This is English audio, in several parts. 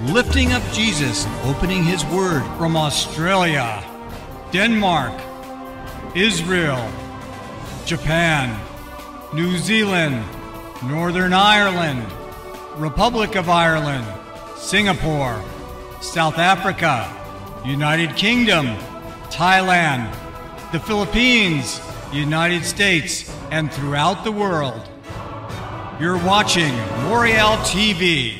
lifting up Jesus, opening His Word from Australia, Denmark, Israel, Japan, New Zealand, Northern Ireland, Republic of Ireland, Singapore, South Africa, United Kingdom, Thailand, the Philippines, United States, and throughout the world. You're watching Moriel TV.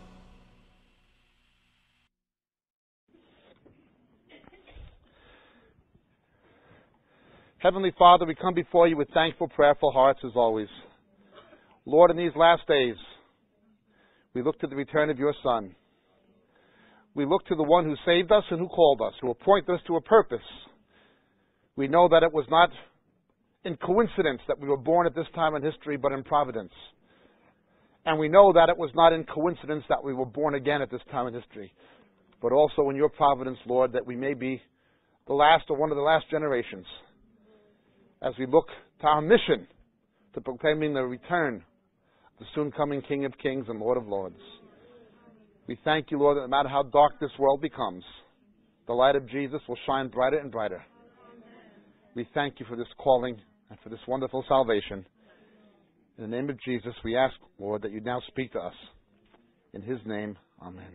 Heavenly Father, we come before you with thankful, prayerful hearts as always. Lord, in these last days, we look to the return of your Son. We look to the one who saved us and who called us, who appointed us to a purpose. We know that it was not in coincidence that we were born at this time in history, but in providence. And we know that it was not in coincidence that we were born again at this time in history, but also in your providence, Lord, that we may be the last or one of the last generations as we look to our mission to proclaiming the return of the soon-coming King of Kings and Lord of Lords. We thank you, Lord, that no matter how dark this world becomes, the light of Jesus will shine brighter and brighter. We thank you for this calling and for this wonderful salvation. In the name of Jesus, we ask, Lord, that you now speak to us. In His name, amen.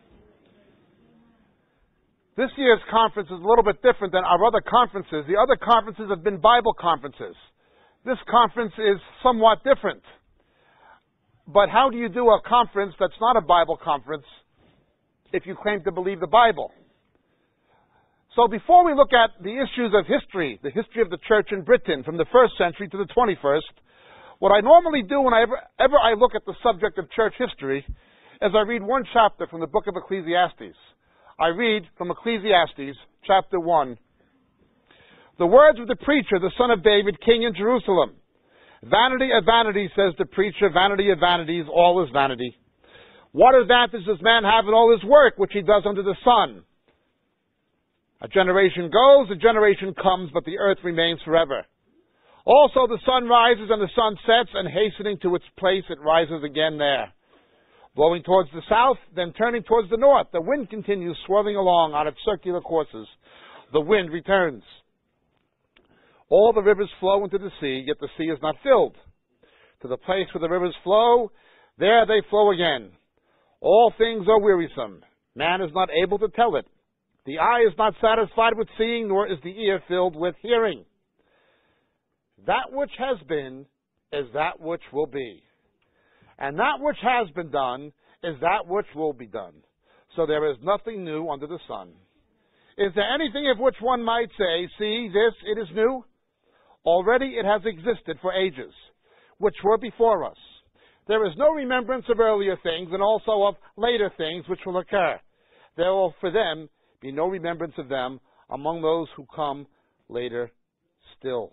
This year's conference is a little bit different than our other conferences. The other conferences have been Bible conferences. This conference is somewhat different. But how do you do a conference that's not a Bible conference if you claim to believe the Bible? So before we look at the issues of history, the history of the church in Britain from the 1st century to the 21st, what I normally do whenever I look at the subject of church history is I read one chapter from the book of Ecclesiastes. I read from Ecclesiastes, chapter 1. The words of the preacher, the son of David, king in Jerusalem. Vanity of vanities, says the preacher, vanity of vanities, all is vanity. What advantage does man have in all his work, which he does under the sun? A generation goes, a generation comes, but the earth remains forever. Also the sun rises and the sun sets, and hastening to its place, it rises again there. Blowing towards the south, then turning towards the north, the wind continues swirling along on its circular courses. The wind returns. All the rivers flow into the sea, yet the sea is not filled. To the place where the rivers flow, there they flow again. All things are wearisome. Man is not able to tell it. The eye is not satisfied with seeing, nor is the ear filled with hearing. That which has been is that which will be. And that which has been done is that which will be done. So there is nothing new under the sun. Is there anything of which one might say, see, this, it is new? Already it has existed for ages, which were before us. There is no remembrance of earlier things, and also of later things which will occur. There will for them be no remembrance of them among those who come later still.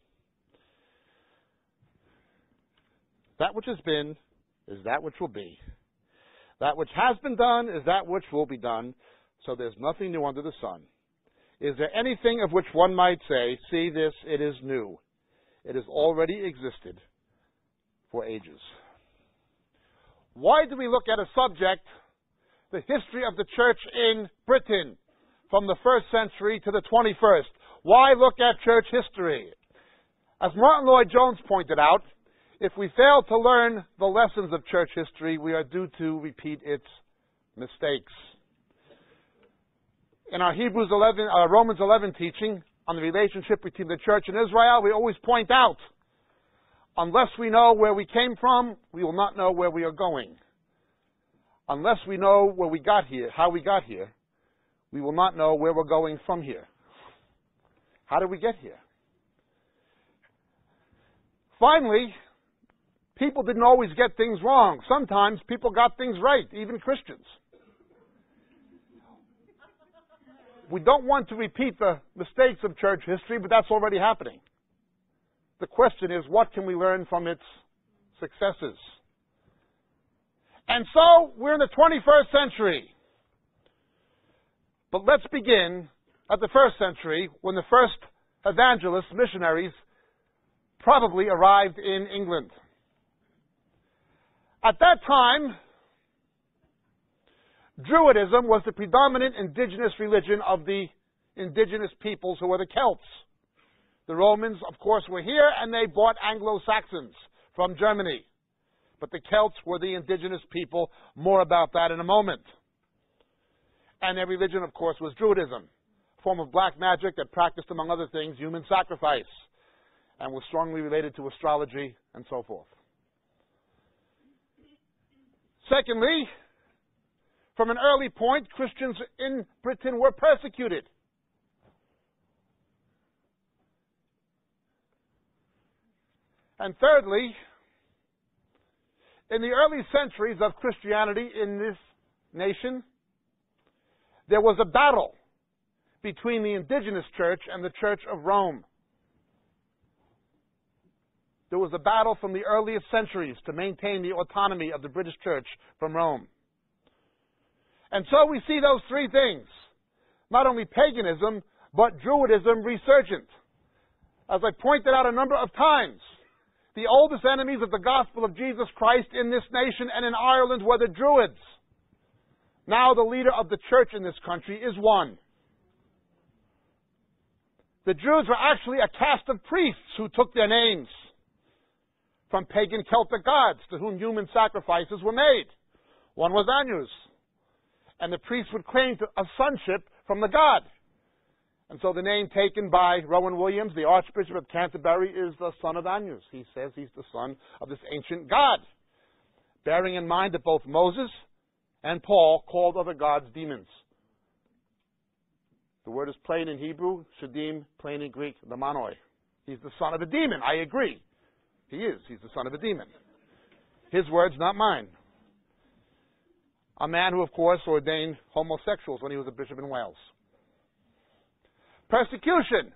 That which has been is that which will be. That which has been done is that which will be done, so there's nothing new under the sun. Is there anything of which one might say, see this, it is new? It has already existed for ages. Why do we look at a subject, the history of the church in Britain, from the 1st century to the 21st? Why look at church history? As Martin Lloyd-Jones pointed out, if we fail to learn the lessons of church history, we are due to repeat its mistakes. In our Romans 11 teaching on the relationship between the church and Israel, we always point out, unless we know where we came from, we will not know where we are going. Unless we know where we got here, how we got here, we will not know where we're going from here. How did we get here? Finally, people didn't always get things wrong. Sometimes people got things right, even Christians. We don't want to repeat the mistakes of church history, but that's already happening. The question is, what can we learn from its successes? And so, we're in the 21st century. But let's begin at the 1st century, when the first evangelists, missionaries, probably arrived in England. At that time, Druidism was the predominant indigenous religion of the indigenous peoples who were the Celts. The Romans, of course, were here, and they bought Anglo-Saxons from Germany. But the Celts were the indigenous people. More about that in a moment. And their religion, of course, was Druidism, a form of black magic that practiced, among other things, human sacrifice, and was strongly related to astrology and so forth. Secondly, from an early point, Christians in Britain were persecuted. And thirdly, in the early centuries of Christianity in this nation, there was a battle between the indigenous church and the Church of Rome. There was a battle from the earliest centuries to maintain the autonomy of the British Church from Rome. And so we see those three things. Not only paganism, but Druidism resurgent. As I pointed out a number of times, the oldest enemies of the gospel of Jesus Christ in this nation and in Ireland were the Druids. Now the leader of the church in this country is one. The Druids were actually a caste of priests who took their names from pagan Celtic gods to whom human sacrifices were made. One was Anus, and the priests would claim a sonship from the god. And so the name taken by Rowan Williams, the Archbishop of Canterbury, is the son of Anus. He says he's the son of this ancient god, bearing in mind that both Moses and Paul called other gods demons. The word is plain in Hebrew, shadim, plain in Greek, demonoi. He's the son of a demon, I agree. He is. He's the son of a demon. His words, not mine. A man who, of course, ordained homosexuals when he was a bishop in Wales. Persecution.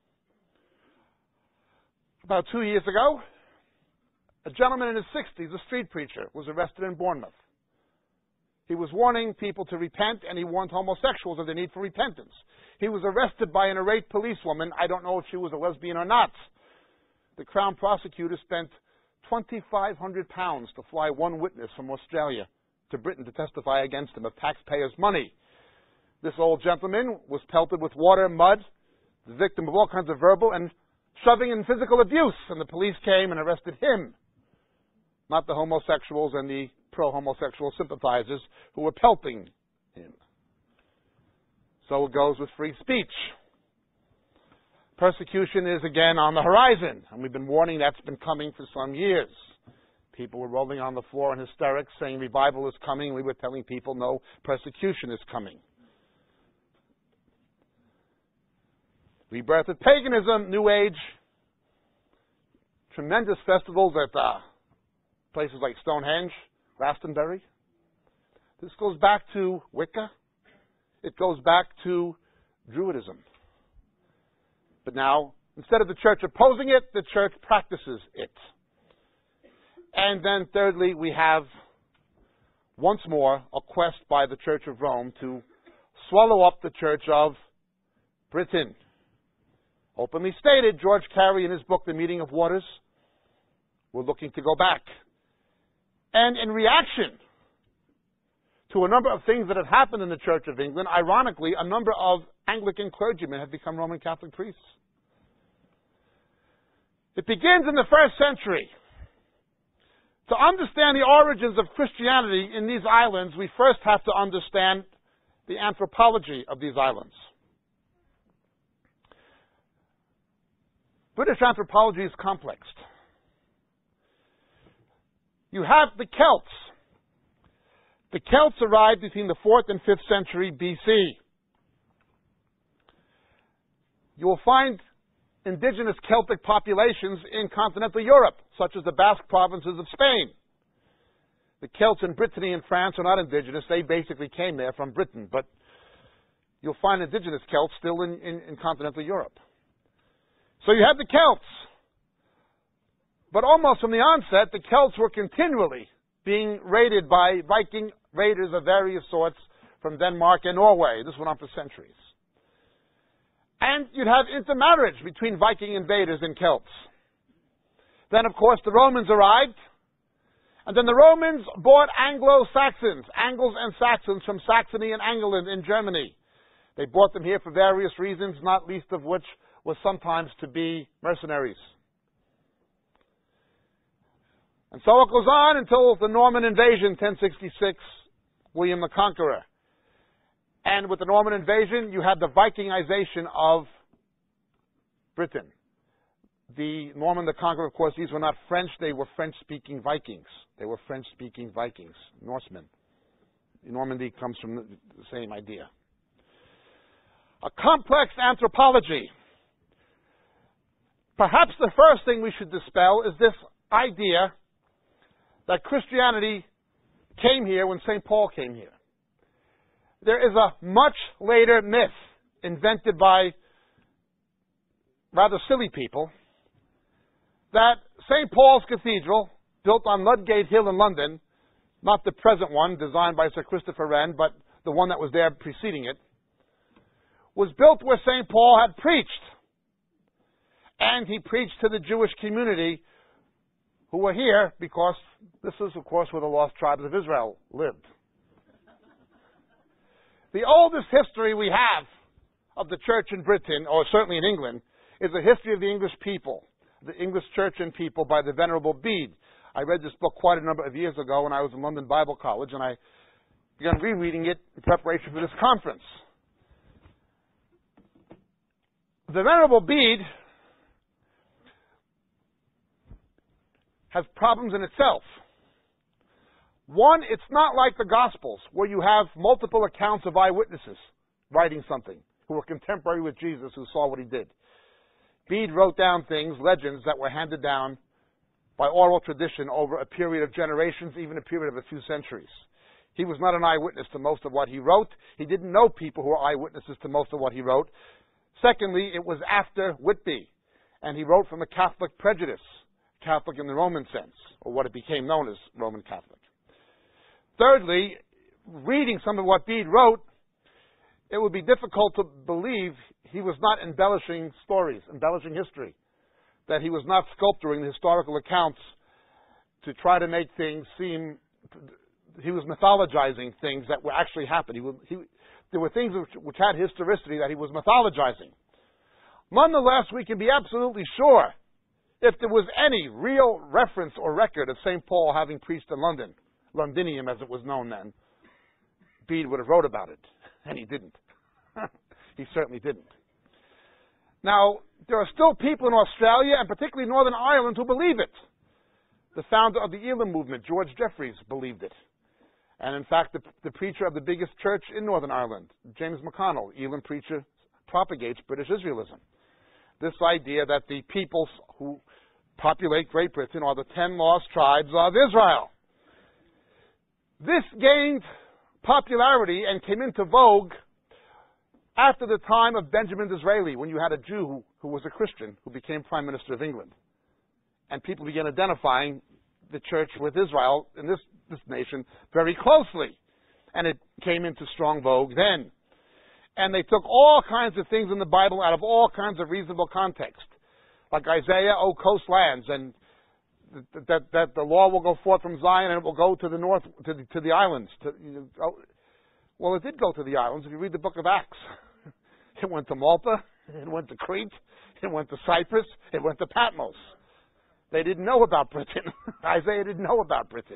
About 2 years ago, a gentleman in his 60s, a street preacher, was arrested in Bournemouth. He was warning people to repent, and he warned homosexuals of the need for repentance. He was arrested by an irate policewoman. I don't know if she was a lesbian or not. The Crown prosecutor spent £2,500 to fly one witness from Australia to Britain to testify against him of taxpayers' money. This old gentleman was pelted with water, mud, the victim of all kinds of verbal and shoving and physical abuse, and the police came and arrested him, not the homosexuals and the pro-homosexual sympathizers who were pelting him. So it goes with free speech. Persecution is again on the horizon, and we've been warning that's been coming for some years. People were rolling on the floor in hysterics saying revival is coming. We were telling people no, persecution is coming. Rebirth of paganism, New Age, tremendous festivals at places like Stonehenge, Glastonbury. This goes back to Wicca. It goes back to Druidism. But now, instead of the church opposing it, the church practices it. And then thirdly, we have once more a quest by the Church of Rome to swallow up the Church of Britain. Openly stated, George Carey in his book, The Meeting of Waters, we're looking to go back. And in reaction to a number of things that have happened in the Church of England, ironically, a number of Anglican clergymen have become Roman Catholic priests. It begins in the first century. To understand the origins of Christianity in these islands, we first have to understand the anthropology of these islands. British anthropology is complex. You have the Celts. The Celts arrived between the 4th and 5th century BC. You will find indigenous Celtic populations in continental Europe, such as the Basque provinces of Spain. The Celts in Brittany and France are not indigenous. They basically came there from Britain, but you'll find indigenous Celts still in continental Europe. So you have the Celts. But almost from the onset, the Celts were continually being raided by Viking raiders of various sorts from Denmark and Norway. This went on for centuries. And you'd have intermarriage between Viking invaders and Celts. Then, of course, the Romans arrived, And then the Romans bought Anglo-Saxons, Angles and Saxons from Saxony and England in Germany. They brought them here for various reasons, not least of which was sometimes to be mercenaries. And so it goes on until the Norman invasion, 1066, William the Conqueror. And with the Norman invasion, you had the Vikingization of Britain. The Norman the Conqueror, of course, these were not French, they were French-speaking Vikings. They were French-speaking Vikings, Norsemen. Normandy comes from the same idea. A complex anthropology. Perhaps the first thing we should dispel is this idea that Christianity came here when St. Paul came here. There is a much later myth invented by rather silly people that St. Paul's Cathedral, built on Ludgate Hill in London, not the present one designed by Sir Christopher Wren, but the one that was there preceding it, was built where St. Paul had preached. And he preached to the Jewish community who were here because this is, of course, where the lost tribes of Israel lived. The oldest history we have of the church in Britain, or certainly in England, is the history of the English people, the English church and people by the Venerable Bede. I read this book quite a number of years ago when I was in London Bible College, and I began rereading it in preparation for this conference. The Venerable Bede has problems in itself. One, it's not like the Gospels, where you have multiple accounts of eyewitnesses writing something, who were contemporary with Jesus, who saw what he did. Bede wrote down things, legends, that were handed down by oral tradition over a period of generations, even a period of a few centuries. He was not an eyewitness to most of what he wrote. He didn't know people who were eyewitnesses to most of what he wrote. Secondly, it was after Whitby, and he wrote from a Catholic prejudice, Catholic in the Roman sense, or what it became known as Roman Catholic. Thirdly, reading some of what Bede wrote, it would be difficult to believe he was not embellishing stories, embellishing history, that he was not sculpturing the historical accounts to try to make things seem, he was mythologizing things that were actually happening. There were things which had historicity that he was mythologizing. Nonetheless, we can be absolutely sure, if there was any real reference or record of St. Paul having preached in London, Londinium as it was known then, Bede would have wrote about it, and he didn't. He certainly didn't. Now, there are still people in Australia, and particularly Northern Ireland, who believe it. The founder of the Elam movement, George Jeffreys, believed it. And in fact, the preacher of the biggest church in Northern Ireland, James McConnell, Elam preacher, propagates British Israelism. This idea that the peoples who populate Great Britain are the 10 lost tribes of Israel. This gained popularity and came into vogue after the time of Benjamin Disraeli, when you had a Jew who was a Christian who became Prime Minister of England. And people began identifying the church with Israel in this nation very closely. And it came into strong vogue then. And they took all kinds of things in the Bible out of all kinds of reasonable context. Like Isaiah, O coast lands, and that the law will go forth from Zion and it will go to the north, to the islands. Well, it did go to the islands. If you read the book of Acts, it went to Malta, it went to Crete, it went to Cyprus, it went to Patmos. They didn't know about Britain. Isaiah didn't know about Britain.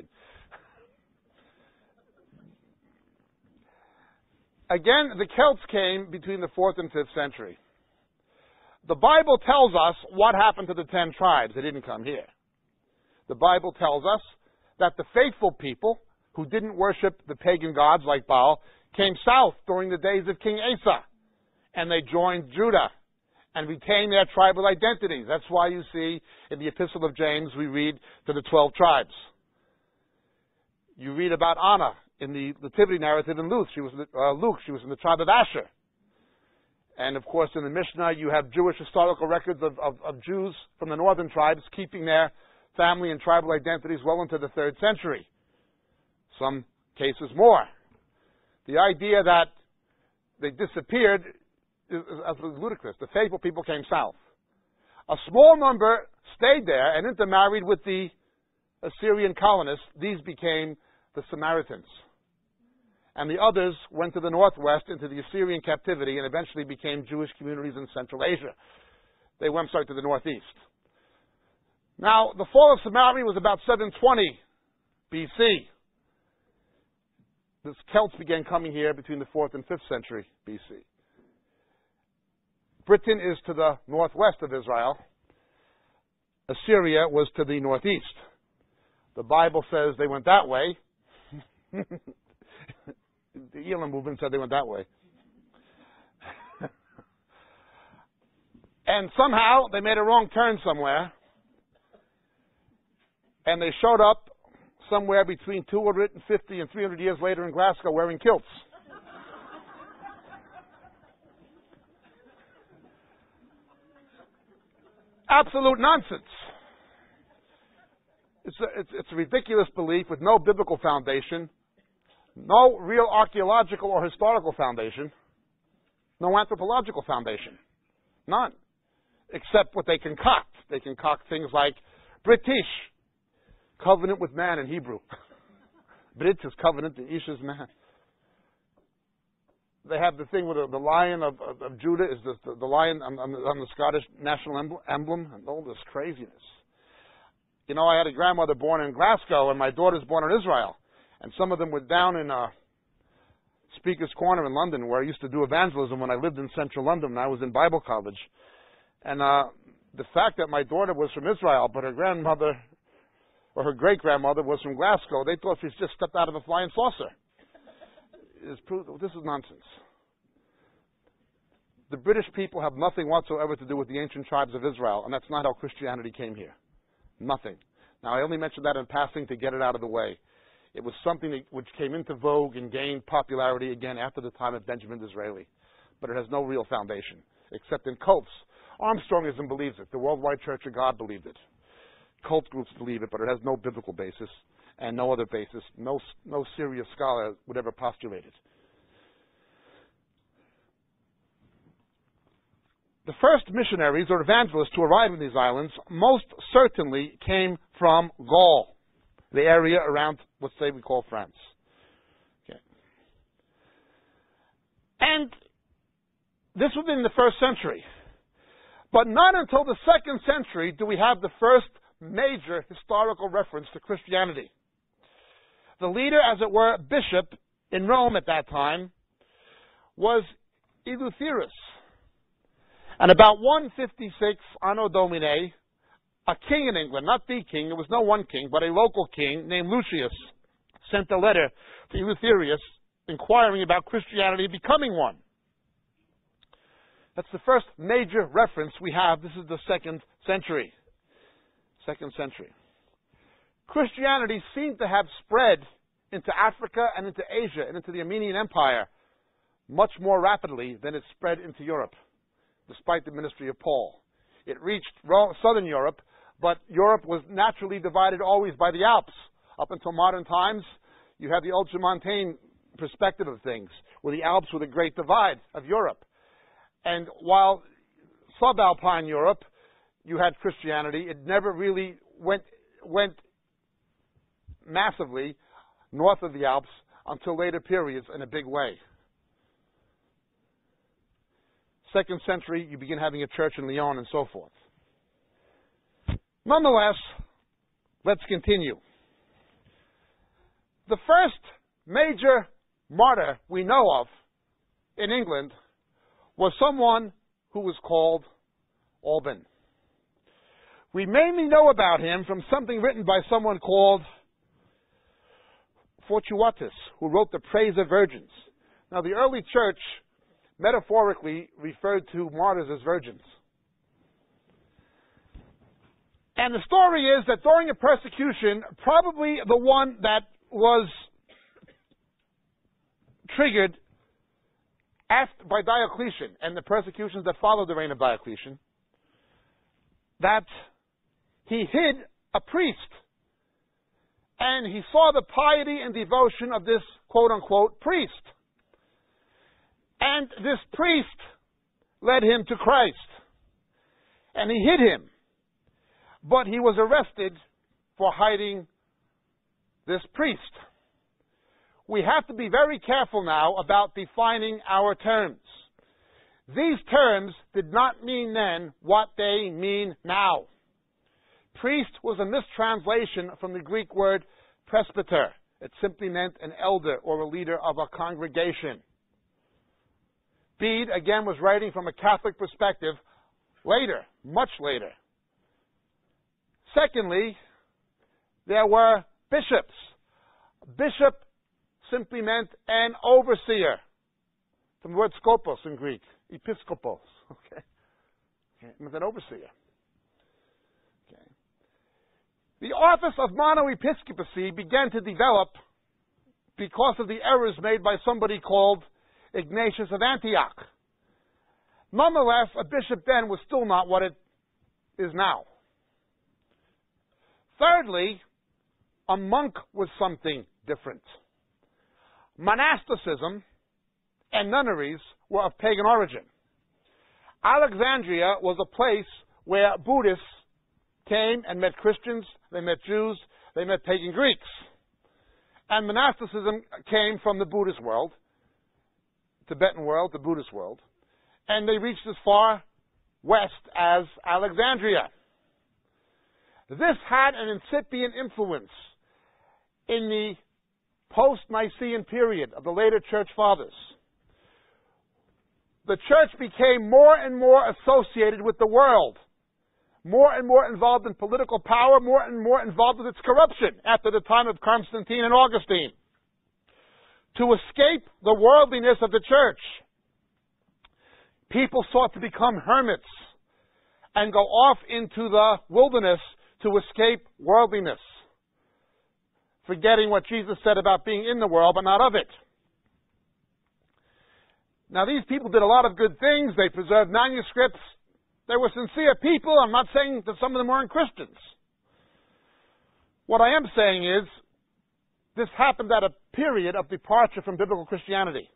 Again, the Celts came between the 4th and 5th century. The Bible tells us what happened to the 10 tribes. They didn't come here. The Bible tells us that the faithful people who didn't worship the pagan gods like Baal came south during the days of King Asa, and they joined Judah and retained their tribal identities. That's why you see in the Epistle of James we read to the 12 tribes. You read about Anna in the Nativity narrative in Luke. She was in the tribe of Asher. And of course in the Mishnah you have Jewish historical records of Jews from the northern tribes keeping their family and tribal identities well into the 3rd century. Some cases more. The idea that they disappeared is ludicrous. The faithful people came south. A small number stayed there and intermarried with the Assyrian colonists, these became the Samaritans. And the others went to the northwest into the Assyrian captivity and eventually became Jewish communities in Central Asia. They went, to the northeast. Now, the fall of Samaria was about 720 BC. The Celts began coming here between the 4th and 5th century BC. Britain is to the northwest of Israel. Assyria was to the northeast. The Bible says they went that way. The Elam movement said they went that way. And somehow they made a wrong turn somewhere. And they showed up somewhere between 250 and 300 years later in Glasgow wearing kilts. Absolute nonsense. It's a ridiculous belief with no biblical foundation, no real archaeological or historical foundation, no anthropological foundation. None. Except what they concoct. They concoct things like British, covenant with man in Hebrew. Brit is covenant, and Ish is man. They have the thing with the lion of Judah is the lion on the Scottish national emblem, and all this craziness. You know, I had a grandmother born in Glasgow, and my daughter's born in Israel. And some of them were down in Speaker's Corner in London, where I used to do evangelism when I lived in central London, and I was in Bible college. And the fact that my daughter was from Israel, but her grandmother, or her great-grandmother, was from Glasgow, they thought she's just stepped out of a flying saucer. This is nonsense. The British people have nothing whatsoever to do with the ancient tribes of Israel, and that's not how Christianity came here. Nothing. Now, I only mentioned that in passing to get it out of the way. It was something which came into vogue and gained popularity again after the time of Benjamin Disraeli. But it has no real foundation, except in cults. Armstrongism believes it. The Worldwide Church of God believed it. Cult groups believe it, but it has no biblical basis and no other basis. No serious scholar would ever postulate it. The first missionaries or evangelists to arrive in these islands most certainly came from Gaul, the area around, let's say, we call France. Okay. And this was in the first century. But not until the 2nd century do we have the first major historical reference to Christianity. The leader, as it were, bishop in Rome at that time was Eleutherus. And about 156 Anno Domini, a king in England, not the king, there was no one king, but a local king named Lucius, sent a letter to Eleutherus inquiring about Christianity becoming one. That's the first major reference we have. This is the 2nd century. 2nd century. Christianity seemed to have spread into Africa and into Asia and into the Armenian Empire much more rapidly than it spread into Europe, despite the ministry of Paul. It reached southern Europe, but Europe was naturally divided always by the Alps. Up until modern times, you have the ultramontane perspective of things, where the Alps were the great divide of Europe. And while subalpine Europe, you had Christianity, it never really went massively north of the Alps until later periods in a big way. 2nd century, you begin having a church in Lyon and so forth. Nonetheless, let's continue. The first major martyr we know of in England was someone who was called Alban. We mainly know about him from something written by someone called Fortunatus, who wrote the Praise of Virgins. Now, the early church metaphorically referred to martyrs as virgins. And the story is that during a persecution, probably the one that was triggered by Diocletian and the persecutions that followed the reign of Diocletian, that he hid a priest. And he saw the piety and devotion of this quote-unquote priest. And this priest led him to Christ. And he hid him. But he was arrested for hiding this priest. We have to be very careful now about defining our terms. These terms did not mean then what they mean now. Priest was a mistranslation from the Greek word presbyter. It simply meant an elder or a leader of a congregation. Bede, again, was writing from a Catholic perspective later, much later. Secondly, there were bishops. Bishop simply meant an overseer, from the word skopos in Greek, episkopos. Okay, it meant an overseer. Okay. The office of monoepiscopacy began to develop because of the errors made by somebody called Ignatius of Antioch. Nonetheless, a bishop then was still not what it is now. Thirdly, a monk was something different. Monasticism and nunneries were of pagan origin. Alexandria was a place where Buddhists came and met Christians, they met Jews, they met pagan Greeks. And monasticism came from the Buddhist world, Tibetan world, the Buddhist world, and they reached as far west as Alexandria. This had an incipient influence in the post-Nicene period of the later church fathers. The church became more and more associated with the world, more and more involved in political power, more and more involved with its corruption after the time of Constantine and Augustine. To escape the worldliness of the church, people sought to become hermits and go off into the wilderness to escape worldliness, forgetting what Jesus said about being in the world but not of it. Now, these people did a lot of good things. They preserved manuscripts. They were sincere people. I'm not saying that some of them weren't Christians. What I am saying is, this happened at a period of departure from biblical Christianity.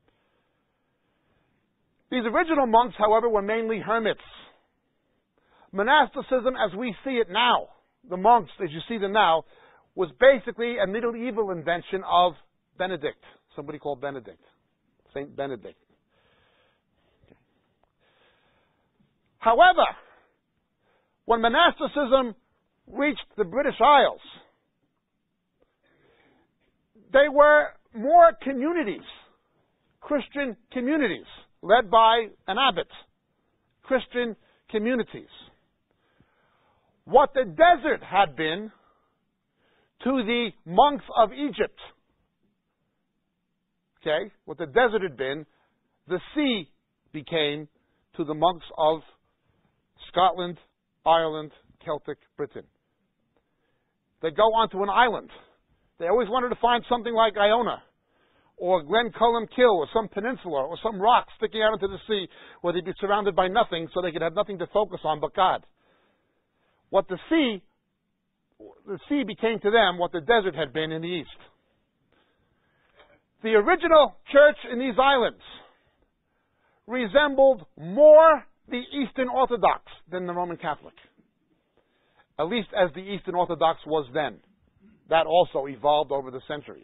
These original monks, however, were mainly hermits. Monasticism, as we see it now, the monks, as you see them now, was basically a medieval invention of Benedict, somebody called Benedict, Saint Benedict. Okay. However, when monasticism reached the British Isles, they were more communities, Christian communities, led by an abbot, Christian communities. What the desert had been to the monks of Egypt, okay, what the desert had been, the sea became to the monks of Scotland, Ireland, Celtic Britain. They go onto an island. They always wanted to find something like Iona, or Glencullen Kill, or some peninsula, or some rock sticking out into the sea where they'd be surrounded by nothing so they could have nothing to focus on but God. What the sea became to them what the desert had been in the east. The original church in these islands resembled more the Eastern Orthodox than the Roman Catholic. At least as the Eastern Orthodox was then. That also evolved over the centuries.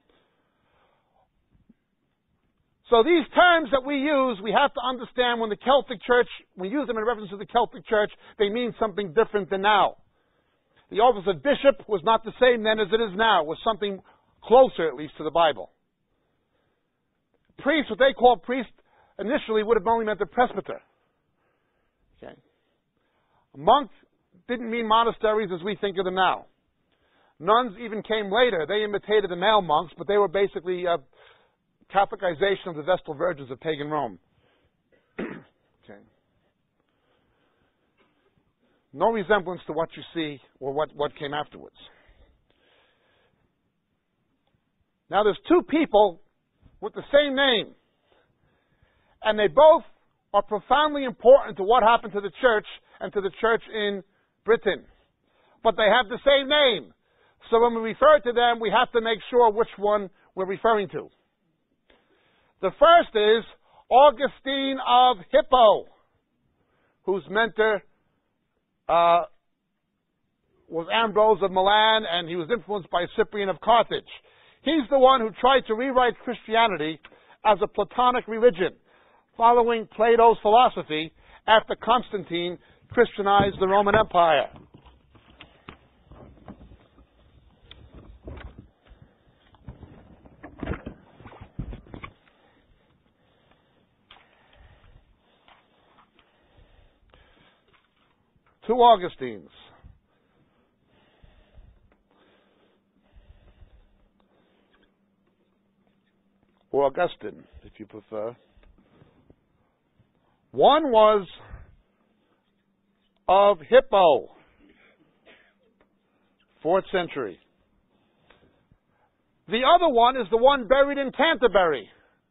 So these terms that we use, we have to understand when the Celtic Church, we use them in reference to the Celtic Church, they mean something different than now. The office of bishop was not the same then as it is now. It was something closer, at least, to the Bible. Priest, what they called priest, initially would have only meant a presbyter. Okay. A monk didn't mean monasteries as we think of them now. Nuns even came later. They imitated the male monks, but they were basically a Catholicization of the Vestal Virgins of pagan Rome. Okay. No resemblance to what you see or what came afterwards. Now there's two people with the same name, and they both are profoundly important to what happened to the church and to the church in Britain. But they have the same name. So when we refer to them, we have to make sure which one we're referring to. The first is Augustine of Hippo, whose mentor was Ambrose of Milan, and he was influenced by Cyprian of Carthage. He's the one who tried to rewrite Christianity as a Platonic religion, following Plato's philosophy after Constantine Christianized the Roman Empire. Two Augustines. Or Augustine, if you prefer. One was of Hippo, 4th century. The other one is the one buried in Canterbury,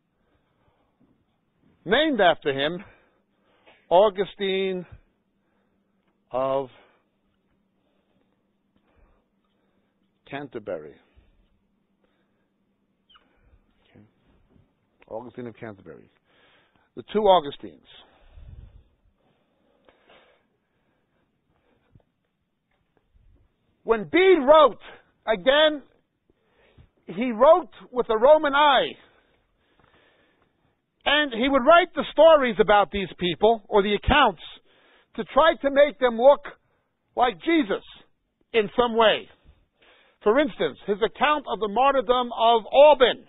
named after him, Augustine of Canterbury. Okay. Augustine of Canterbury. The two Augustines. When Bede wrote, again, he wrote with a Roman eye. And he would write the stories about these people, or the accounts, to try to make them look like Jesus in some way. For instance, his account of the martyrdom of Alban.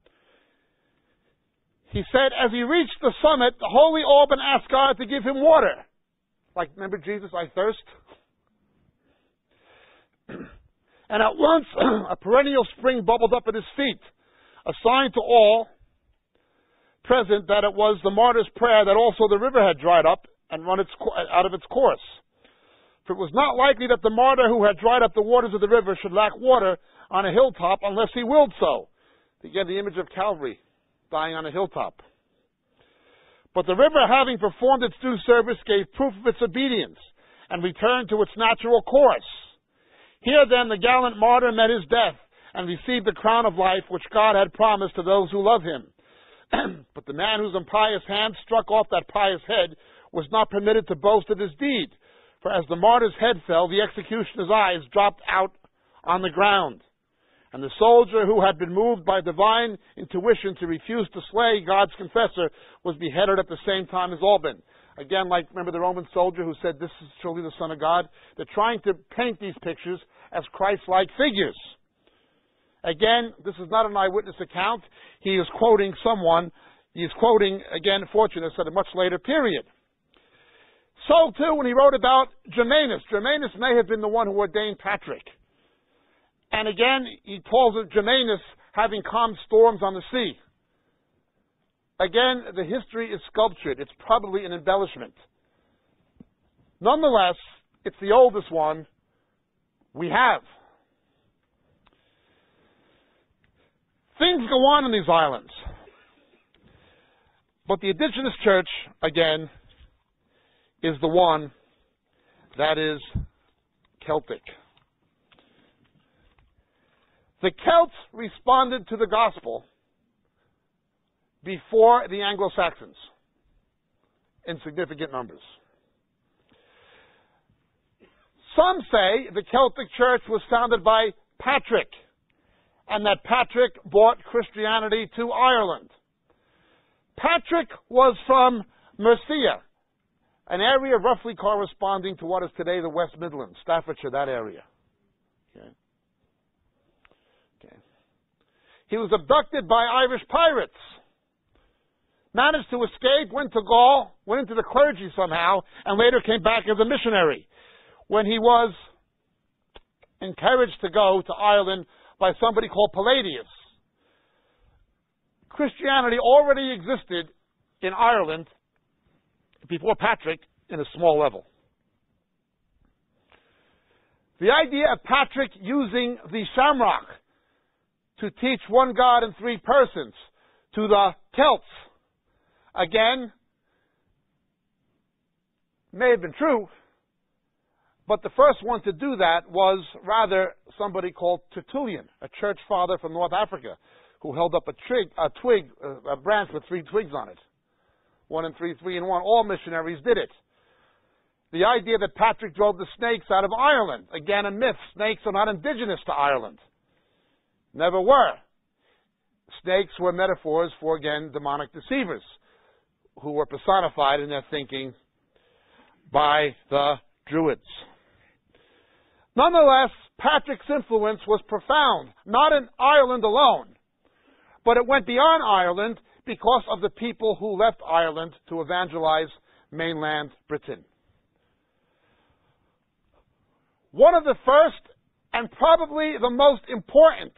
He said, as he reached the summit, the holy Alban asked God to give him water. Like, remember Jesus, I thirst? And at once, a perennial spring bubbled up at his feet, a sign to all present that it was the martyr's prayer that also the river had dried up and run out of its course. For it was not likely that the martyr who had dried up the waters of the river should lack water on a hilltop unless he willed so. Again, the image of Calvary, dying on a hilltop. But the river, having performed its due service, gave proof of its obedience and returned to its natural course. Here then the gallant martyr met his death and received the crown of life which God had promised to those who love him. But the man whose impious hand struck off that pious head was not permitted to boast of his deed. For as the martyr's head fell, the executioner's eyes dropped out on the ground. And the soldier who had been moved by divine intuition to refuse to slay God's confessor was beheaded at the same time as Alban. Again, like, remember the Roman soldier who said, this is truly the Son of God? They're trying to paint these pictures as Christ-like figures. Again, this is not an eyewitness account. He is quoting someone. He is quoting, again, Fortunus at a much later period. So, too, when he wrote about Germanus. Germanus may have been the one who ordained Patrick. And again, he calls it Germanus having calmed storms on the sea. Again, the history is sculptured. It's probably an embellishment. Nonetheless, it's the oldest one we have. Things go on in these islands. But the indigenous church, again, is the one that is Celtic. The Celts responded to the gospel before the Anglo-Saxons in significant numbers. Some say the Celtic church was founded by Patrick, and that Patrick brought Christianity to Ireland. Patrick was from Mercia, an area roughly corresponding to what is today the West Midlands, Staffordshire, that area. Okay. He was abducted by Irish pirates, managed to escape, went to Gaul, went into the clergy somehow, and later came back as a missionary. When he was encouraged to go to Ireland by somebody called Palladius, Christianity already existed in Ireland before Patrick in a small level. The idea of Patrick using the shamrock to teach one God in three persons to the Celts, again, may have been true, but the first one to do that was rather somebody called Tertullian, a church father from North Africa, who held up a branch with three twigs on it. 1 and 3, 3 and 1. All missionaries did it. the idea that Patrick drove the snakes out of Ireland. Again, a myth. Snakes are not indigenous to Ireland. Never were. Snakes were metaphors for, again, demonic deceivers who were personified in their thinking by the Druids. Nonetheless, Patrick's influence was profound, not in Ireland alone, but it went beyond Ireland because of the people who left Ireland to evangelize mainland Britain. One of the first and probably the most important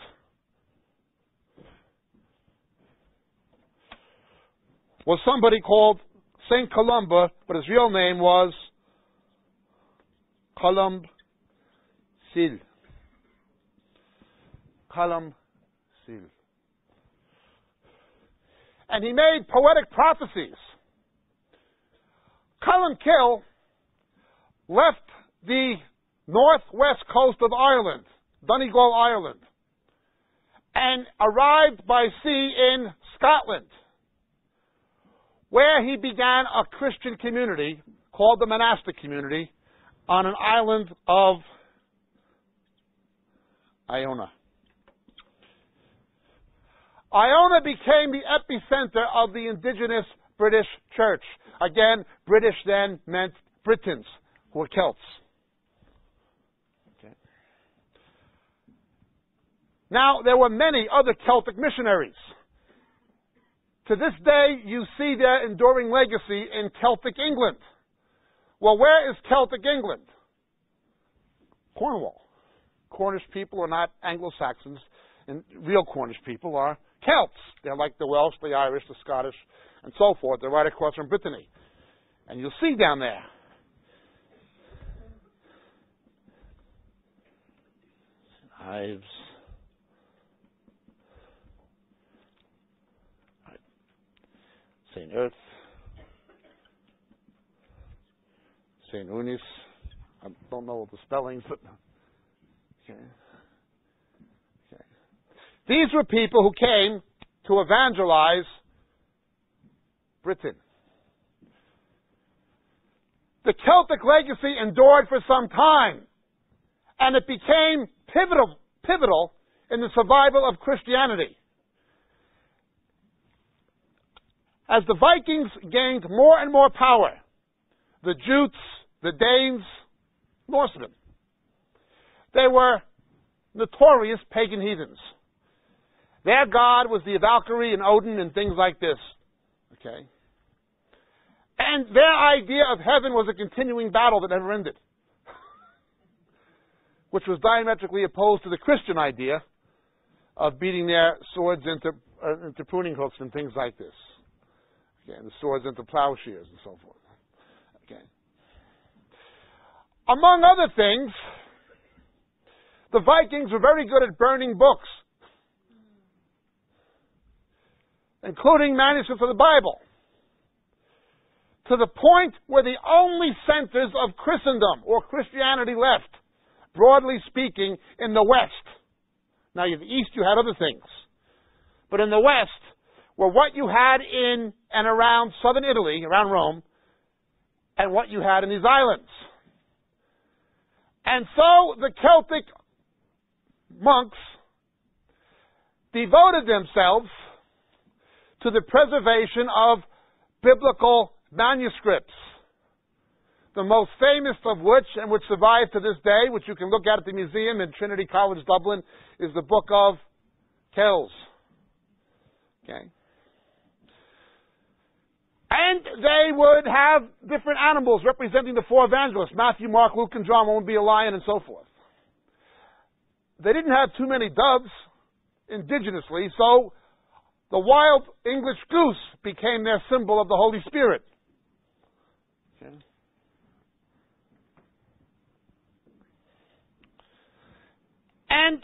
was somebody called Saint Columba, but his real name was Columb Sil. Columb Sil. And he made poetic prophecies. Columcille left the northwest coast of Ireland, Donegal, Ireland, and arrived by sea in Scotland, where he began a Christian community called the monastic community on an island of Iona. Iona became the epicenter of the indigenous British church. Again, British then meant Britons, who were Celts. Okay. Now, there were many other Celtic missionaries. To this day, you see their enduring legacy in Celtic England. Well, where is Celtic England? Cornwall. Cornish people are not Anglo-Saxons, and real Cornish people are Celts. They're like the Welsh, the Irish, the Scottish, and so forth. They're right across from Brittany. And you'll see down there. Ives. St. Earth. St. Unis. I don't know the spellings, but okay. Okay. These were people who came to evangelize Britain. The Celtic legacy endured for some time, and it became pivotal in the survival of Christianity. As the Vikings gained more and more power, the Jutes, the Danes, Norsemen, they were notorious pagan heathens. Their god was the Valkyrie and Odin and things like this. Okay? And their idea of heaven was a continuing battle that never ended, which was diametrically opposed to the Christian idea of beating their swords into pruning hooks and things like this. Okay, and the swords into plowshares and so forth. Okay. Among other things, the Vikings were very good at burning books, including manuscripts of the Bible, to the point where the only centers of Christendom or Christianity left, broadly speaking, in the West. Now, in the East, you had other things. But in the West, were what you had in and around southern Italy, around Rome, and what you had in these islands. And so the Celtic monks devoted themselves to the preservation of biblical manuscripts, the most famous of which, and which survive to this day, which you can look at the museum in Trinity College, Dublin, is the Book of Kells. Okay. And they would have different animals representing the four evangelists. Matthew, Mark, Luke, and John. One would be a lion and so forth. They didn't have too many doves indigenously, so the wild English goose became their symbol of the Holy Spirit. Okay. And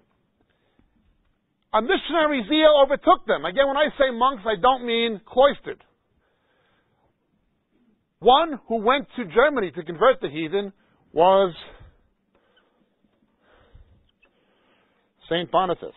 a missionary zeal overtook them. Again, when I say monks, I don't mean cloistered. One who went to Germany to convert the heathen was St. Boniface.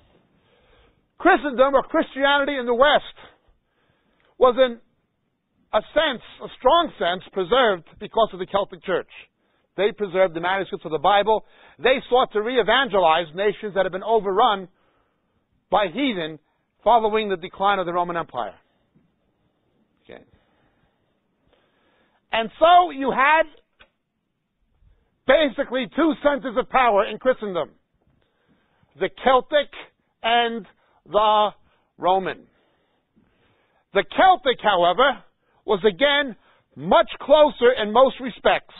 Christendom, or Christianity in the West, was an a strong sense, preserved because of the Celtic Church. They preserved the manuscripts of the Bible. They sought to re-evangelize nations that had been overrun by heathen following the decline of the Roman Empire. Okay. And so you had basically two centers of power in Christendom: the Celtic and the Roman. The Celtic, however, was again much closer in most respects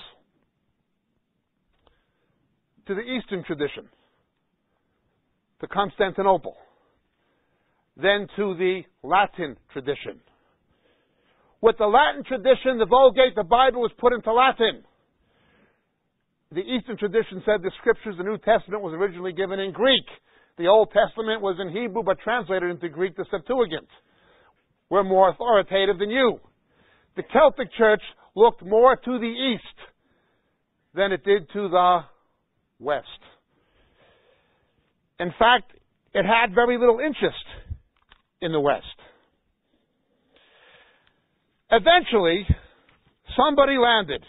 to the Eastern tradition, to Constantinople, than to the Latin tradition. With the Latin tradition, the Vulgate, the Bible, was put into Latin. The Eastern tradition said the Scriptures, the New Testament, was originally given in Greek. The Old Testament was in Hebrew, but translated into Greek, the Septuagint. We're more authoritative than you. The Celtic Church looked more to the East than it did to the West. In fact, it had very little interest in the West. Eventually, somebody landed,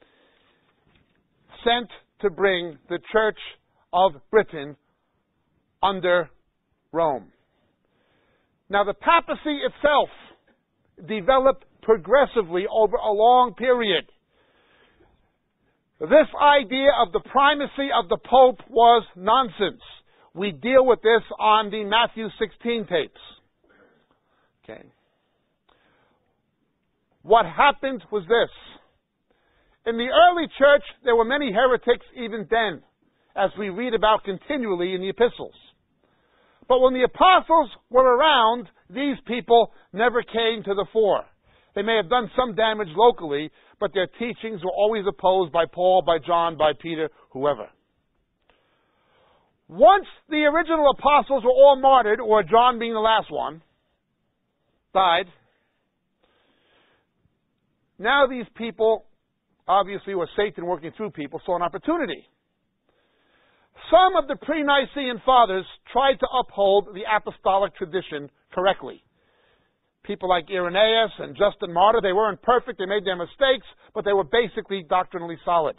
sent to bring the Church of Britain under Rome. Now, the papacy itself developed progressively over a long period. This idea of the primacy of the Pope was nonsense. We deal with this on the Matthew 16 tapes. Okay. What happened was this. In the early church, there were many heretics even then, as we read about continually in the epistles. But when the apostles were around, these people never came to the fore. They may have done some damage locally, but their teachings were always opposed by Paul, by John, by Peter, whoever. Once the original apostles were all martyred, or John being the last one, died, now these people, obviously, were Satan working through people, saw an opportunity. Some of the pre-Nicene fathers tried to uphold the apostolic tradition correctly. People like Irenaeus and Justin Martyr, they weren't perfect, they made their mistakes, but they were basically doctrinally solid.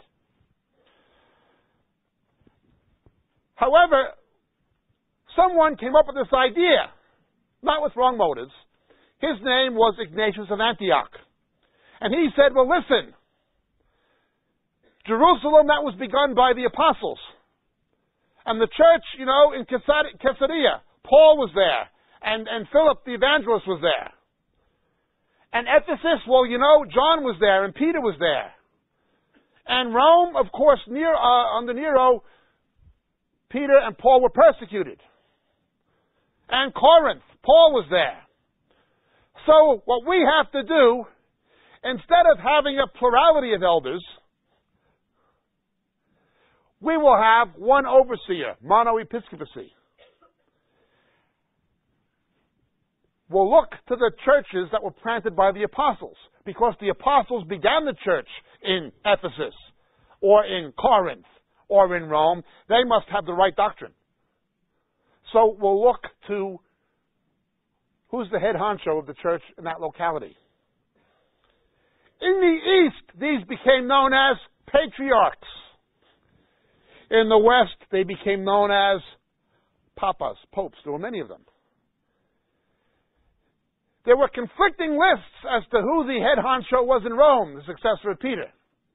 However, someone came up with this idea, not with wrong motives. His name was Ignatius of Antioch. And he said, well, listen, Jerusalem, that was begun by the apostles. And the church, in Caesarea, Paul was there. And Philip the evangelist was there. And Ephesus, well, John was there and Peter was there. And Rome, of course, under Nero, Peter and Paul were persecuted. And Corinth, Paul was there. So what we have to do, instead of having a plurality of elders, we will have one overseer, monoepiscopacy. We'll look to the churches that were planted by the apostles, because the apostles began the church in Ephesus, or in Corinth, or in Rome. They must have the right doctrine. So we'll look to who's the head honcho of the church in that locality. In the East, these became known as patriarchs. In the West, they became known as papas, popes. There were many of them. There were conflicting lists as to who the head honcho was in Rome, the successor of Peter.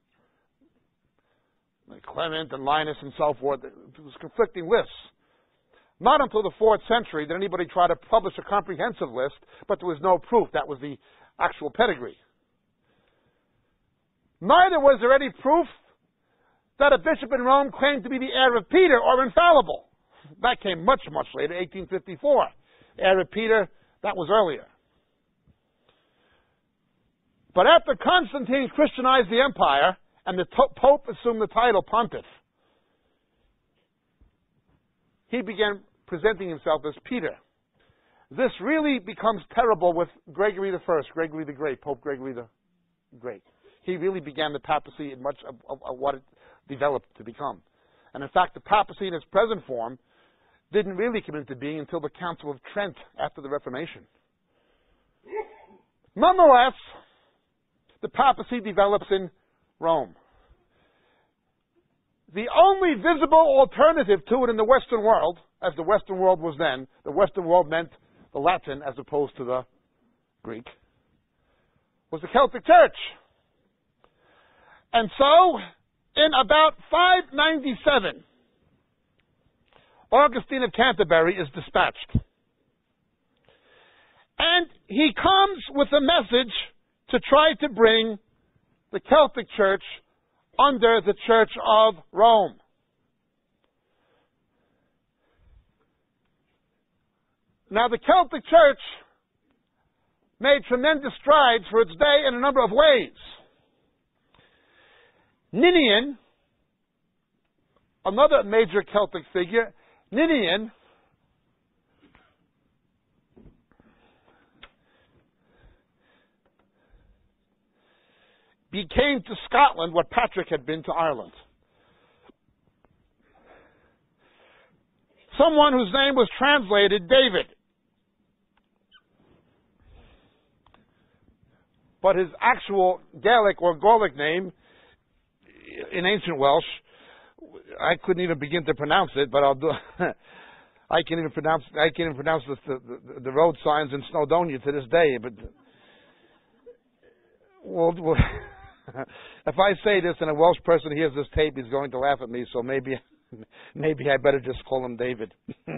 Like Clement and Linus and so forth. There was conflicting lists. Not until the 4th century did anybody try to publish a comprehensive list, but there was no proof that was the actual pedigree. Neither was there any proof that a bishop in Rome claimed to be the heir of Peter or infallible. That came much, much later, 1854. Heir of Peter, that was earlier. But after Constantine Christianized the empire, and the Pope assumed the title Pontiff, he began presenting himself as Peter. This really becomes terrible with Gregory I, Gregory the Great, Pope Gregory the Great. He really began the papacy in much of what it developed to become. And in fact, the papacy in its present form didn't really come into being until the Council of Trent after the Reformation. Nonetheless, the papacy develops in Rome. The only visible alternative to it in the Western world, as the Western world was then, the Western world meant the Latin as opposed to the Greek, was the Celtic Church. And so, in about 597, Augustine of Canterbury is dispatched. And he comes with a message to try to bring the Celtic Church under the Church of Rome. Now, the Celtic Church made tremendous strides for its day in a number of ways. Ninian, another major Celtic figure, Ninian became to Scotland what Patrick had been to Ireland. Someone whose name was translated David. But his actual Gaelic or Gaelic name in ancient Welsh, I couldn't even begin to pronounce it, but I'll do. I can't even pronounce the road signs in Snowdonia to this day. But well, if I say this and a Welsh person hears this tape, he's going to laugh at me. So maybe I better just call him David.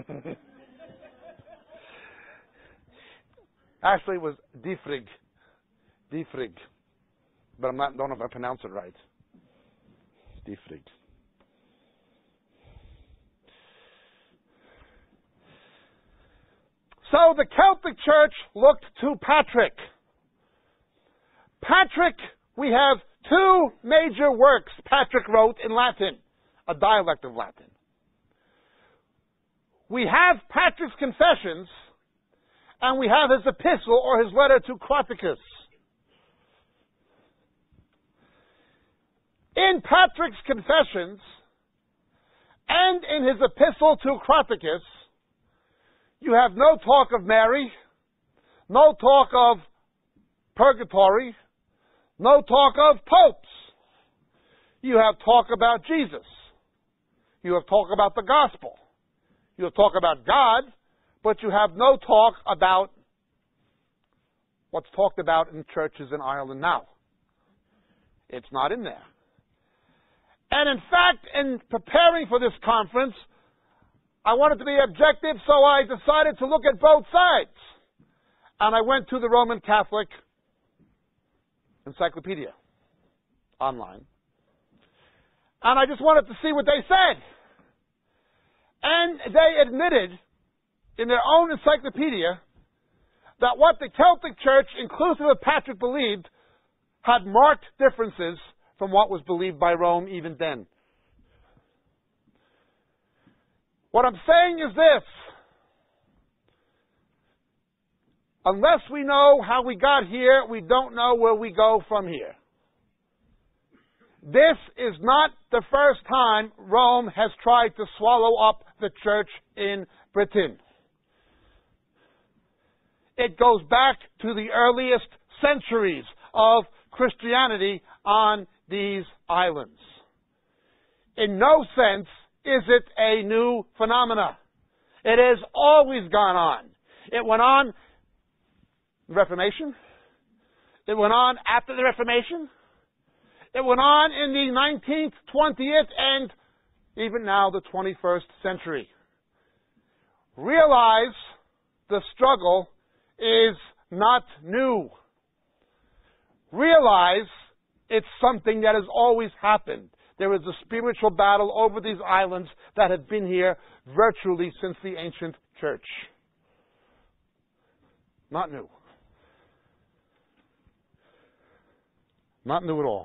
Actually, it was Difrig, but don't know if I pronounce it right. Difrig. So the Celtic Church looked to Patrick. Patrick, we have two major works Patrick wrote in Latin, a dialect of Latin. We have Patrick's Confessions, and we have his epistle or his letter to Croticus. In Patrick's Confessions and in his epistle to Croticus, you have no talk of Mary, no talk of purgatory, no talk of popes. You have talk about Jesus. You have talk about the gospel. You have talk about God, but you have no talk about what's talked about in churches in Ireland now. It's not in there. And in fact, in preparing for this conference, I wanted to be objective, so I decided to look at both sides. And I went to the Roman Catholic Encyclopedia online. And I just wanted to see what they said. And they admitted in their own encyclopedia that what the Celtic Church, inclusive of Patrick, believed had marked differences from what was believed by Rome even then. What I'm saying is this. Unless we know how we got here, we don't know where we go from here. This is not the first time Rome has tried to swallow up the church in Britain. It goes back to the earliest centuries of Christianity on these islands. In no sense is it a new phenomena. It has always gone on. It went on the Reformation. It went on after the Reformation. It went on in the 19th, 20th, and even now the 21st century. Realize the struggle is not new. Realize it's something that has always happened. There is a spiritual battle over these islands that have been here virtually since the ancient church. Not new. Not new at all.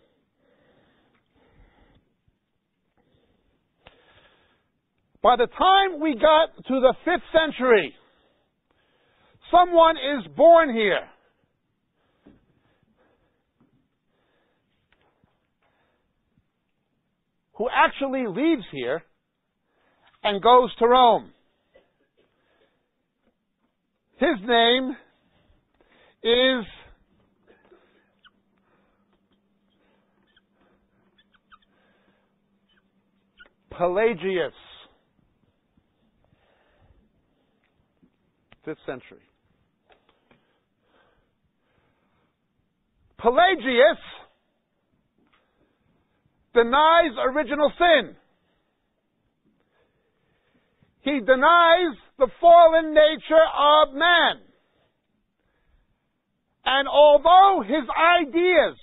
By the time we got to the 5th century, someone is born here. Who actually leaves here and goes to Rome. His name is Pelagius. 5th century. Pelagius denies original sin. He denies the fallen nature of man. And although his ideas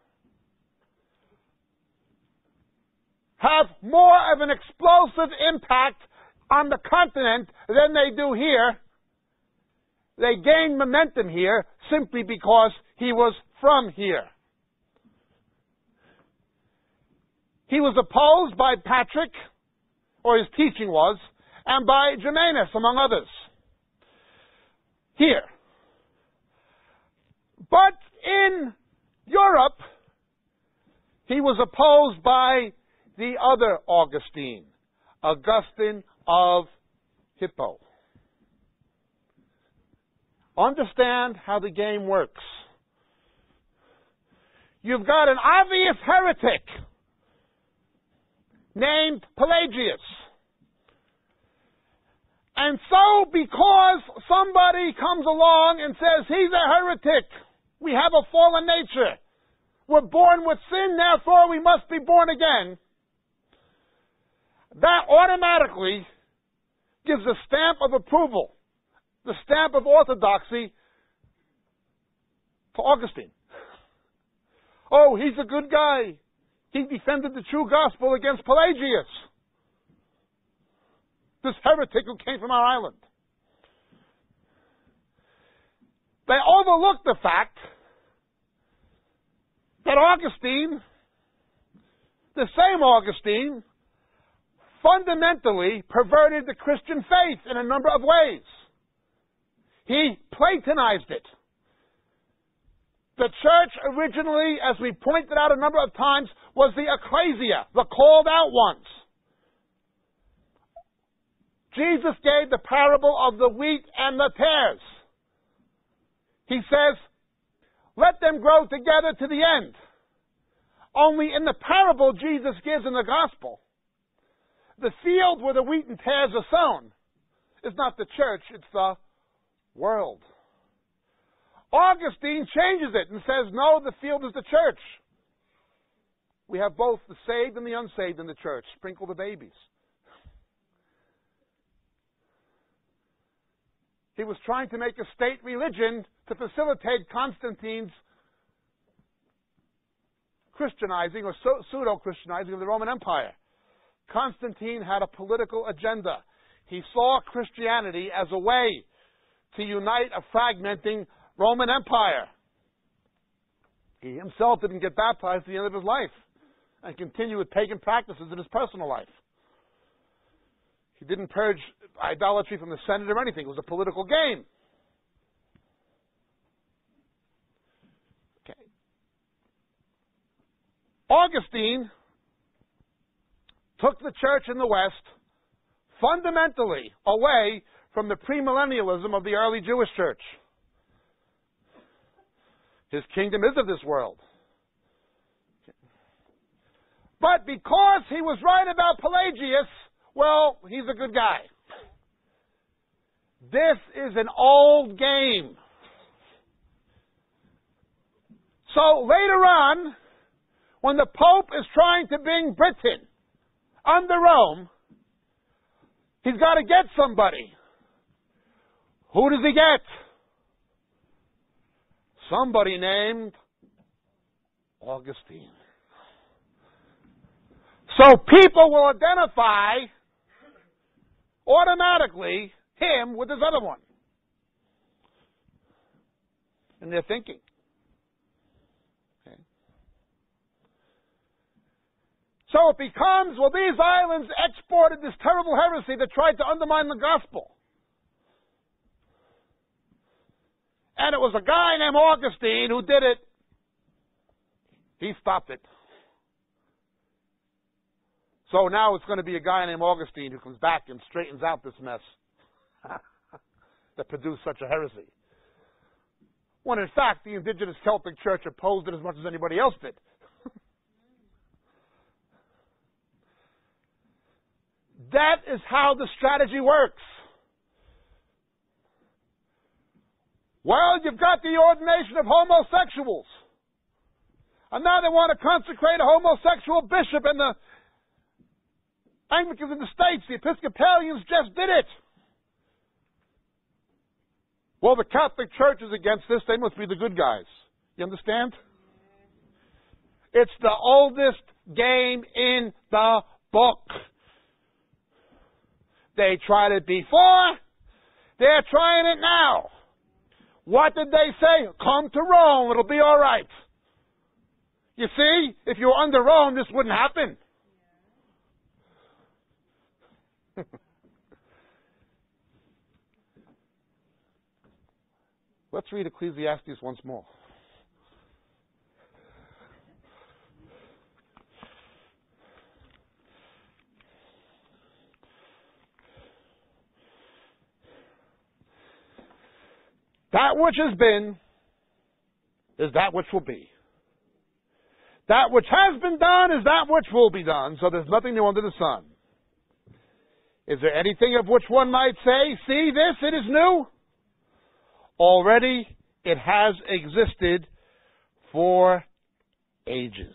have more of an explosive impact on the continent than they do here, they gain momentum here simply because he was from here. He was opposed by Patrick, or his teaching was, and by Germanus, among others. Here. But in Europe, he was opposed by the other Augustine, Augustine of Hippo. Understand how the game works. You've got an obvious heretic named Pelagius. And so, because somebody comes along and says, he's a heretic, we have a fallen nature, we're born with sin, therefore we must be born again, that automatically gives a stamp of approval, the stamp of orthodoxy to Augustine. Oh, he's a good guy. He defended the true gospel against Pelagius, this heretic who came from our island. They overlooked the fact that Augustine, the same Augustine, fundamentally perverted the Christian faith in a number of ways. He Platonized it. The church originally, as we pointed out a number of times, was the ecclesia, the called out ones. Jesus gave the parable of the wheat and the tares. He says, let them grow together to the end. Only in the parable Jesus gives in the gospel, the field where the wheat and tares are sown is not the church, it's the world. Augustine changes it and says, no, the field is the church. We have both the saved and the unsaved in the church. Sprinkle the babies. He was trying to make a state religion to facilitate Constantine's Christianizing or pseudo-Christianizing of the Roman Empire. Constantine had a political agenda. He saw Christianity as a way to unite a fragmenting Roman Empire. He himself didn't get baptized at the end of his life and continued with pagan practices in his personal life. He didn't purge idolatry from the Senate or anything. It was a political game. Okay. Augustine took the church in the West fundamentally away from the premillennialism of the early Jewish church. His kingdom is of this world. But because he was right about Pelagius, well, he's a good guy. This is an old game. So later on, when the Pope is trying to bring Britain under Rome, he's got to get somebody. Who does he get? Somebody named Augustine. So people will identify automatically him with this other one in their thinking. Okay. So it becomes, well, these islands exported this terrible heresy that tried to undermine the gospel. And it was a guy named Augustine who did it. He stopped it. So now it's going to be a guy named Augustine who comes back and straightens out this mess that produced such a heresy. When in fact the indigenous Celtic church opposed it as much as anybody else did. That is how the strategy works. Well, you've got the ordination of homosexuals. And now they want to consecrate a homosexual bishop, and the Anglicans in the States, the Episcopalians just did it. Well, the Catholic Church is against this. They must be the good guys. You understand? It's the oldest game in the book. They tried it before. They're trying it now. What did they say? Come to Rome. It'll be all right. You see, if you were under Rome, this wouldn't happen. Let's read Ecclesiastes once more. That which has been is that which will be. That which has been done is that which will be done, so there's nothing new under the sun. Is there anything of which one might say, see this, it is new? Already it has existed for ages.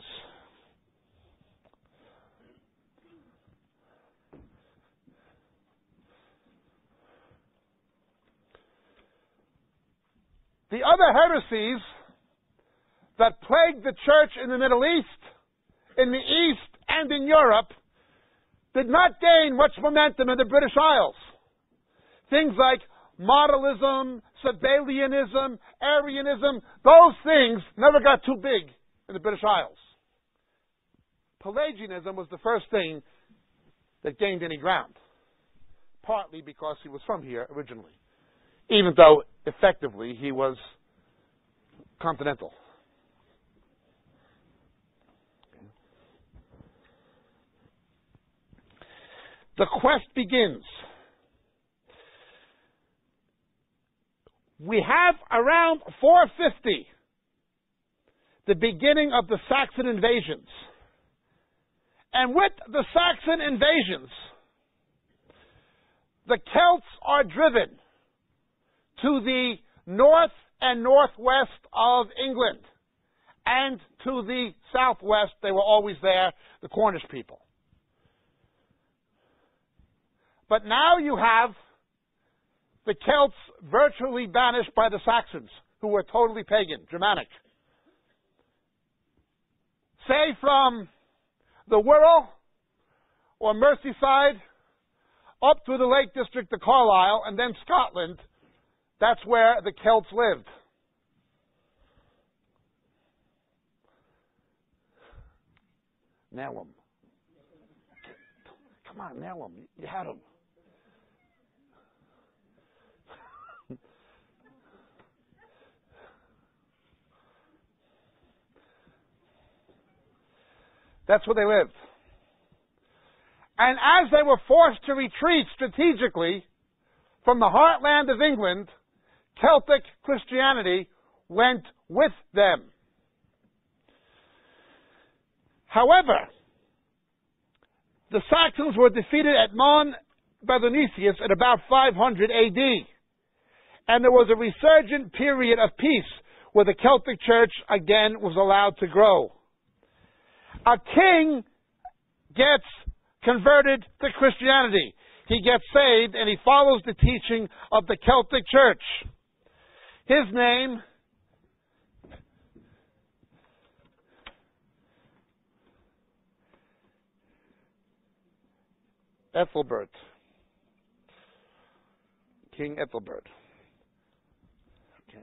The other heresies that plagued the church in the Middle East, in the East, and in Europe did not gain much momentum in the British Isles. Things like modalism, Sabellianism, Arianism, those things never got too big in the British Isles. Pelagianism was the first thing that gained any ground, partly because he was from here originally, even though effectively he was continental. The quest begins. We have around 450, the beginning of the Saxon invasions. And with the Saxon invasions, the Celts are driven to the north and northwest of England. And to the southwest, they were always there, the Cornish people. But now you have the Celts virtually banished by the Saxons, who were totally pagan, Germanic. Say from the Wirral or Merseyside up through the Lake District to Carlisle and then Scotland, that's where the Celts lived. Nail them. Come on, nail them. You had them. That's where they lived. And as they were forced to retreat strategically from the heartland of England, Celtic Christianity went with them. However, the Saxons were defeated at Mon Bethonesius at about 500 AD. And there was a resurgent period of peace where the Celtic Church again was allowed to grow. A king gets converted to Christianity. He gets saved and he follows the teaching of the Celtic Church. His name Ethelbert. King Ethelbert. Okay.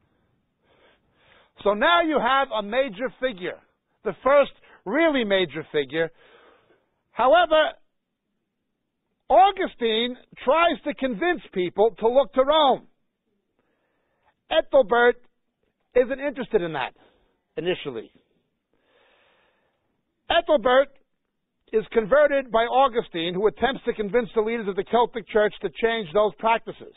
So now you have a major figure. The first really major figure. However, Augustine tries to convince people to look to Rome. Ethelbert isn't interested in that initially. Ethelbert is converted by Augustine, who attempts to convince the leaders of the Celtic Church to change those practices.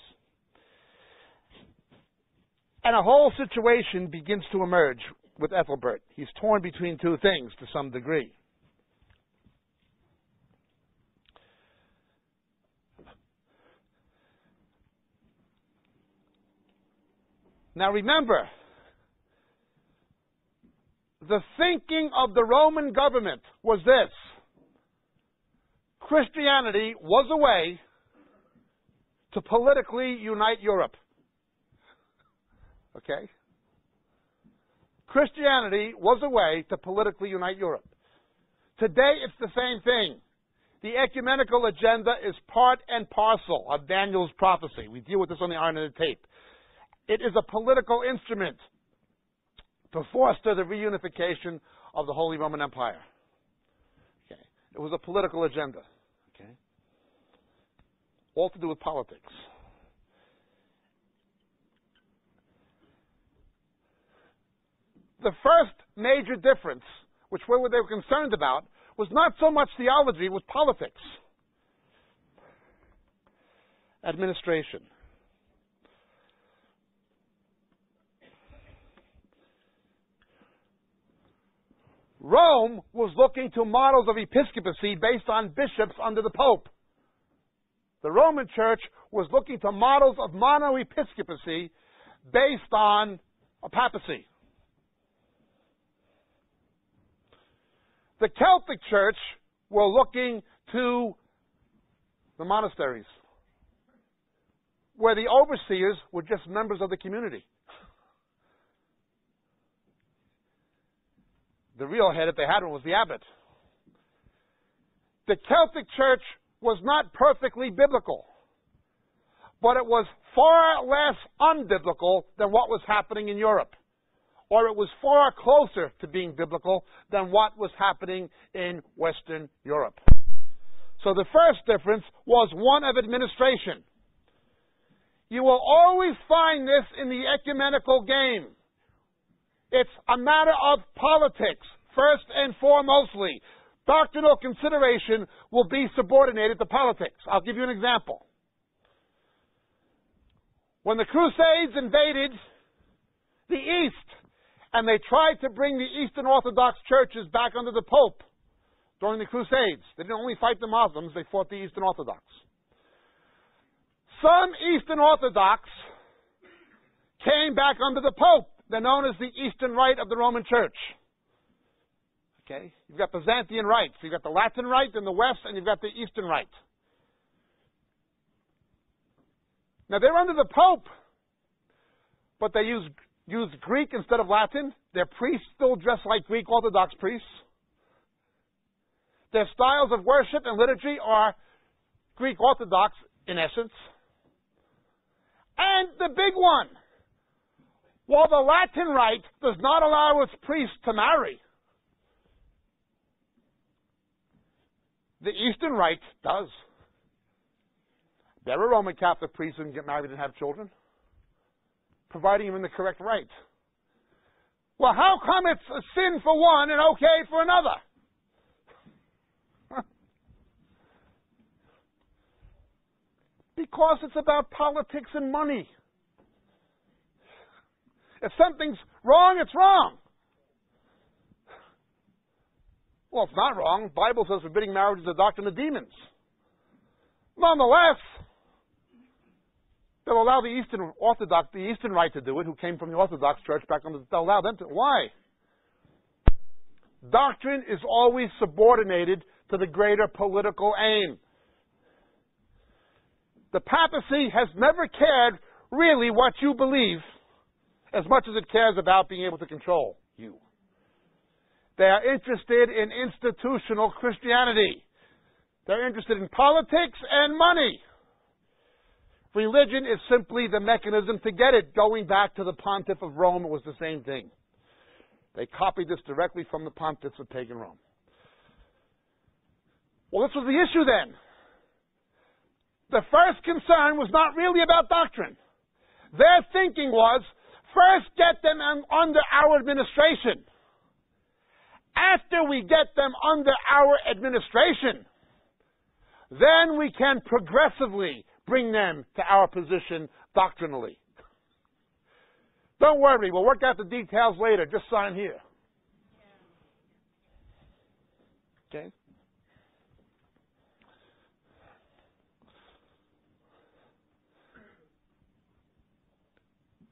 And a whole situation begins to emerge with Ethelbert. He's torn between two things to some degree. Now remember, the thinking of the Roman government was this: Christianity was a way to politically unite Europe. Okay? Christianity was a way to politically unite Europe. Today it's the same thing. The ecumenical agenda is part and parcel of Daniel's prophecy. We deal with this on the Iron and the Tape. It is a political instrument to foster the reunification of the Holy Roman Empire. Okay. It was a political agenda. Okay. All to do with politics. The first major difference, which they were concerned about, was not so much theology, it was politics. Administration. Rome was looking to models of episcopacy based on bishops under the Pope. The Roman Church was looking to models of monoepiscopacy based on a papacy. The Celtic Church were looking to the monasteries, where the overseers were just members of the community. The real head, if they had one, was the abbot. The Celtic Church was not perfectly biblical, but it was far less unbiblical than what was happening in Europe. Or it was far closer to being biblical than what was happening in Western Europe. So the first difference was one of administration. You will always find this in the ecumenical game. It's a matter of politics, first and foremostly. Doctrinal consideration will be subordinated to politics. I'll give you an example. When the Crusades invaded the East, and they tried to bring the Eastern Orthodox churches back under the Pope during the Crusades. They didn't only fight the Muslims, they fought the Eastern Orthodox. Some Eastern Orthodox came back under the Pope. They're known as the Eastern Rite of the Roman Church. Okay? You've got Byzantine rites. You've got the Latin Rite in the West, and you've got the Eastern Rite. Now, they're under the Pope, but they use Greek instead of Latin. Their priests still dress like Greek Orthodox priests. Their styles of worship and liturgy are Greek Orthodox in essence. And the big one, while the Latin Rite does not allow its priests to marry, the Eastern Rite does. There are Roman Catholic priests who can get married and have children, providing them in the correct rite. Well, how come it's a sin for one and okay for another? Because it's about politics and money. If something's wrong, it's wrong. Well, it's not wrong. The Bible says forbidding marriage is a doctrine of demons. Nonetheless, they'll allow the Eastern Orthodox, the Eastern Rite to do it, who came from the Orthodox Church back on they'll allow them to. Why? Doctrine is always subordinated to the greater political aim. The papacy has never cared really what you believe as much as it cares about being able to control you. They are interested in institutional Christianity. They're interested in politics and money. Religion is simply the mechanism to get it. Going back to the Pontiff of Rome, it was the same thing. They copied this directly from the pontiffs of pagan Rome. Well, this was the issue then. The first concern was not really about doctrine. Their thinking was, first get them under our administration. After we get them under our administration, then we can progressively bring them to our position doctrinally. Don't worry, we'll work out the details later. Just sign here. Okay?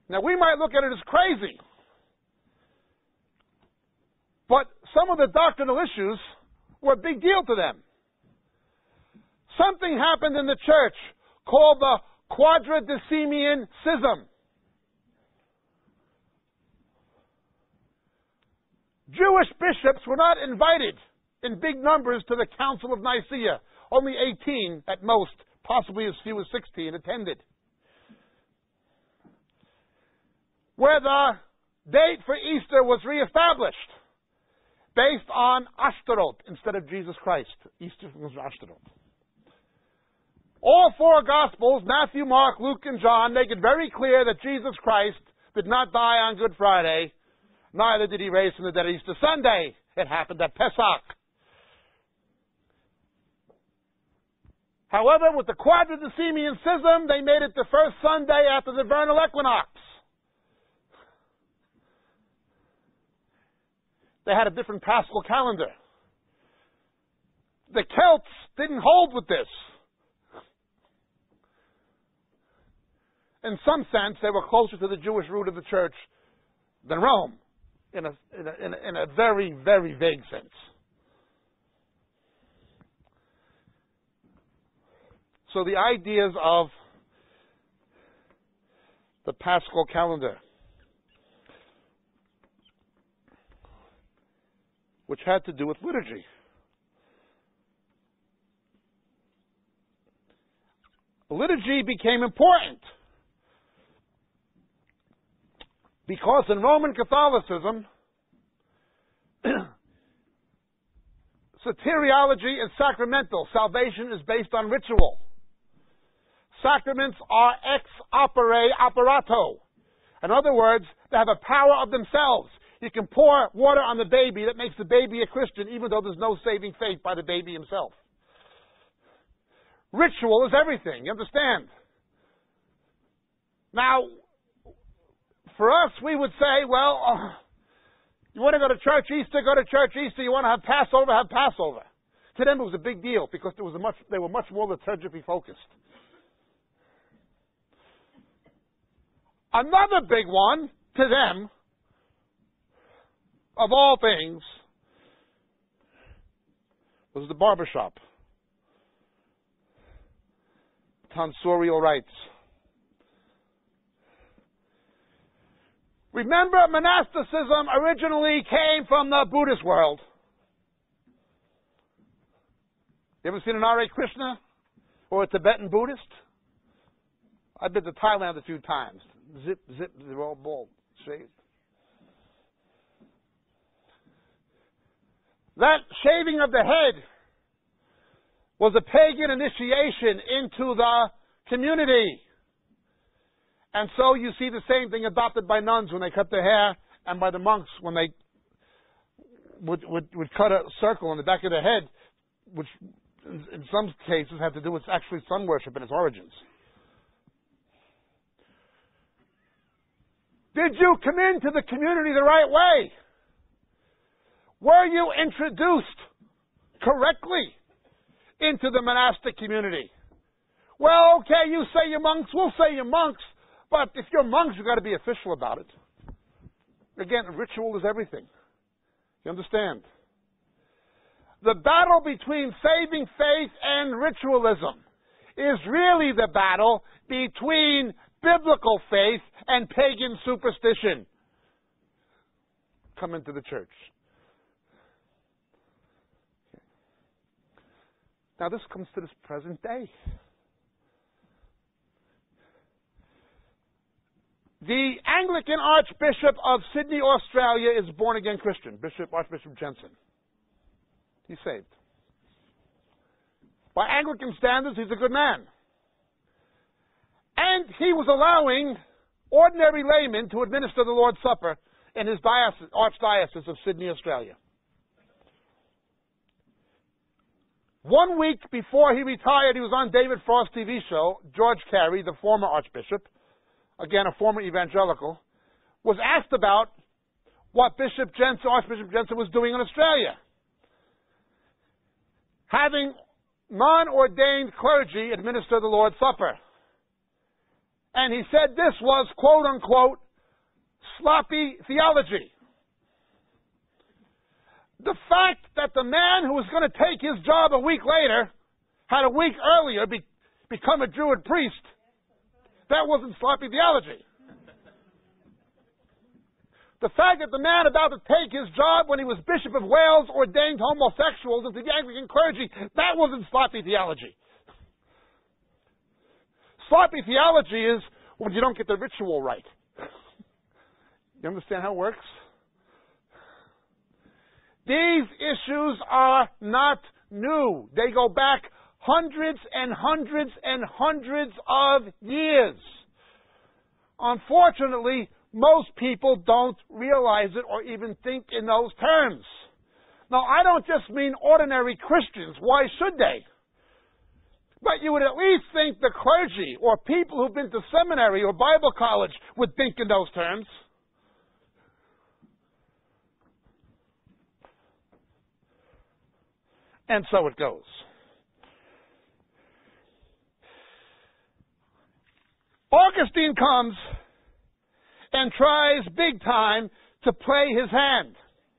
Now, we might look at it as crazy, but some of the doctrinal issues were a big deal to them. Something happened in the church called the Quadridecimian Schism. Jewish bishops were not invited in big numbers to the Council of Nicaea. Only 18 at most, possibly as few as 16, attended. Where the date for Easter was reestablished based on Ashtaroth instead of Jesus Christ. Easter was Ashtaroth. All four Gospels, Matthew, Mark, Luke, and John, make it very clear that Jesus Christ did not die on Good Friday, neither did he raise from the dead Easter Sunday. It happened at Pesach. However, with the Quadridecimian Schism, they made it the first Sunday after the vernal equinox. They had a different Paschal calendar. The Celts didn't hold with this. In some sense, they were closer to the Jewish root of the church than Rome, in a very, very vague sense. So the ideas of the Paschal calendar, which had to do with liturgy. Liturgy became important because in Roman Catholicism, soteriology is sacramental. Salvation is based on ritual. Sacraments are ex opere operato. In other words, they have a power of themselves. You can pour water on the baby that makes the baby a Christian, even though there's no saving faith by the baby himself. Ritual is everything, you understand? Now, for us, we would say, well, you want to go to church Easter, go to church Easter. You want to have Passover. To them, it was a big deal because they were much more liturgically focused. Another big one to them, of all things, was the barbershop. Tonsorial rites. Remember, monasticism originally came from the Buddhist world. You ever seen an Hare Krishna or a Tibetan Buddhist? I've been to Thailand a few times. Zip, they're all bald, shaved. That shaving of the head was a pagan initiation into the community. And so you see the same thing adopted by nuns when they cut their hair, and by the monks when they would cut a circle on the back of their head, which in some cases had to do with actually sun worship in its origins. Did you come into the community the right way? Were you introduced correctly into the monastic community? Well, okay, you say you're monks, we'll say you're monks, but if you're monks, you've got to be official about it. Again, ritual is everything. You understand? The battle between saving faith and ritualism is really the battle between biblical faith and pagan superstition. Come into the church. Now this comes to this present day. The Anglican Archbishop of Sydney, Australia is a born-again Christian, Archbishop Jensen. He's saved. By Anglican standards, he's a good man. And he was allowing ordinary laymen to administer the Lord's Supper in his archdiocese of Sydney, Australia. 1 week before he retired, he was on David Frost's TV show. George Carey, the former archbishop, again a former evangelical, was asked about what Archbishop Jensen was doing in Australia. Having non-ordained clergy administer the Lord's Supper. And he said this was, quote unquote, sloppy theology. The fact that the man who was going to take his job a week later had a week earlier become a Druid priest, that wasn't sloppy theology. The fact that the man about to take his job when he was Bishop of Wales ordained homosexuals into the Anglican clergy, that wasn't sloppy theology. Sloppy theology is when you don't get the ritual right. You understand how it works? These issues are not new. They go back hundreds and hundreds and hundreds of years. Unfortunately, most people don't realize it or even think in those terms. Now, I don't just mean ordinary Christians. Why should they? But you would at least think the clergy or people who've been to seminary or Bible college would think in those terms. And so it goes. Augustine comes and tries big time to play his hand.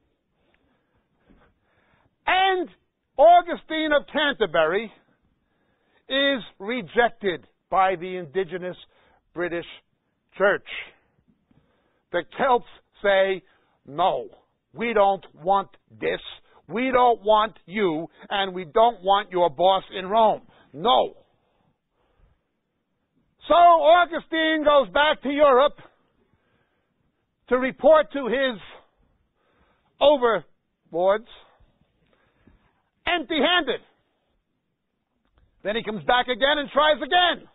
And Augustine of Canterbury is rejected by the indigenous British church. The Celts say, no, we don't want this. We don't want you, and we don't want your boss in Rome. No. So Augustine goes back to Europe to report to his overlords empty-handed. Then he comes back again and tries again.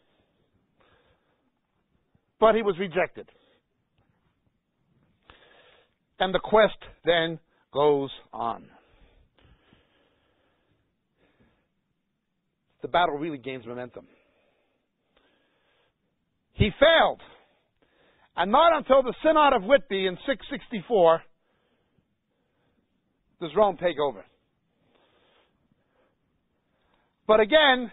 But he was rejected. And the quest then goes on. The battle really gains momentum. He failed. And not until the Synod of Whitby in 664 does Rome take over. But again,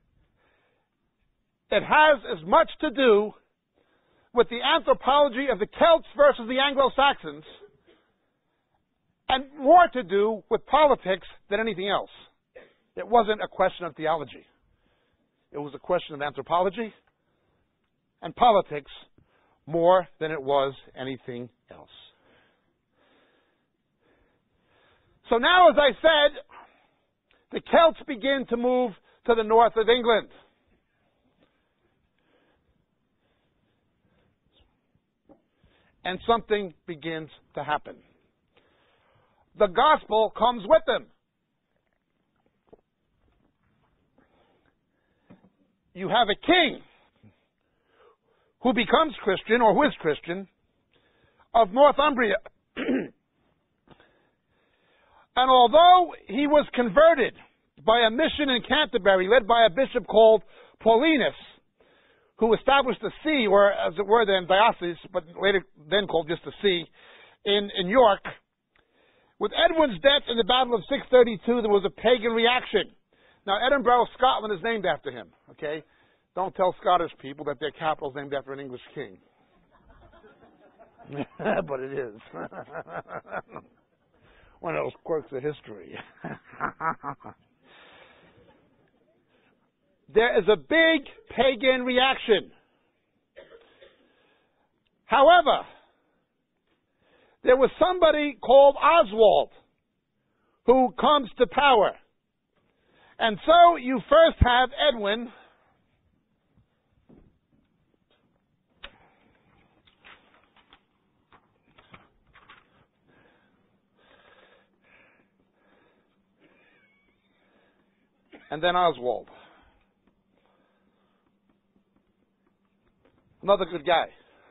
it has as much to do with the anthropology of the Celts versus the Anglo-Saxons and more to do with politics than anything else. It wasn't a question of theology. It was a question of anthropology and politics more than it was anything else. So now, as I said, the Celts begin to move to the north of England. And something begins to happen. The gospel comes with them. You have a king who becomes Christian, or who is Christian, of Northumbria. And although he was converted by a mission in Canterbury led by a bishop called Paulinus, who established a see, or as it were then diocese, but later then called just a see, in York, with Edwin's death in the Battle of 632, there was a pagan reaction. Now, Edinburgh, Scotland is named after him, okay? Don't tell Scottish people that their capital is named after an English king. But it is. One of those quirks of history. There is a big pagan reaction. However, there was somebody called Oswald who comes to power. And so you first have Edwin, and then Oswald. Another good guy.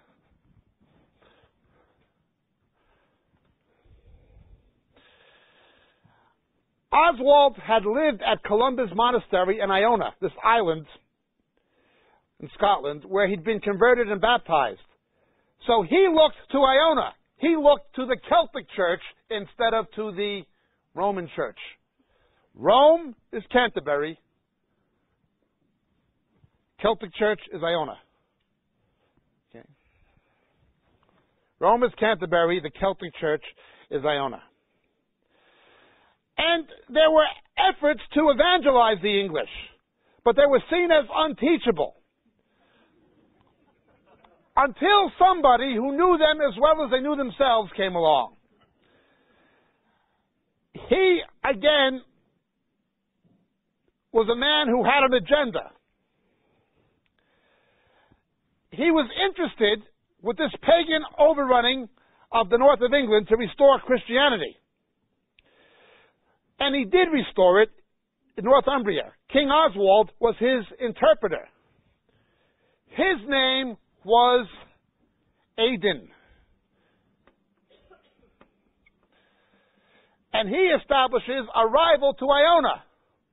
Oswald had lived at Columbus Monastery in Iona, this island in Scotland, where he'd been converted and baptized. So he looked to Iona. He looked to the Celtic church instead of to the Roman church. Rome is Canterbury. Celtic church is Iona. Rome is Canterbury, the Celtic Church is Iona. And there were efforts to evangelize the English, but they were seen as unteachable. Until somebody who knew them as well as they knew themselves came along. He, again, was a man who had an agenda. He was interested with this pagan overrunning of the north of England to restore Christianity. And he did restore it in Northumbria. King Oswald was his interpreter. His name was Aidan. And he establishes a rival to Iona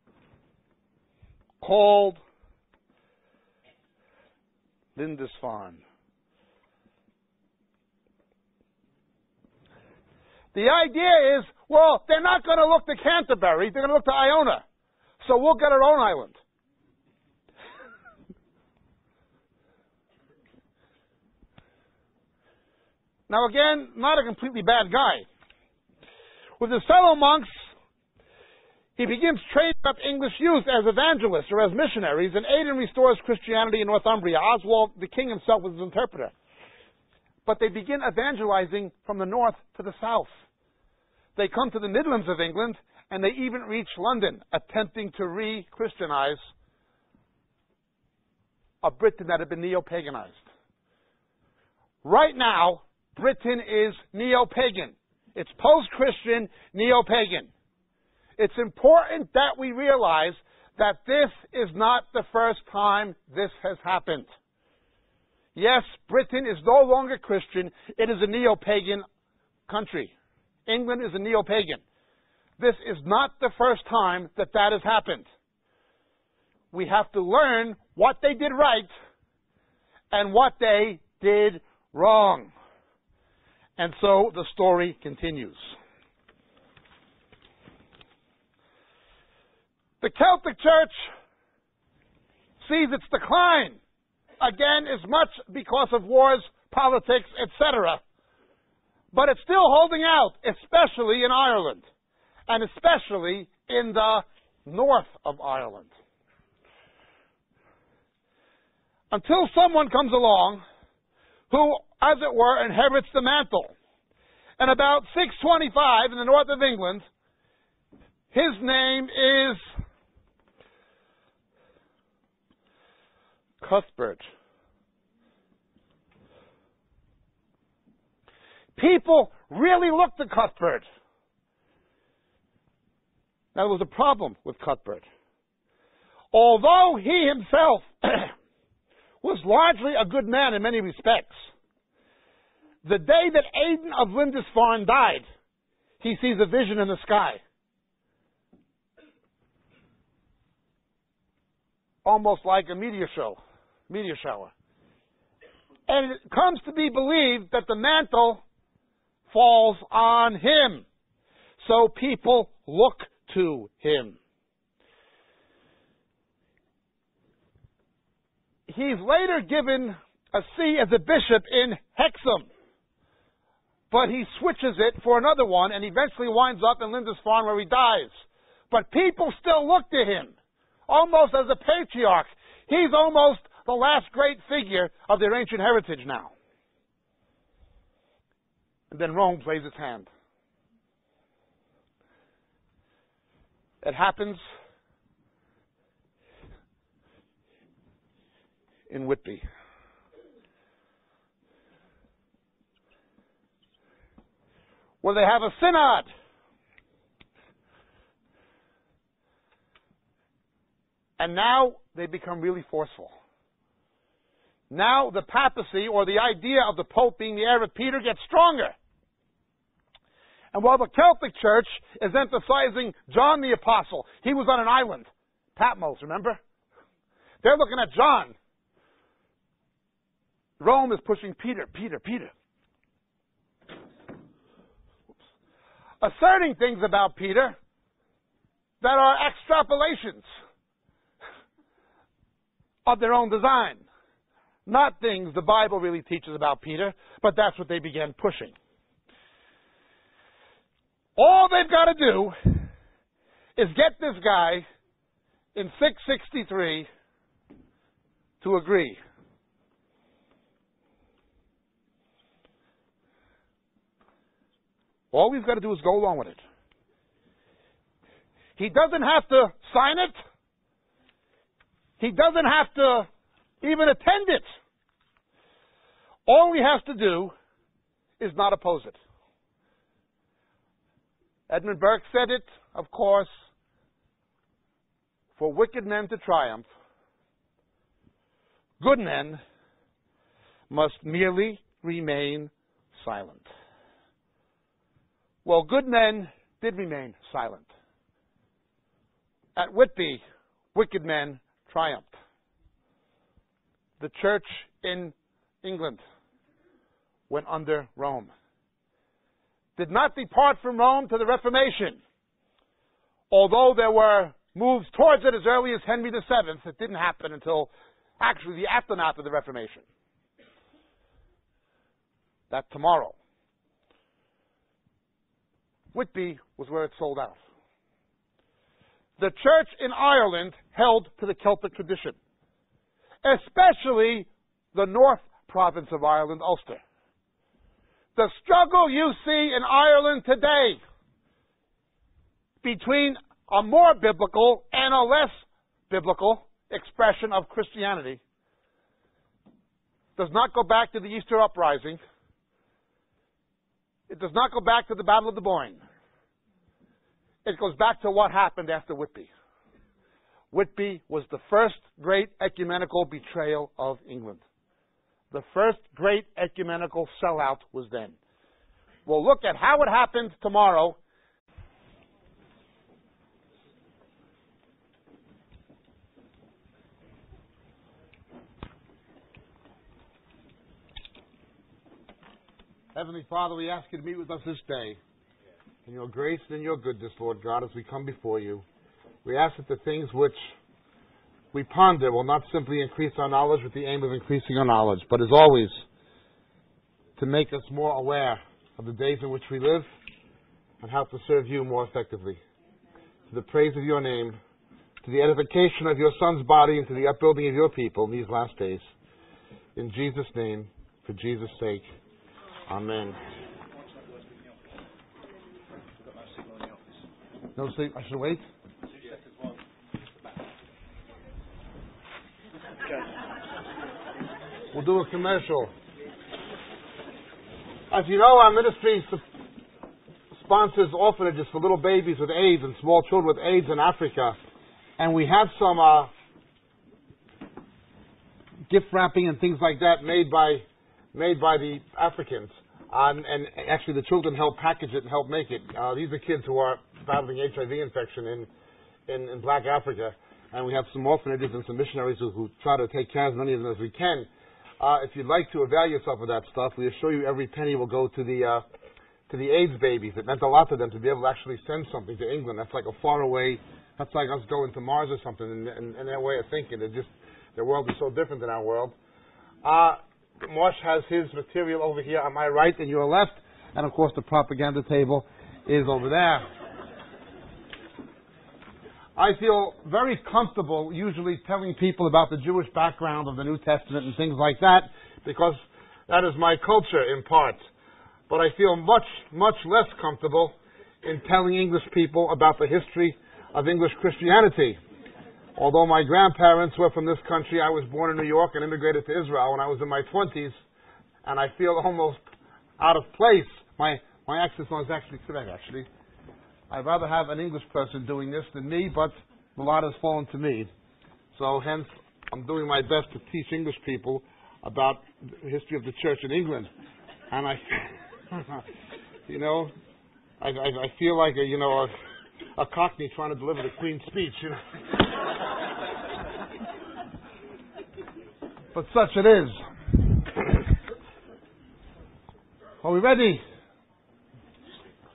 called Lindisfarne. The idea is, well, they're not going to look to Canterbury, they're going to look to Iona. So we'll get our own island. Now again, not a completely bad guy. With his fellow monks, he begins training up English youth as evangelists or as missionaries, and Aidan restores Christianity in Northumbria. Oswald, the king himself, was his interpreter. But they begin evangelizing from the north to the south. They come to the Midlands of England, and they even reach London, attempting to re-Christianize a Britain that had been neo-paganized. Right now, Britain is neo-pagan. It's post-Christian, neo-pagan. It's important that we realize that this is not the first time this has happened. Yes, Britain is no longer Christian. It is a neo-pagan country. England is a neo-pagan. This is not the first time that that has happened. We have to learn what they did right and what they did wrong. And so the story continues. The Celtic Church sees its decline, again, as much because of wars, politics, etc. But it's still holding out, especially in Ireland, and especially in the north of Ireland. Until someone comes along who, as it were, inherits the mantle. And about 625 in the north of England, his name is Cuthbert. People really looked at Cuthbert. Now, there was a problem with Cuthbert. Although he himself was largely a good man in many respects, the day that Aidan of Lindisfarne died, he sees a vision in the sky. Almost like a meteor shower. And it comes to be believed that the mantle falls on him. So people look to him. He's later given a see as a bishop in Hexham, but he switches it for another one and eventually winds up in Lindisfarne where he dies. But people still look to him, almost as a patriarch. He's almost the last great figure of their ancient heritage now. And then Rome plays its hand. It happens in Whitby. Where they have a synod. And now they become really forceful. Now the papacy, or the idea of the Pope being the heir of Peter, gets stronger. And while the Celtic Church is emphasizing John the Apostle, he was on an island, Patmos, remember? They're looking at John. Rome is pushing Peter. Asserting things about Peter that are extrapolations of their own design. Not things the Bible really teaches about Peter, but that's what they began pushing. All they've got to do is get this guy in 663 to agree. All we've got to do is go along with it. He doesn't have to sign it. He doesn't have to even attend it. All he has to do is not oppose it. Edmund Burke said it, of course, for wicked men to triumph, good men must merely remain silent. Well, good men did remain silent. At Whitby, wicked men triumphed. The church in England went under Rome. Did not depart from Rome to the Reformation. Although there were moves towards it as early as Henry VII, it didn't happen until actually the aftermath of the Reformation. That tomorrow. Whitby was where it sold out. The church in Ireland held to the Celtic tradition, especially the North Province of Ireland, Ulster. The struggle you see in Ireland today between a more biblical and a less biblical expression of Christianity does not go back to the Easter Uprising. It does not go back to the Battle of the Boyne. It goes back to what happened after Whitby. Whitby was the first great ecumenical betrayal of England. The first great ecumenical sellout was then. We'll look at how it happened tomorrow. Heavenly Father, we ask you to meet with us this day. In your grace and in your goodness, Lord God, as we come before you, we ask that the things which we ponder will not simply increase our knowledge with the aim of increasing our knowledge, but as always, to make us more aware of the days in which we live and how to serve you more effectively. To the praise of your name, to the edification of your Son's body, and to the upbuilding of your people in these last days. In Jesus' name, for Jesus' sake, amen. No sleep. I should wait. We'll do a commercial. As you know, our ministry sponsors orphanages for little babies with AIDS and small children with AIDS in Africa. And we have some gift wrapping and things like that made by the Africans. And actually the children help package it and help make it. These are kids who are battling HIV infection in Black Africa. And we have some orphanages and some missionaries who try to take care of as many of them as we can. If you'd like to avail yourself of that stuff, we assure you every penny will go to the AIDS babies. It meant a lot to them to be able to actually send something to England. That's like a far away, that's like us going to Mars or something in their way of thinking. Their world is so different than our world. Marsh has his material over here on my right and your left, and of course the propaganda table is over there. I feel very comfortable usually telling people about the Jewish background of the New Testament and things like that, because that is my culture in part. But I feel much, much less comfortable in telling English people about the history of English Christianity. Although my grandparents were from this country, I was born in New York and immigrated to Israel when I was in my 20s, and I feel almost out of place. My accent is actually correct, actually. I'd rather have an English person doing this than me, but the lot has fallen to me. So hence, I'm doing my best to teach English people about the history of the church in England. And I feel like a cockney trying to deliver the Queen's speech, But such it is. Are we ready?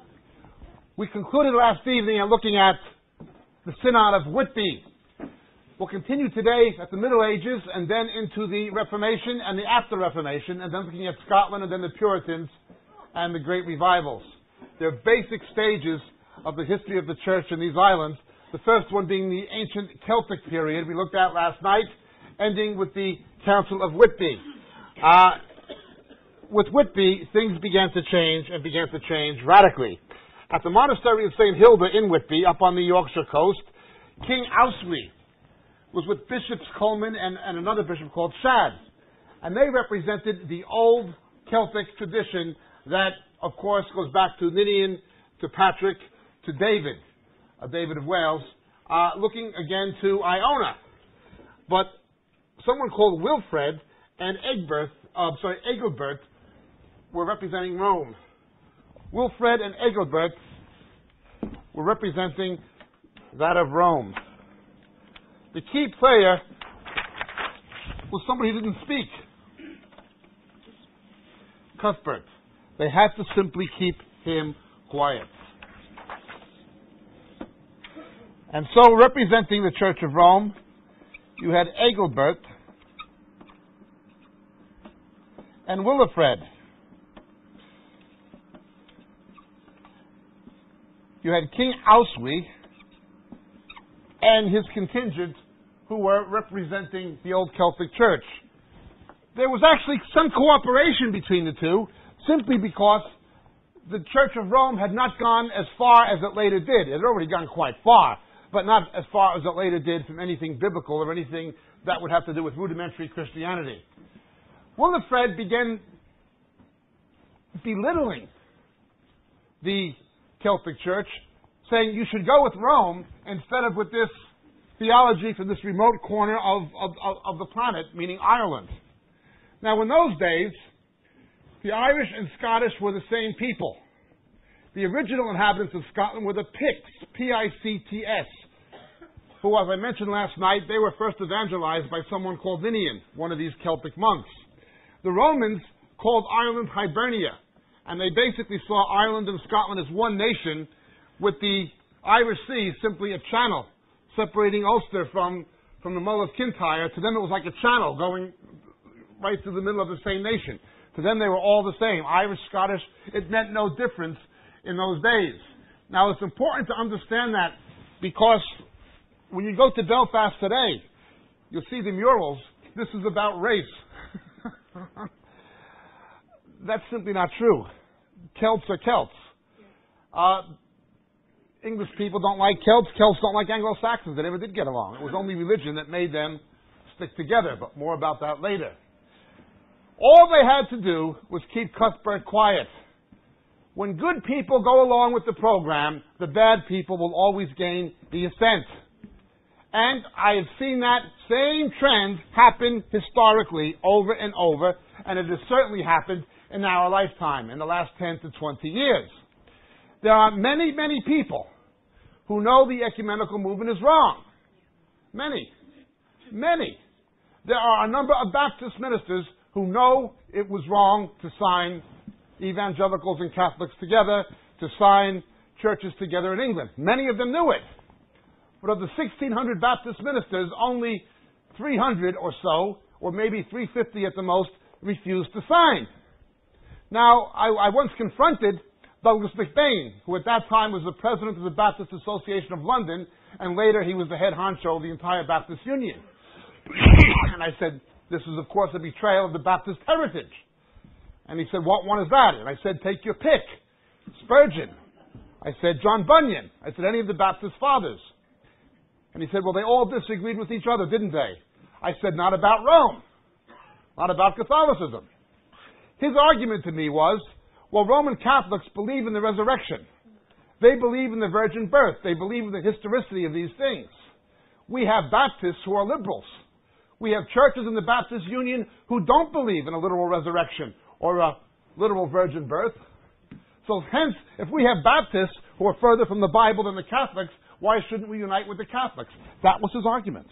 We concluded last evening in looking at the Synod of Whitby. We'll continue today at the Middle Ages and then into the Reformation and the after Reformation, and then looking at Scotland and then the Puritans and the Great Revivals. They're basic stages of the history of the church in these islands. The first one being the ancient Celtic period we looked at last night, ending with the Council of Whitby. With Whitby, things began to change radically. At the monastery of St. Hilda in Whitby, up on the Yorkshire coast, King Oswy was with Bishops Coleman and another bishop called Shad. And they represented the old Celtic tradition that, of course, goes back to Ninian, to Patrick, to David, David of Wales, looking again to Iona. But someone called Wilfred and Egilbert were representing Rome. Wilfred and Egilbert were representing that of Rome. The key player was somebody who didn't speak. Cuthbert. They had to simply keep him quiet. And so, representing the Church of Rome, you had Egilbert and Wilfred. You had King Oswy and his contingent who were representing the old Celtic Church. There was actually some cooperation between the two, simply because the Church of Rome had not gone as far as it later did. It had already gone quite far, but not as far as it later did from anything biblical or anything that would have to do with rudimentary Christianity. Wilfred began belittling the Celtic Church, saying you should go with Rome instead of with this theology from this remote corner of the planet, meaning Ireland. Now, in those days, the Irish and Scottish were the same people. The original inhabitants of Scotland were the Picts, P-I-C-T-S, who, as I mentioned last night, they were first evangelized by someone called Ninian, one of these Celtic monks. The Romans called Ireland Hibernia, and they basically saw Ireland and Scotland as one nation, with the Irish Sea simply a channel separating Ulster from the Mull of Kintyre. To them it was like a channel going right through the middle of the same nation. To them they were all the same. Irish, Scottish, it meant no difference in those days. Now it's important to understand that, because when you go to Belfast today, you'll see the murals. This is about race. That's simply not true. Celts are Celts. English people don't like Celts. Celts don't like Anglo-Saxons. They never did get along. It was only religion that made them stick together, but more about that later. All they had to do was keep Cuthbert quiet. When good people go along with the program, the bad people will always gain the assent. And I have seen that same trend happen historically over and over, and it has certainly happened in our lifetime, in the last 10 to 20 years. There are many, many people who know the ecumenical movement is wrong. Many. Many. There are a number of Baptist ministers who know it was wrong to sign evangelicals and Catholics together, to sign churches together in England. Many of them knew it. But of the 1,600 Baptist ministers, only 300 or so, or maybe 350 at the most, refused to sign. Now, I once confronted Douglas McBain, who at that time was the president of the Baptist Association of London, and later he was the head honcho of the entire Baptist Union. And I said, this is of course a betrayal of the Baptist heritage. And he said, what one is that? And I said, take your pick. Spurgeon. I said, John Bunyan. I said, any of the Baptist fathers. And he said, well, they all disagreed with each other, didn't they? I said, not about Rome. Not about Catholicism. His argument to me was, well, Roman Catholics believe in the resurrection. They believe in the virgin birth. They believe in the historicity of these things. We have Baptists who are liberals. We have churches in the Baptist Union who don't believe in a literal resurrection or a literal virgin birth. So hence, if we have Baptists who are further from the Bible than the Catholics, why shouldn't we unite with the Catholics? That was his argument.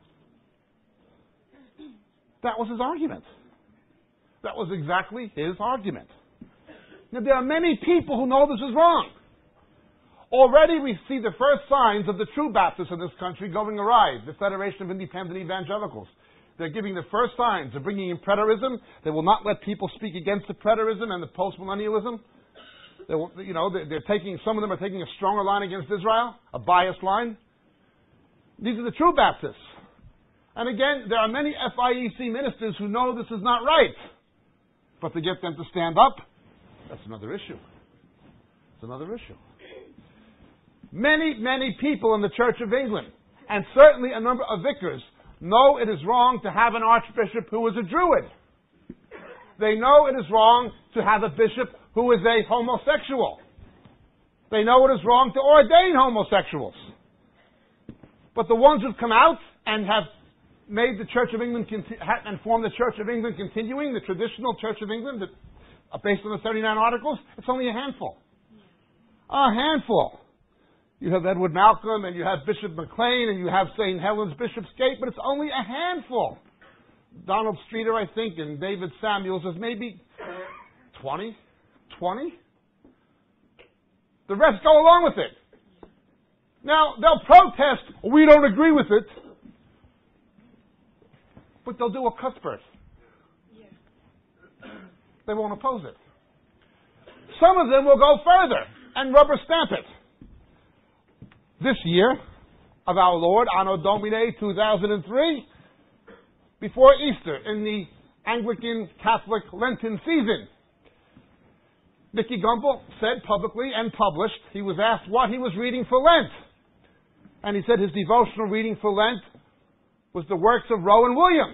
That was his argument. That was exactly his argument. Now, there are many people who know this is wrong. Already we see the first signs of the true Baptists in this country going awry, the Federation of Independent Evangelicals. They're giving the first signs of bringing in preterism. They will not let people speak against the preterism and the postmillennialism. They're taking, some of them are taking a stronger line against Israel, a biased line. These are the true Baptists. And again, there are many FIEC ministers who know this is not right. But to get them to stand up, that's another issue. It's another issue. Many, many people in the Church of England, and certainly a number of vicars, know it is wrong to have an archbishop who is a Druid. They know it is wrong to have a bishop who is a homosexual. They know it is wrong to ordain homosexuals. But the ones who've come out and have made the Church of England and formed the Church of England continuing, the traditional Church of England, based on the 39 Articles, it's only a handful. A handful. You have Edward Malcolm, and you have Bishop McLean, and you have St. Helens Bishopsgate, but it's only a handful. Donald Streeter, I think, and David Samuels, is maybe 20? The rest go along with it. Now, they'll protest, we don't agree with it, but they'll do a cuthbert. They won't oppose it. Some of them will go further and rubber stamp it. This year of our Lord, Anno Domini 2003, before Easter, in the Anglican Catholic Lenten season, Nicky Gumbel said publicly and published, he was asked what he was reading for Lent. And he said his devotional reading for Lent was the works of Rowan Williams.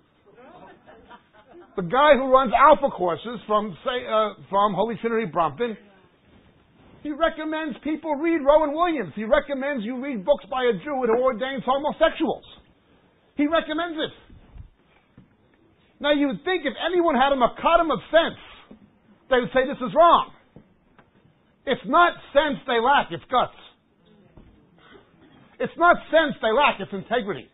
The guy who runs Alpha courses from Holy Trinity Brompton. He recommends people read Rowan Williams. He recommends you read books by a Jew who ordains homosexuals. He recommends it. Now you would think if anyone had a modicum of sense, they would say this is wrong. It's not sense they lack, it's guts. It's not sense they lack, it's integrity.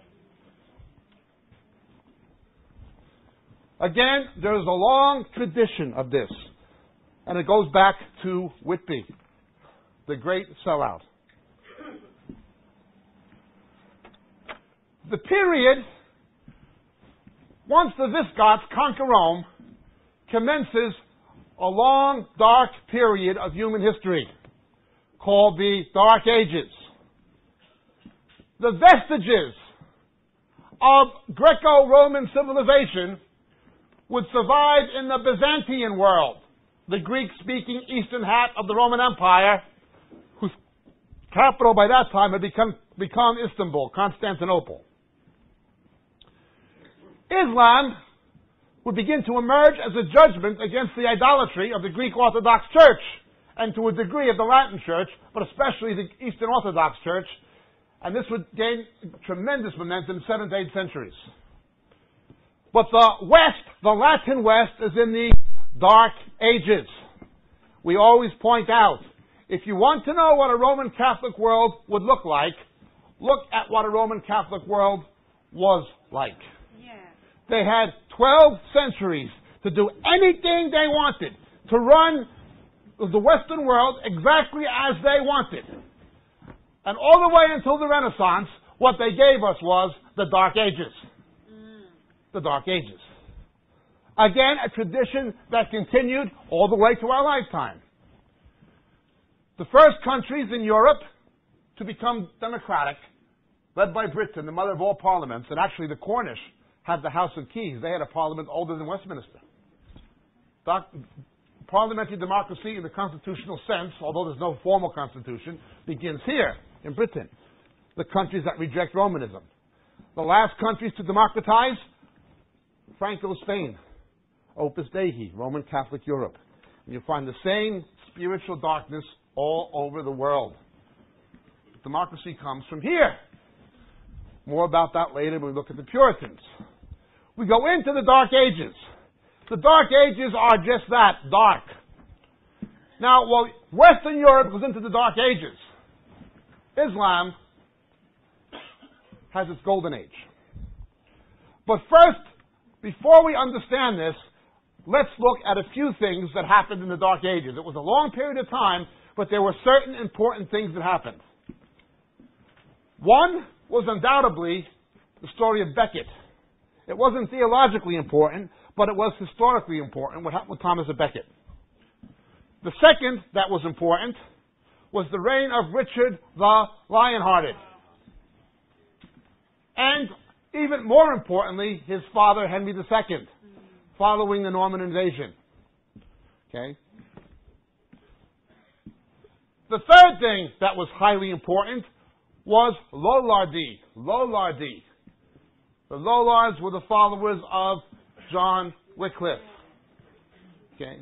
Again, there is a long tradition of this. And it goes back to Whitby, the great sellout. The period, once the Visigoths conquer Rome, commences a long, dark period of human history called the Dark Ages. The vestiges of Greco-Roman civilization would survive in the Byzantine world, the Greek-speaking eastern half of the Roman Empire, whose capital by that time had become Istanbul, Constantinople. Islam would begin to emerge as a judgment against the idolatry of the Greek Orthodox Church, and to a degree of the Latin Church, but especially the Eastern Orthodox Church, and this would gain tremendous momentum in the 7th to 8th centuries. But the West, the Latin West, is in the Dark Ages. We always point out, if you want to know what a Roman Catholic world would look like, look at what a Roman Catholic world was like. Yeah. They had 12 centuries to do anything they wanted, to run the Western world exactly as they wanted. And all the way until the Renaissance, what they gave us was the Dark Ages. The Dark Ages. Again, a tradition that continued all the way to our lifetime. The first countries in Europe to become democratic, led by Britain, the mother of all parliaments, and actually the Cornish had the House of Keys. They had a parliament older than Westminster. Parliamentary democracy in the constitutional sense, although there's no formal constitution, begins here in Britain. The countries that reject Romanism. The last countries to democratize, Franco, Spain. Opus Dei, Roman Catholic Europe. And you find the same spiritual darkness all over the world. Democracy comes from here. More about that later when we look at the Puritans. We go into the Dark Ages. The Dark Ages are just that, dark. Now, while Western Europe goes into the Dark Ages, Islam has its golden age. But first, before we understand this, let's look at a few things that happened in the Dark Ages. It was a long period of time but there were certain important things that happened. One was undoubtedly the story of Becket. It wasn't theologically important, but it was historically important, what happened with Thomas of Becket. The second that was important was the reign of Richard the Lionhearted. And even more importantly, his father, Henry II, following the Norman invasion. Okay? The third thing that was highly important was Lollardy. Lollardy. The Lollards were the followers of John Wycliffe. Okay?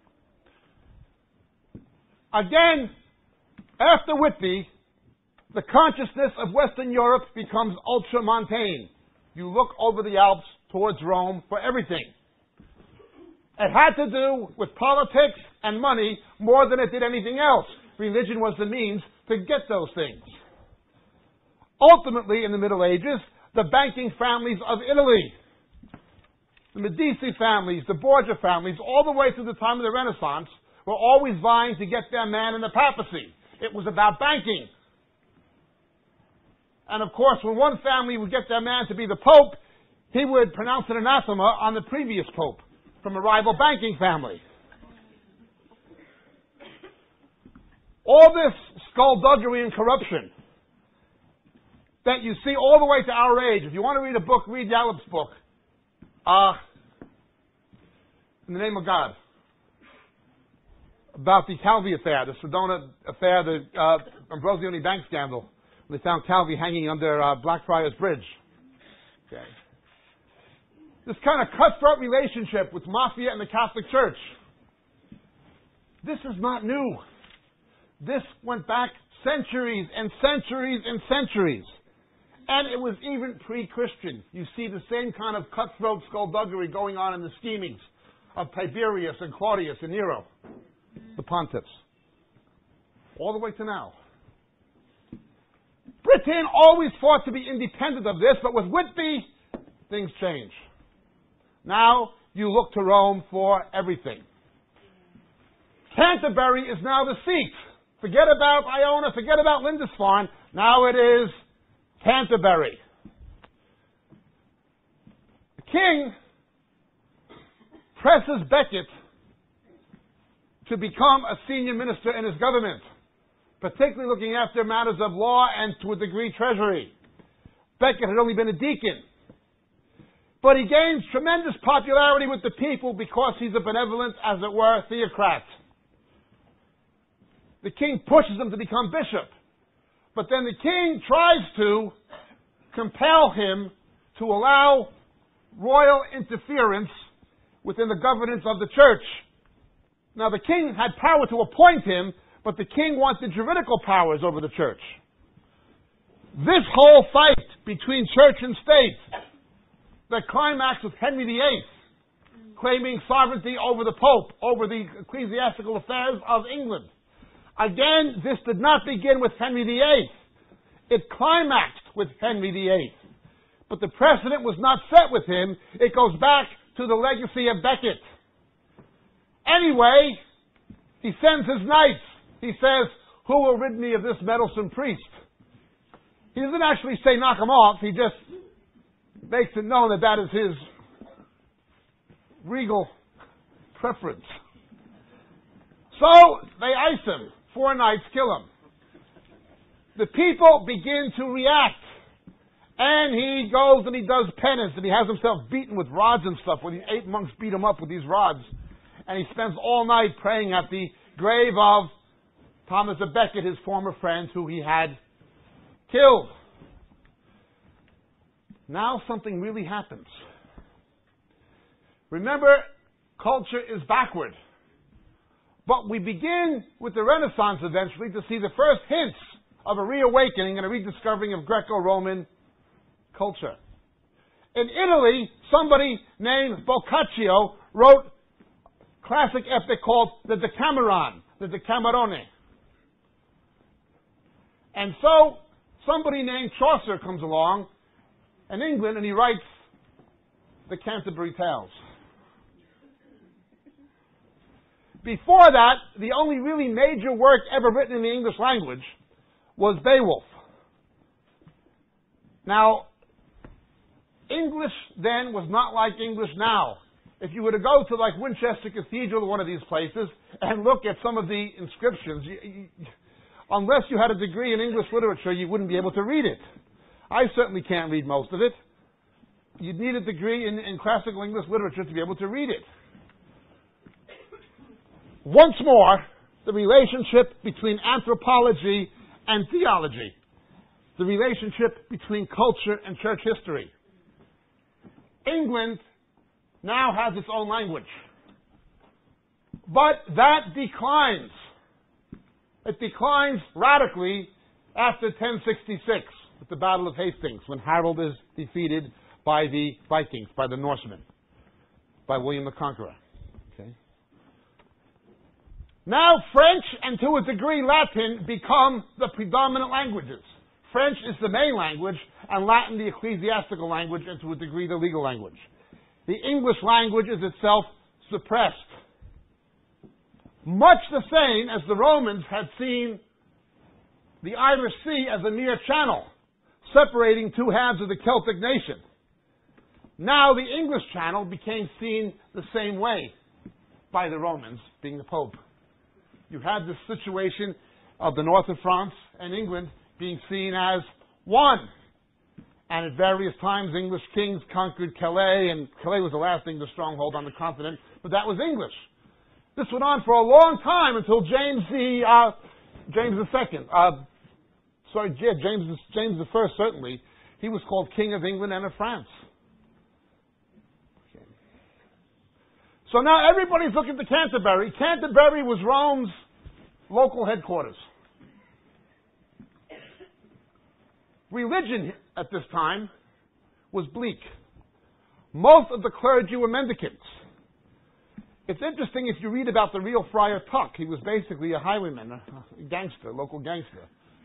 Again, after Whitby, the consciousness of Western Europe becomes ultramontane. You look over the Alps towards Rome for everything. It had to do with politics and money more than it did anything else. Religion was the means to get those things. Ultimately, in the Middle Ages, the banking families of Italy, the Medici families, the Borgia families, all the way through the time of the Renaissance, were always vying to get their man in the papacy. It was about banking. And of course, when one family would get their man to be the Pope, he would pronounce an anathema on the previous Pope from a rival banking family. All this skullduggery and corruption that you see all the way to our age. If you want to read a book, read Yallop's book. In the Name of God. About the Calvi affair, the Sedona affair, the Ambrosioni bank scandal. They found Calvi hanging under Blackfriars Bridge. Okay. This kind of cutthroat relationship with mafia and the Catholic Church. This is not new. This went back centuries and centuries and centuries. And it was even pre-Christian. You see the same kind of cutthroat skullduggery going on in the schemings of Tiberius and Claudius and Nero, the pontiffs. All the way to now. Britain always fought to be independent of this, but with Whitby, things change. Now you look to Rome for everything. Canterbury is now the seat. Forget about Iona, forget about Lindisfarne. Now it is Canterbury. The king presses Becket to become a senior minister in his government, particularly looking after matters of law and, to a degree, treasury. Becket had only been a deacon. But he gains tremendous popularity with the people because he's a benevolent, as it were, theocrat. The king pushes him to become bishop. But then the king tries to compel him to allow royal interference within the governance of the church. Now the king had power to appoint him, but the king wanted juridical powers over the church. This whole fight between church and state, the climax with Henry VIII, claiming sovereignty over the Pope, over the ecclesiastical affairs of England. Again, this did not begin with Henry VIII. It climaxed with Henry VIII. But the precedent was not set with him. It goes back to the legacy of Becket. Anyway, he sends his knights. He says, "Who will rid me of this meddlesome priest?" He doesn't actually say knock him off. He just makes it known that that is his regal preference. So they ice him. 4 nights, kill him. The people begin to react. And he goes and he does penance, and he has himself beaten with rods and stuff. When the 8 monks beat him up with these rods. And he spends all night praying at the grave of Thomas of Becket, his former friend, who he had killed. Now something really happens. Remember, culture is backward. But we begin with the Renaissance eventually to see the first hints of a reawakening and a rediscovering of Greco-Roman culture. In Italy, somebody named Boccaccio wrote a classic epic called the Decameron, the Decamerone. And so, somebody named Chaucer comes along in England and he writes the Canterbury Tales. Before that, the only really major work ever written in the English language was Beowulf. Now, English then was not like English now. If you were to go to like Winchester Cathedral or one of these places and look at some of the inscriptions, unless you had a degree in English literature, you wouldn't be able to read it. I certainly can't read most of it. You'd need a degree in classical English literature to be able to read it. Once more, the relationship between anthropology and theology. The relationship between culture and church history. England now has its own language. But that declines. It declines radically after 1066 with the Battle of Hastings, when Harold is defeated by the Vikings, by the Norsemen, by William the Conqueror. Okay. Now French and to a degree Latin become the predominant languages. French is the main language, and Latin the ecclesiastical language, and to a degree the legal language. The English language is itself suppressed. Much the same as the Romans had seen the Irish Sea as a mere channel, separating two halves of the Celtic nation. Now the English Channel became seen the same way by the Romans, being the Pope. You had this situation of the north of France and England being seen as one. And at various times English kings conquered Calais, and Calais was the last English stronghold on the continent, but that was English. This went on for a long time until James I, certainly. He was called King of England and of France. Okay. So now everybody's looking to Canterbury. Canterbury was Rome's local headquarters. Religion at this time was bleak. Most of the clergy were mendicants. It's interesting if you read about the real Friar Tuck. He was basically a highwayman, a gangster, local gangster.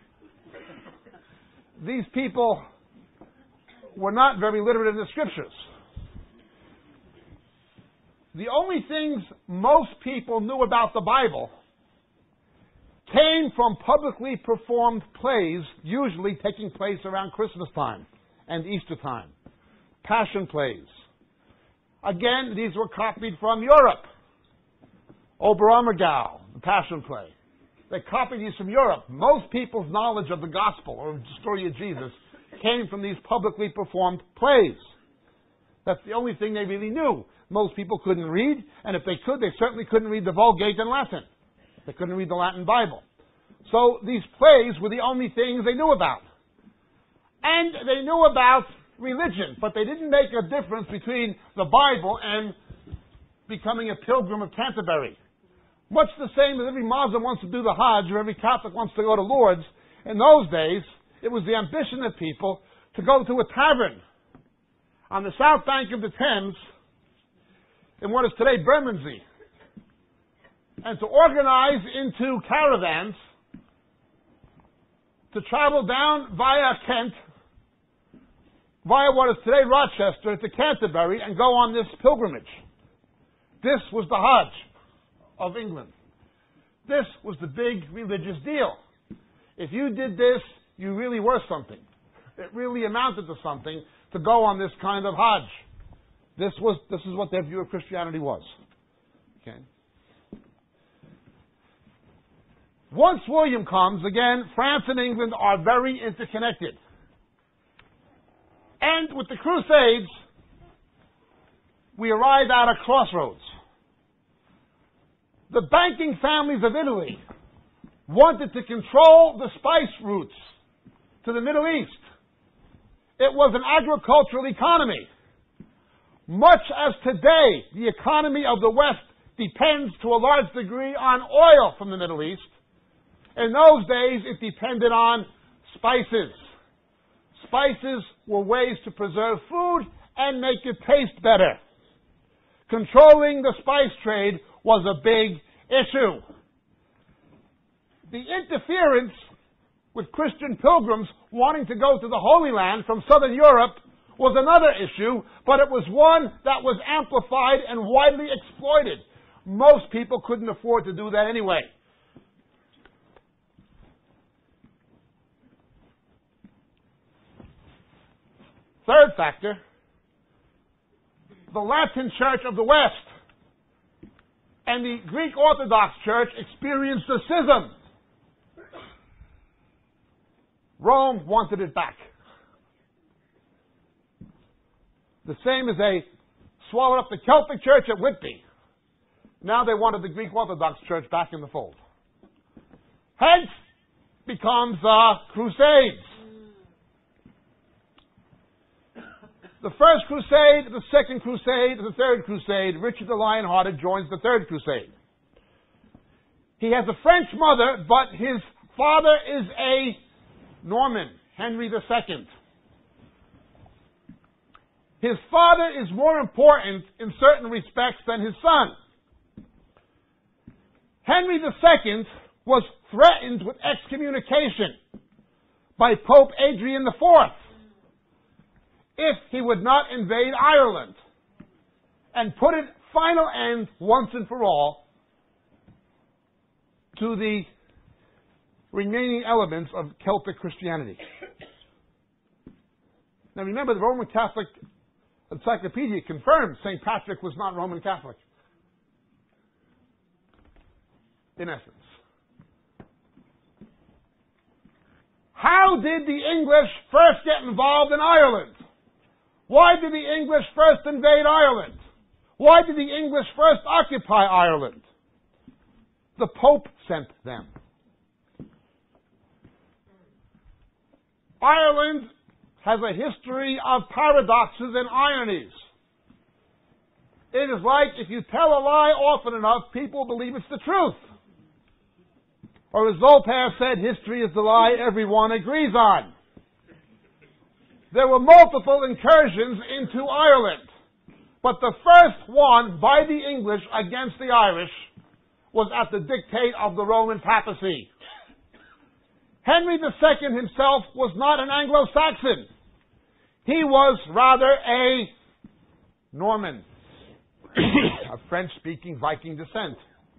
These people were not very literate in the scriptures. The only things most people knew about the Bible came from publicly performed plays, usually taking place around Christmas time and Easter time. Passion plays. Again, these were copied from Europe. Oberammergau, the Passion play. They copied these from Europe. Most people's knowledge of the gospel or the story of Jesus came from these publicly performed plays. That's the only thing they really knew. Most people couldn't read, and if they could, they certainly couldn't read the Vulgate in Latin. They couldn't read the Latin Bible. So these plays were the only things they knew about. And they knew about religion, but they didn't make a difference between the Bible and becoming a pilgrim of Canterbury. Much the same as every Muslim wants to do the Hajj or every Catholic wants to go to Lourdes. In those days, it was the ambition of people to go to a tavern on the south bank of the Thames in what is today Bermondsey, and to organize into caravans to travel down via Kent, via what is today Rochester, to Canterbury, and go on this pilgrimage. This was the Hajj of England. This was the big religious deal. If you did this, you really were something. It really amounted to something to go on this kind of Hajj. This is what their view of Christianity was. Okay. Once William comes, again, France and England are very interconnected. And with the Crusades, we arrive at a crossroads. The banking families of Italy wanted to control the spice routes to the Middle East. It was an agricultural economy. Much as today, the economy of the West depends to a large degree on oil from the Middle East. In those days, it depended on spices. Spices were ways to preserve food and make it taste better. Controlling the spice trade was a big issue. The interference with Christian pilgrims wanting to go to the Holy Land from Southern Europe was another issue, but it was one that was amplified and widely exploited. Most people couldn't afford to do that anyway. Third factor, the Latin Church of the West and the Greek Orthodox Church experienced a schism. Rome wanted it back. The same as they swallowed up the Celtic Church at Whitby. Now they wanted the Greek Orthodox Church back in the fold. Hence becomes Crusades. The First Crusade, the Second Crusade, the Third Crusade. Richard the Lionhearted joins the Third Crusade. He has a French mother, but his father is a Norman, Henry II. His father is more important in certain respects than his son. Henry II was threatened with excommunication by Pope Adrian IV if he would not invade Ireland and put an final end once and for all to the remaining elements of Celtic Christianity. Now remember, the Roman Catholic Encyclopedia confirms St. Patrick was not Roman Catholic. In essence. How did the English first get involved in Ireland? Why did the English first invade Ireland? Why did the English first occupy Ireland? The Pope sent them. Ireland has a history of paradoxes and ironies. It is like if you tell a lie often enough, people believe it's the truth. Or as Voltaire said, history is the lie everyone agrees on. There were multiple incursions into Ireland, but the first one by the English against the Irish was at the dictate of the Roman papacy. Henry II himself was not an Anglo-Saxon. He was rather a Norman of French-speaking Viking descent.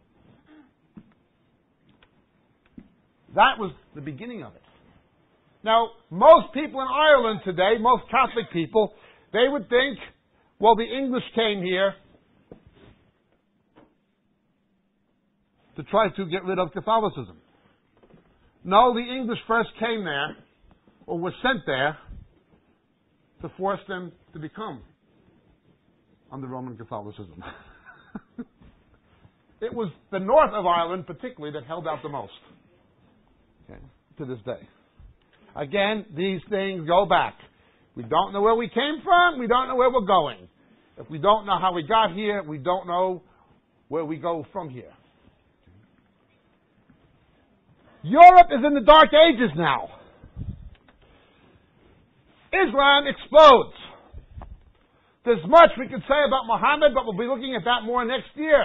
That was the beginning of it. Now, most people in Ireland today, most Catholic people, they would think, well, the English came here to try to get rid of Catholicism. No, the English first came there, or were sent there, to force them to become under Roman Catholicism. It was the north of Ireland, particularly, that held out the most. Okay, to this day. Again, these things go back. We don't know where we came from. We don't know where we're going. If we don't know how we got here, we don't know where we go from here. Europe is in the Dark Ages now. Islam explodes. There's much we could say about Muhammad, but we'll be looking at that more next year.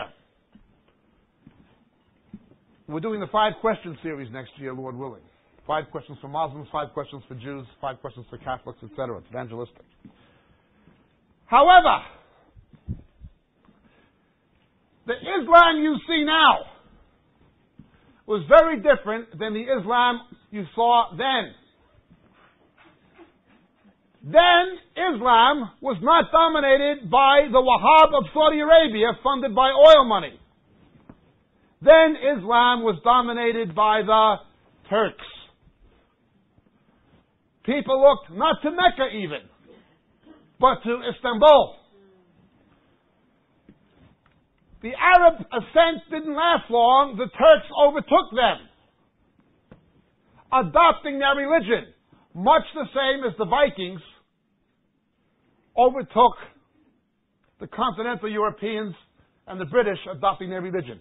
We're doing the 5 question series next year, Lord willing. 5 questions for Muslims, 5 questions for Jews, 5 questions for Catholics, etc. It's evangelistic. However, the Islam you see now was very different than the Islam you saw then. Then, Islam was not dominated by the Wahhab of Saudi Arabia, funded by oil money. Then, Islam was dominated by the Turks. People looked not to Mecca even, but to Istanbul. The Arab ascent didn't last long. The Turks overtook them, adopting their religion, much the same as the Vikings overtook the continental Europeans and the British adopting their religion.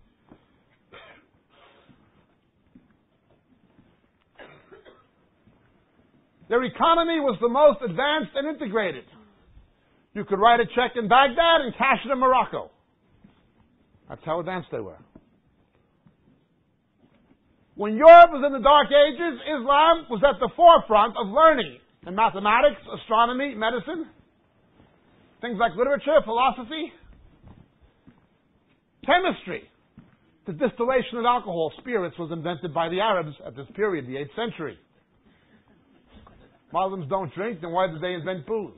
Their economy was the most advanced and integrated. You could write a check in Baghdad and cash it in Morocco. That's how advanced they were. When Europe was in the Dark Ages, Islam was at the forefront of learning in mathematics, astronomy, medicine, things like literature, philosophy. Chemistry. The distillation of alcohol, spirits, was invented by the Arabs at this period, the 8th century. Muslims don't drink, then why did they invent booze?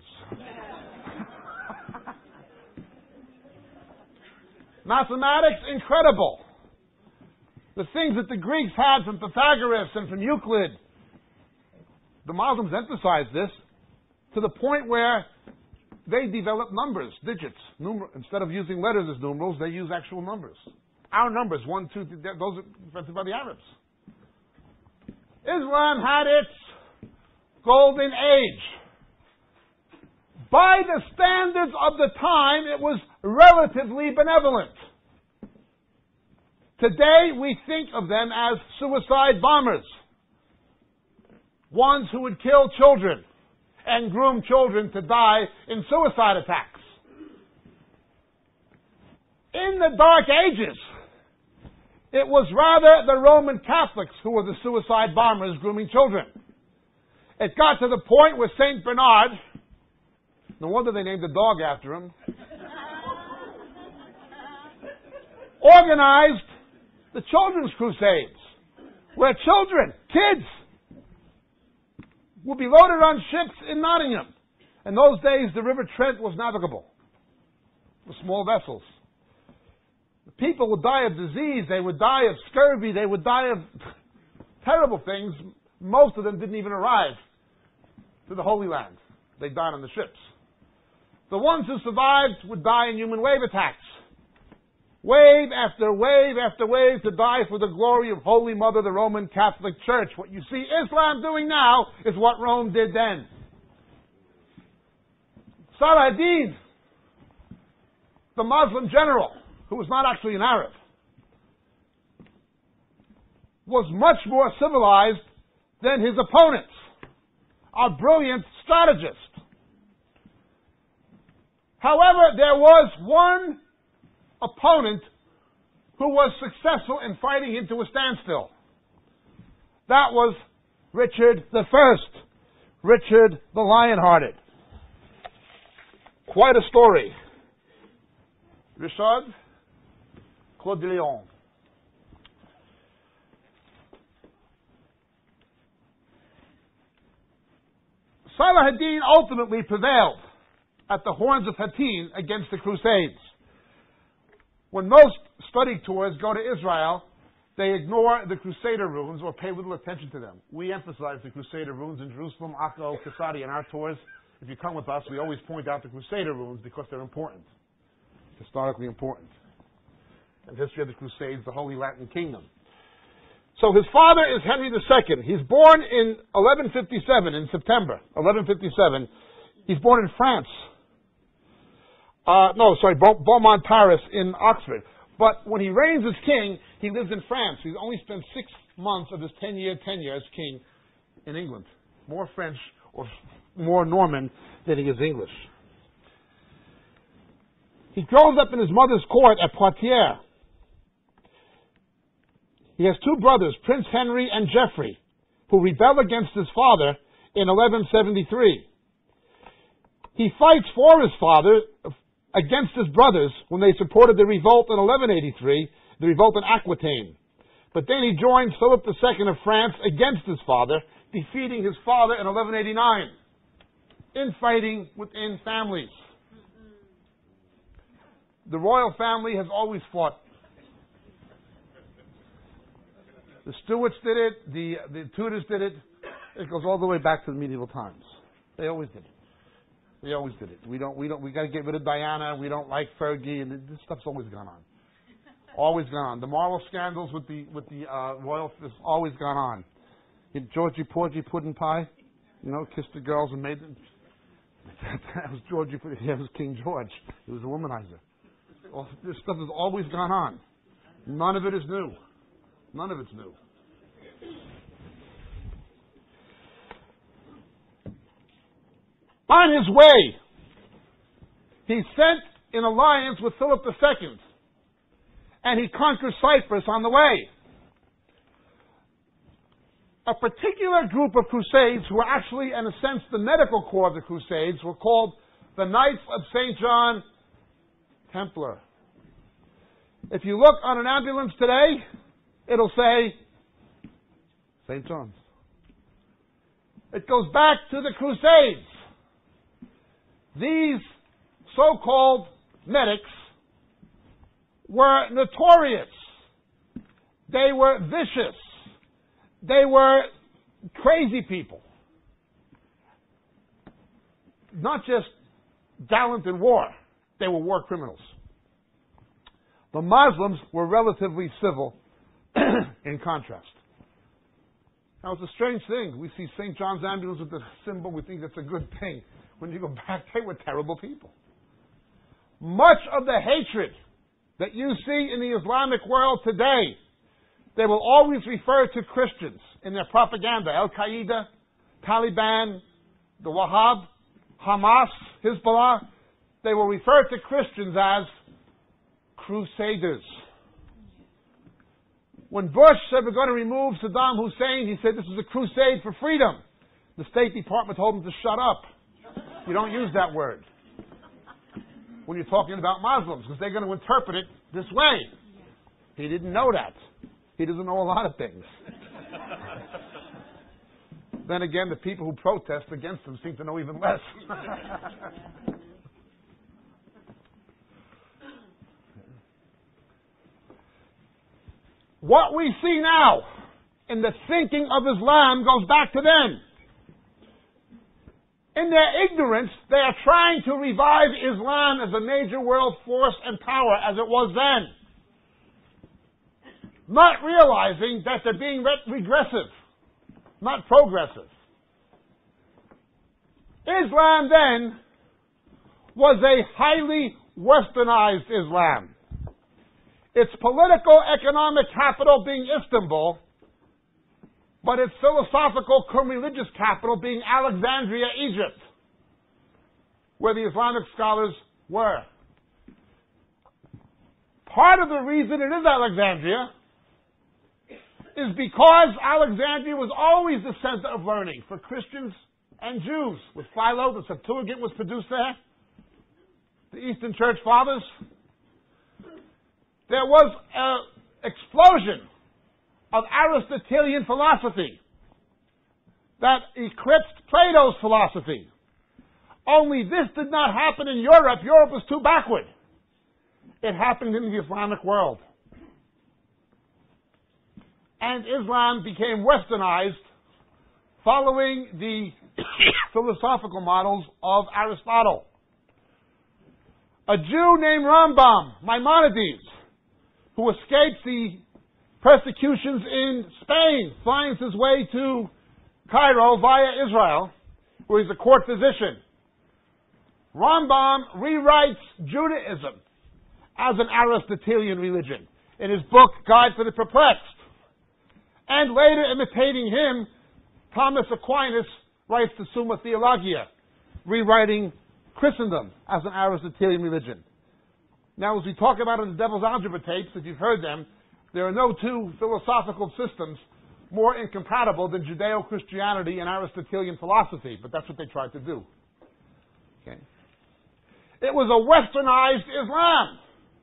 Mathematics, incredible. The things that the Greeks had from Pythagoras and from Euclid. The Muslims emphasized this to the point where they developed numbers, digits. Instead of using letters as numerals, they use actual numbers. Our numbers, 1, 2, 3, those are invented by the Arabs. Islam had its golden age. By the standards of the time, it was relatively benevolent. Today, we think of them as suicide bombers. Ones who would kill children and groom children to die in suicide attacks. In the Dark Ages, it was rather the Roman Catholics who were the suicide bombers grooming children. It got to the point where St. Bernard, no wonder they named the dog after him, organized the Children's Crusades, where children, kids, would be loaded on ships in Nottingham. In those days, the River Trent was navigable with small vessels. The people would die of disease, they would die of scurvy, they would die of terrible things. Most of them didn't even arrive to the Holy Land. They died on the ships. The ones who survived would die in human wave attacks. Wave after wave after wave to die for the glory of Holy Mother, the Roman Catholic Church. What you see Islam doing now is what Rome did then. Saladin, the Muslim general, who was not actually an Arab, was much more civilized than his opponents, a brilliant strategist. However, there was one opponent who was successful in fighting him to a standstill. That was Richard I, Richard the Lionhearted. Quite a story. Richard Claude de Lion. Saladin ultimately prevailed at the Horns of Hattin against the Crusades. When most study tours go to Israel, they ignore the Crusader ruins or pay little attention to them. We emphasize the Crusader ruins in Jerusalem, Akko, Kasadi, in our tours. If you come with us, we always point out the Crusader ruins because they're important, historically important. In the history of the Crusades, the Holy Latin Kingdom. So his father is Henry II. He's born in 1157, in September 1157. He's born in France. Beaumont Paris in Oxford. But when he reigns as king, he lives in France. He's only spent 6 months of his 10-year tenure as king in England. More French or more Norman than he is English. He grows up in his mother's court at Poitiers. He has 2 brothers, Prince Henry and Geoffrey, who rebel against his father in 1173. He fights for his father against his brothers when they supported the revolt in 1183, the revolt in Aquitaine. But then he joins Philip II of France against his father, defeating his father in 1189. Infighting within families. The royal family has always fought. The Stuarts did it, the Tudors did it. It goes all the way back to the medieval times. They always did it. They always did it. We got to get rid of Diana. We don't like Fergie, and this stuff's always gone on. Always gone on. The moral scandals with the royal has always gone on. Georgie Porgy Puddin' Pie, kissed the girls and made them. That was that was King George. He was a womanizer. This stuff has always gone on. None of it is new. None of it's new. On his way, he sent in alliance with Philip II, and he conquered Cyprus on the way. A particular group of Crusades, who were actually, in a sense, the medical corps of the Crusades, were called the Knights of St. John Templar. If you look on an ambulance today, it'll say St. John's. It goes back to the Crusades. These so-called medics were notorious. They were vicious. They were crazy people. Not just gallant in war. They were war criminals. The Muslims were relatively civil in contrast. Now, it's a strange thing. We see St. John's ambulance with the symbol. We think that's a good thing. When you go back, they were terrible people. Much of the hatred that you see in the Islamic world today, they will always refer to Christians in their propaganda. Al-Qaeda, Taliban, the Wahhab, Hamas, Hezbollah. They will refer to Christians as crusaders. When Bush said we're going to remove Saddam Hussein, he said this is a crusade for freedom. The State Department told him to shut up. You don't use that word when you're talking about Muslims, because they're going to interpret it this way. He didn't know that. He doesn't know a lot of things. Then again, the people who protest against him seem to know even less. What we see now in the thinking of Islam goes back to then. In their ignorance, they are trying to revive Islam as a major world force and power as it was then. Not realizing that they're being regressive, not progressive. Islam then was a highly westernized Islam. Its political, economic capital being Istanbul, but its philosophical, religious capital being Alexandria, Egypt, where the Islamic scholars were. Part of the reason it is Alexandria is because Alexandria was always the center of learning for Christians and Jews. With Philo, the Septuagint was produced there. The Eastern Church Fathers. There was an explosion of Aristotelian philosophy that eclipsed Plato's philosophy. Only this did not happen in Europe. Europe was too backward. It happened in the Islamic world. And Islam became westernized following the philosophical models of Aristotle. A Jew named Rambam, Maimonides, who escapes the persecutions in Spain, finds his way to Cairo via Israel, where he's a court physician. Rambam rewrites Judaism as an Aristotelian religion in his book, Guide for the Perplexed. And later, imitating him, Thomas Aquinas writes the Summa Theologia, rewriting Christendom as an Aristotelian religion. Now, as we talk about in the Devil's Algebra tapes, if you've heard them, there are no two philosophical systems more incompatible than Judeo-Christianity and Aristotelian philosophy, but that's what they tried to do. Okay. It was a westernized Islam.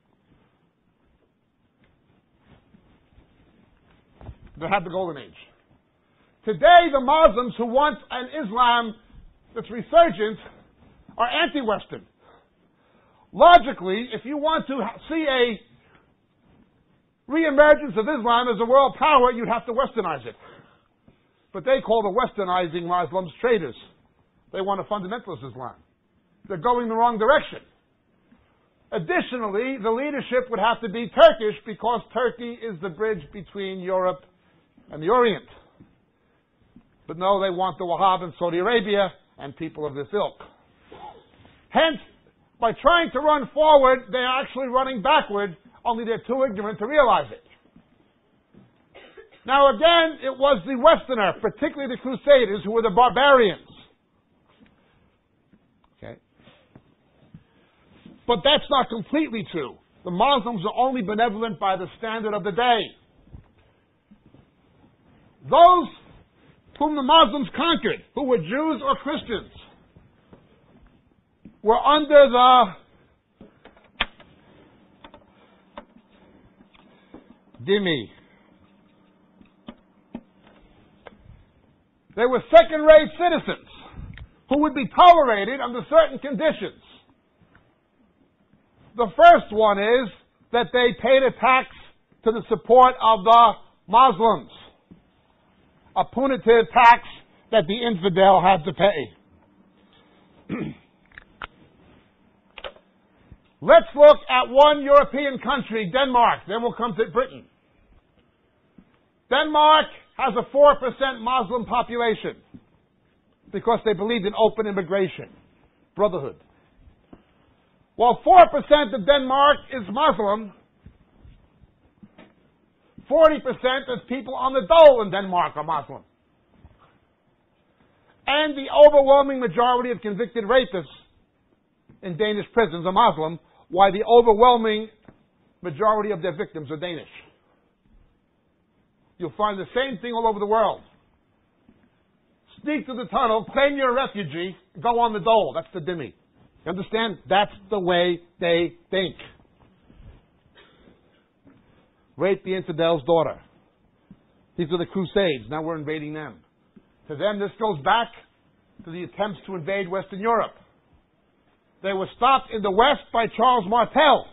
They had the Golden Age. Today, the Muslims who want an Islam that's resurgent are anti-Western. Logically, if you want to see a re-emergence of Islam as a world power, you'd have to westernize it. But they call the westernizing Muslims traitors. They want a fundamentalist Islam. They're going the wrong direction. Additionally, the leadership would have to be Turkish because Turkey is the bridge between Europe and the Orient. But no, they want the Wahhab in Saudi Arabia and people of this ilk. Hence, by trying to run forward, they're actually running backward, only they're too ignorant to realize it. Now again, it was the Westerner, particularly the Crusaders, who were the barbarians. Okay. But that's not completely true. The Muslims are only benevolent by the standard of the day. Those whom the Muslims conquered, who were Jews or Christians, were under dhimmi. They were second-rate citizens who would be tolerated under certain conditions. The first one is that they paid a tax to the support of the Muslims, a punitive tax that the infidel had to pay. Let's look at one European country, Denmark, then we'll come to Britain. Denmark has a 4% Muslim population because they believed in open immigration, brotherhood. While 4% of Denmark is Muslim, 40% of people on the dole in Denmark are Muslim. And the overwhelming majority of convicted rapists in Danish prisons are Muslim, while the overwhelming majority of their victims are Danish. You'll find the same thing all over the world. Sneak through the tunnel, claim you're a refugee, go on the dole. That's the dhimmi. You understand? That's the way they think. Rape the infidel's daughter. These are the Crusades. Now we're invading them. To them, this goes back to the attempts to invade Western Europe. They were stopped in the West by Charles Martel.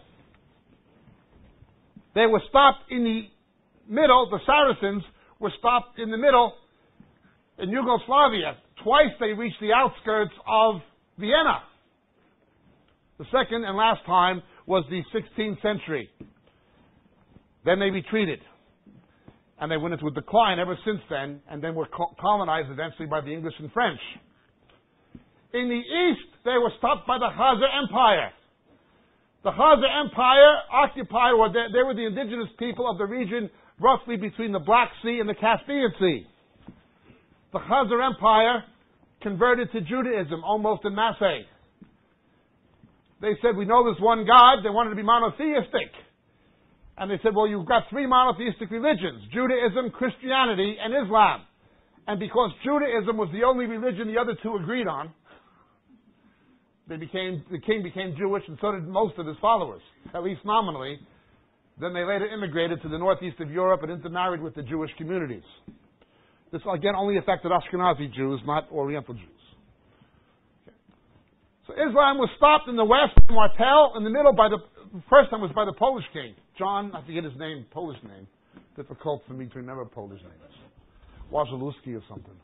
They were stopped in the middle. The Saracens were stopped in the middle in Yugoslavia. Twice they reached the outskirts of Vienna. The second and last time was the 16th century. Then they retreated. And they went into a decline ever since then, and then were colonized eventually by the English and French. In the east, they were stopped by the Khazar Empire. The Khazar Empire occupied, or they were the indigenous people of the region roughly between the Black Sea and the Caspian Sea. The Khazar Empire converted to Judaism almost en masse. They said, we know there's one God. They wanted to be monotheistic. And they said, well, you've got three monotheistic religions, Judaism, Christianity, and Islam. And because Judaism was the only religion the other two agreed on, the king became Jewish, and so did most of his followers, at least nominally. Then they later immigrated to the northeast of Europe and intermarried with the Jewish communities. This, again, only affected Ashkenazi Jews, not Oriental Jews. Okay. So Islam was stopped in the west, Martel, in the middle by the first time was by the Polish king. John, I forget his name, Polish name. Difficult for me to remember Polish names. Wazalewski or something.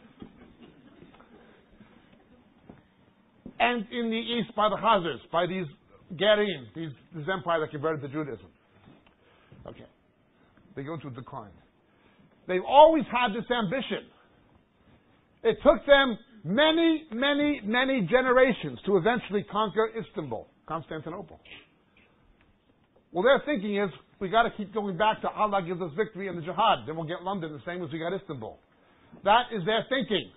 And in the east by the Khazars, by these Garim, this empire that converted to Judaism. Okay. They go into a decline. They've always had this ambition. It took them many, many, many generations to eventually conquer Istanbul, Constantinople. Well, their thinking is, we got to keep going back to Allah gives us victory in the jihad. Then we'll get London the same as we got Istanbul. That is their thinking.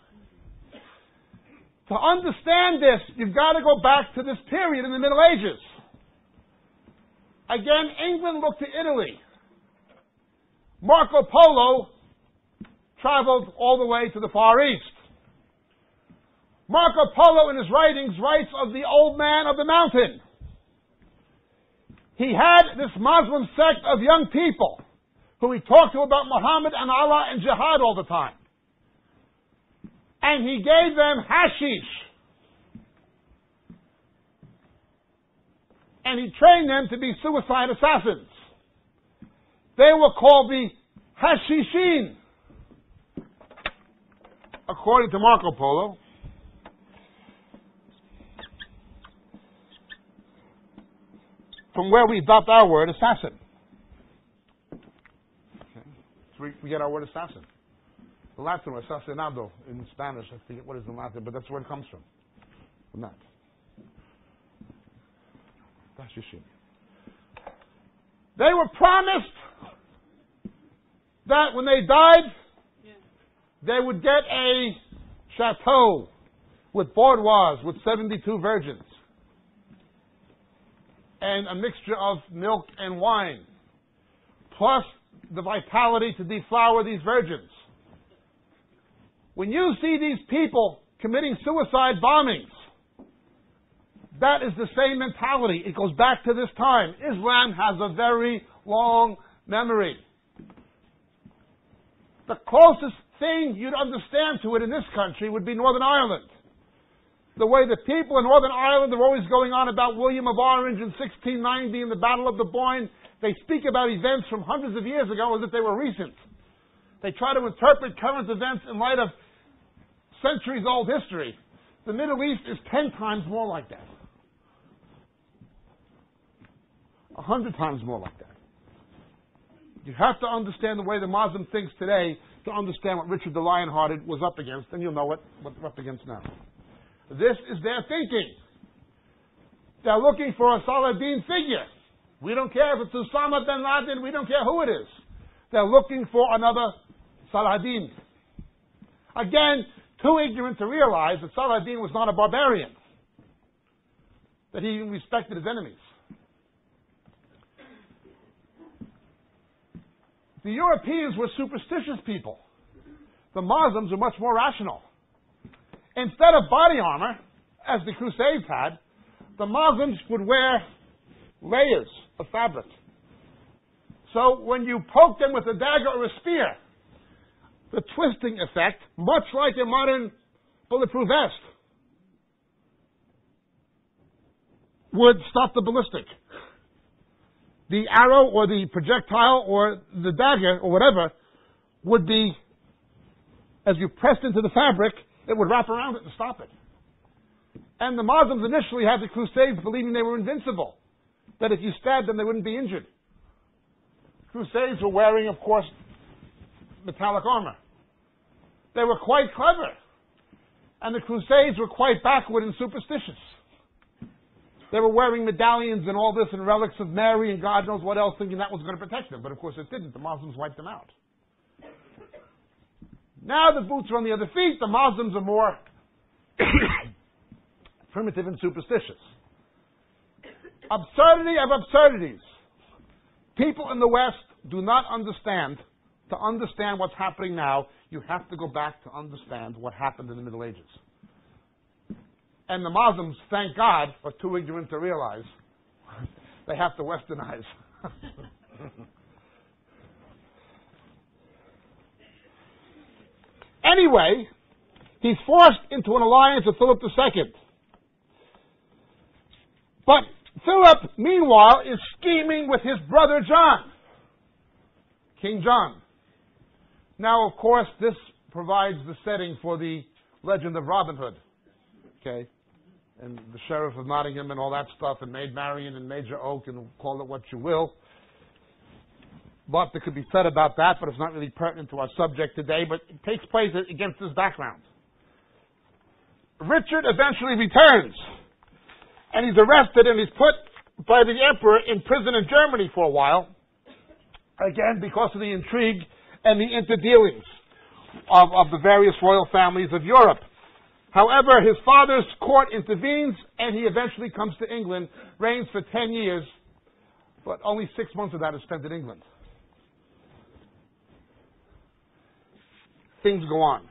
To understand this, you've got to go back to this period in the Middle Ages. Again, England looked to Italy. Marco Polo traveled all the way to the Far East. Marco Polo in his writings writes of the old man of the mountain. He had this Muslim sect of young people who he talked to about Muhammad and Allah and jihad all the time. And he gave them hashish. And he trained them to be suicide assassins. They were called the Hashishin, according to Marco Polo. From where we adopt our word, assassin. Okay. So we get our word assassin. The Latin word, assassinado, in Spanish, I forget what is in Latin, but that's where it comes from that. They were promised that when they died, they would get a chateau with boudoirs with 72 virgins and a mixture of milk and wine, plus the vitality to deflower these virgins. When you see these people committing suicide bombings, that is the same mentality. It goes back to this time. Islam has a very long memory. The closest thing you'd understand to it in this country would be Northern Ireland. The way the people in Northern Ireland are always going on about William of Orange in 1690 and the Battle of the Boyne. They speak about events from hundreds of years ago as if they were recent. They try to interpret current events in light of centuries-old history. The Middle East is 10 times more like that. 100 times more like that. You have to understand the way the Muslim thinks today to understand what Richard the Lionhearted was up against, and you'll know what we're up against now. This is their thinking. They're looking for a Saladin figure. We don't care if it's Osama bin Laden, we don't care who it is. They're looking for another Saladin. Again, too ignorant to realize that Saladin was not a barbarian, that he even respected his enemies. The Europeans were superstitious people. The Muslims were much more rational. Instead of body armor, as the Crusades had, the Muslims would wear layers of fabric. So when you poke them with a dagger or a spear, the twisting effect, much like a modern bulletproof vest, would stop the ballistic. The arrow or the projectile or the dagger or whatever would be, as you pressed into the fabric, it would wrap around it and stop it. And the Muslims initially had the Crusades believing they were invincible, that if you stabbed them they wouldn't be injured. Crusades were wearing, of course, metallic armor. They were quite clever. And the Crusades were quite backward and superstitious. They were wearing medallions and all this and relics of Mary and God knows what else, thinking that was going to protect them. But of course it didn't. The Muslims wiped them out. Now the boots are on the other feet. The Muslims are more primitive and superstitious. Absurdity of absurdities. People in the West do not understand. To understand what's happening now, you have to go back to understand what happened in the Middle Ages. And the Muslims, thank God, are too ignorant to realize they have to westernize. Anyway, he's forced into an alliance with Philip II. But Philip, meanwhile, is scheming with his brother John, King John. Now, of course, this provides the setting for the legend of Robin Hood. Okay? And the Sheriff of Nottingham and all that stuff, and Maid Marian and Major Oak, and call it what you will. Lot that could be said about that, but it's not really pertinent to our subject today, but it takes place against this background. Richard eventually returns, and he's arrested and he's put by the Emperor in prison in Germany for a while, again because of the intrigue and the interdealings of the various royal families of Europe. However, his father's court intervenes, and he eventually comes to England, reigns for 10 years, but only 6 months of that is spent in England. Things go on.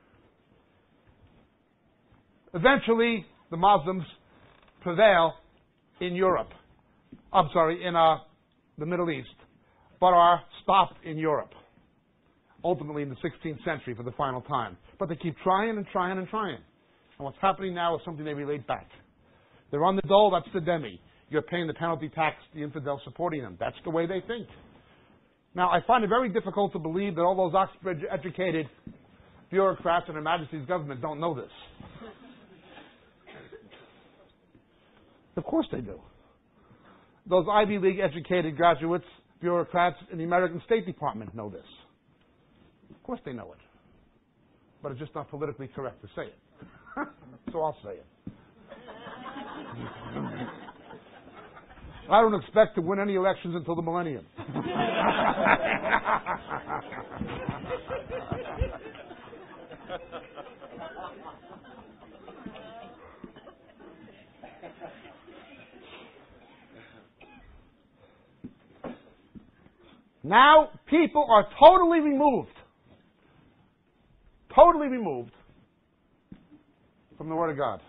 Eventually, the Muslims prevail in Europe. In the Middle East, but are stopped in Europe. Ultimately in the 16th century for the final time. But they keep trying and trying and trying. And what's happening now is something they relate back. They're on the dole, that's the demi. You're paying the penalty tax, the infidel supporting them. That's the way they think. Now, I find it very difficult to believe that all those Oxford-educated bureaucrats in Her Majesty's government don't know this. Of course they do. Those Ivy League-educated graduates, bureaucrats in the American State Department know this. Of course they know it. But it's just not politically correct to say it. So I'll say it. I don't expect to win any elections until the millennium. Now, people are totally removed from the Word of God.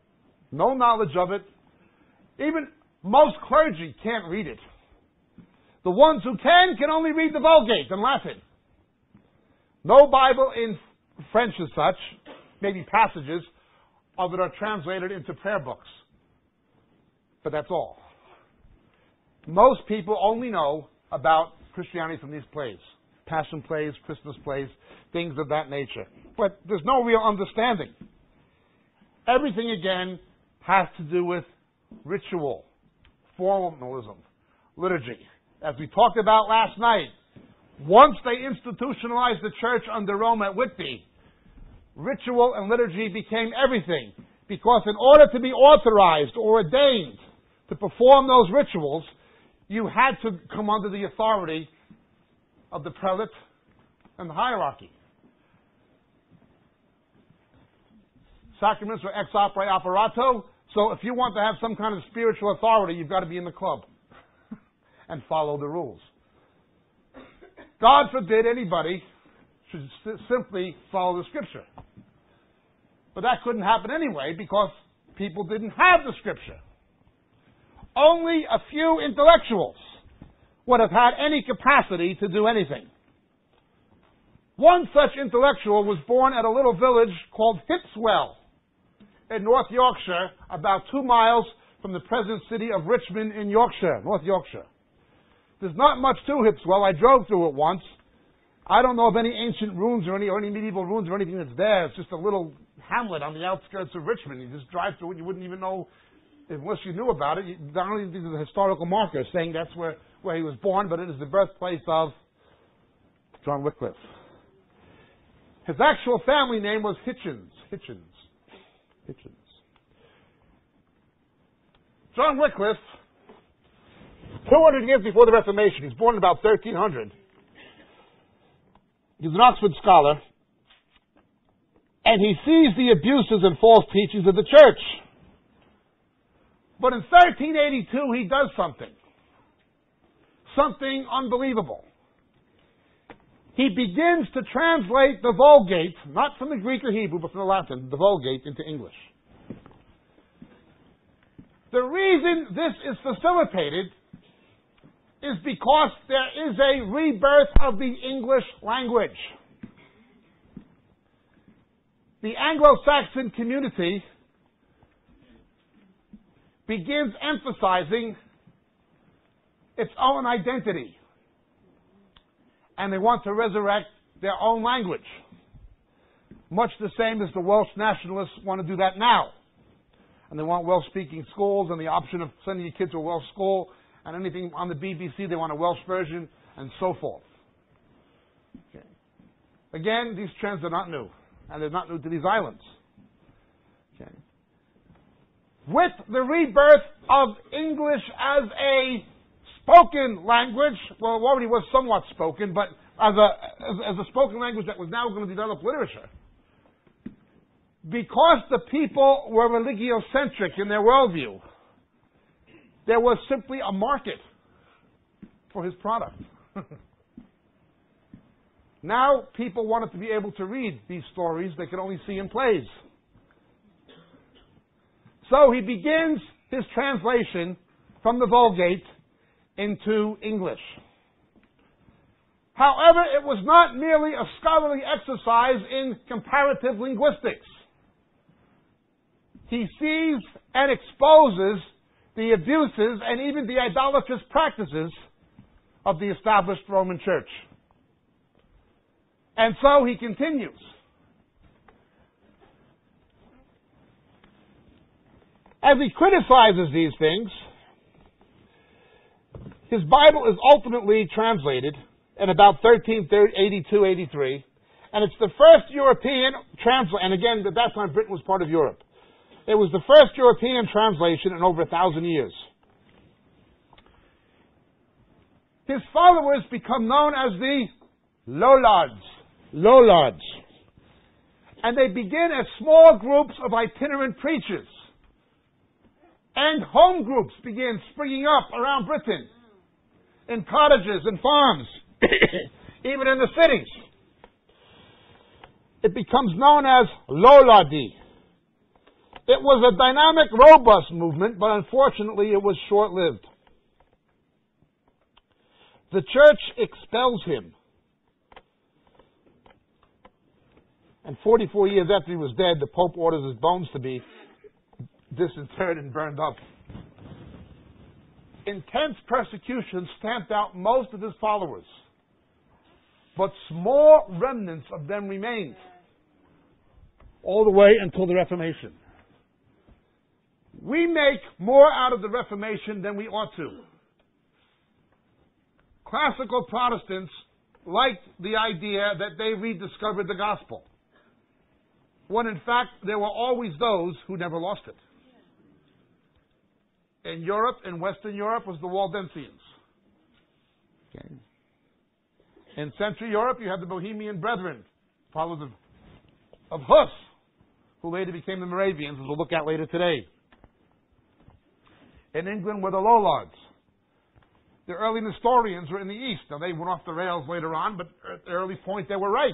No knowledge of it. Even most clergy can't read it. The ones who can only read the Vulgate in Latin. No Bible in French as such, maybe passages of it are translated into prayer books. But that's all. Most people only know about Christianity from these plays. Passion plays, Christmas plays, things of that nature. But there's no real understanding. Everything, again, has to do with ritual, formalism, liturgy. As we talked about last night, once they institutionalized the church under Rome at Whitby, ritual and liturgy became everything. Because in order to be authorized or ordained to perform those rituals, you had to come under the authority of the prelate and the hierarchy. Sacraments are ex opere operato, so if you want to have some kind of spiritual authority, you've got to be in the club and follow the rules. God forbid anybody should simply follow the Scripture. But that couldn't happen anyway because people didn't have the Scripture. Only a few intellectuals would have had any capacity to do anything. One such intellectual was born at a little village called Hipswell in North Yorkshire, about 2 miles from the present city of Richmond in Yorkshire, North Yorkshire. There's not much to Hipswell. I drove through it once. I don't know of any ancient ruins or any medieval ruins or anything that's there. It's just a little hamlet on the outskirts of Richmond. You just drive through it, you wouldn't even know, unless you knew about it. Not only these are the historical markers saying that's where he was born, but it is the birthplace of John Wycliffe. His actual family name was Hitchens. John Wycliffe, 200 years before the Reformation, he's born in about 1300. He's an Oxford scholar, and he sees the abuses and false teachings of the church. But in 1382, he does something unbelievable. He begins to translate the Vulgate, not from the Greek or Hebrew, but from the Latin, the Vulgate, into English. The reason this is facilitated is because there is a rebirth of the English language. The Anglo-Saxon community begins emphasizing its own identity. And they want to resurrect their own language. Much the same as the Welsh nationalists want to do that now. And they want Welsh-speaking schools and the option of sending your kids to a Welsh school, and anything on the BBC, they want a Welsh version, and so forth. Okay. Again, these trends are not new, and they're not new to these islands. Okay. With the rebirth of English as a spoken language, well, it already was somewhat spoken, but as a spoken language that was now going to develop literature, because the people were religiocentric in their worldview, there was simply a market for his product. Now people wanted to be able to read these stories they could only see in plays. So he begins his translation from the Vulgate into English. However, it was not merely a scholarly exercise in comparative linguistics. He sees and exposes the abuses and even the idolatrous practices of the established Roman Church. And so he continues. As he criticizes these things, his Bible is ultimately translated in about 1382-83, and it's the first European translation, and again, at that time Britain was part of Europe. It was the first European translation in over 1,000 years. His followers become known as the Lollards. And they begin as small groups of itinerant preachers. And home groups begin springing up around Britain, in cottages and farms, even in the cities. It becomes known as Lollardy. It was a dynamic, robust movement, but unfortunately it was short-lived. The church expels him. And 44 years after he was dead, the Pope orders his bones to be disinterred and burned up. Intense persecution stamped out most of his followers, but small remnants of them remained all the way until the Reformation. We make more out of the Reformation than we ought to. Classical Protestants liked the idea that they rediscovered the gospel, when in fact there were always those who never lost it. In Europe, in Western Europe, was the Waldensians. Okay. In Central Europe, you had the Bohemian Brethren, followers of Hus, who later became the Moravians, as we'll look at later today. In England were the Lollards. The early Nestorians were in the East. Now, they went off the rails later on, but at the early point, they were right.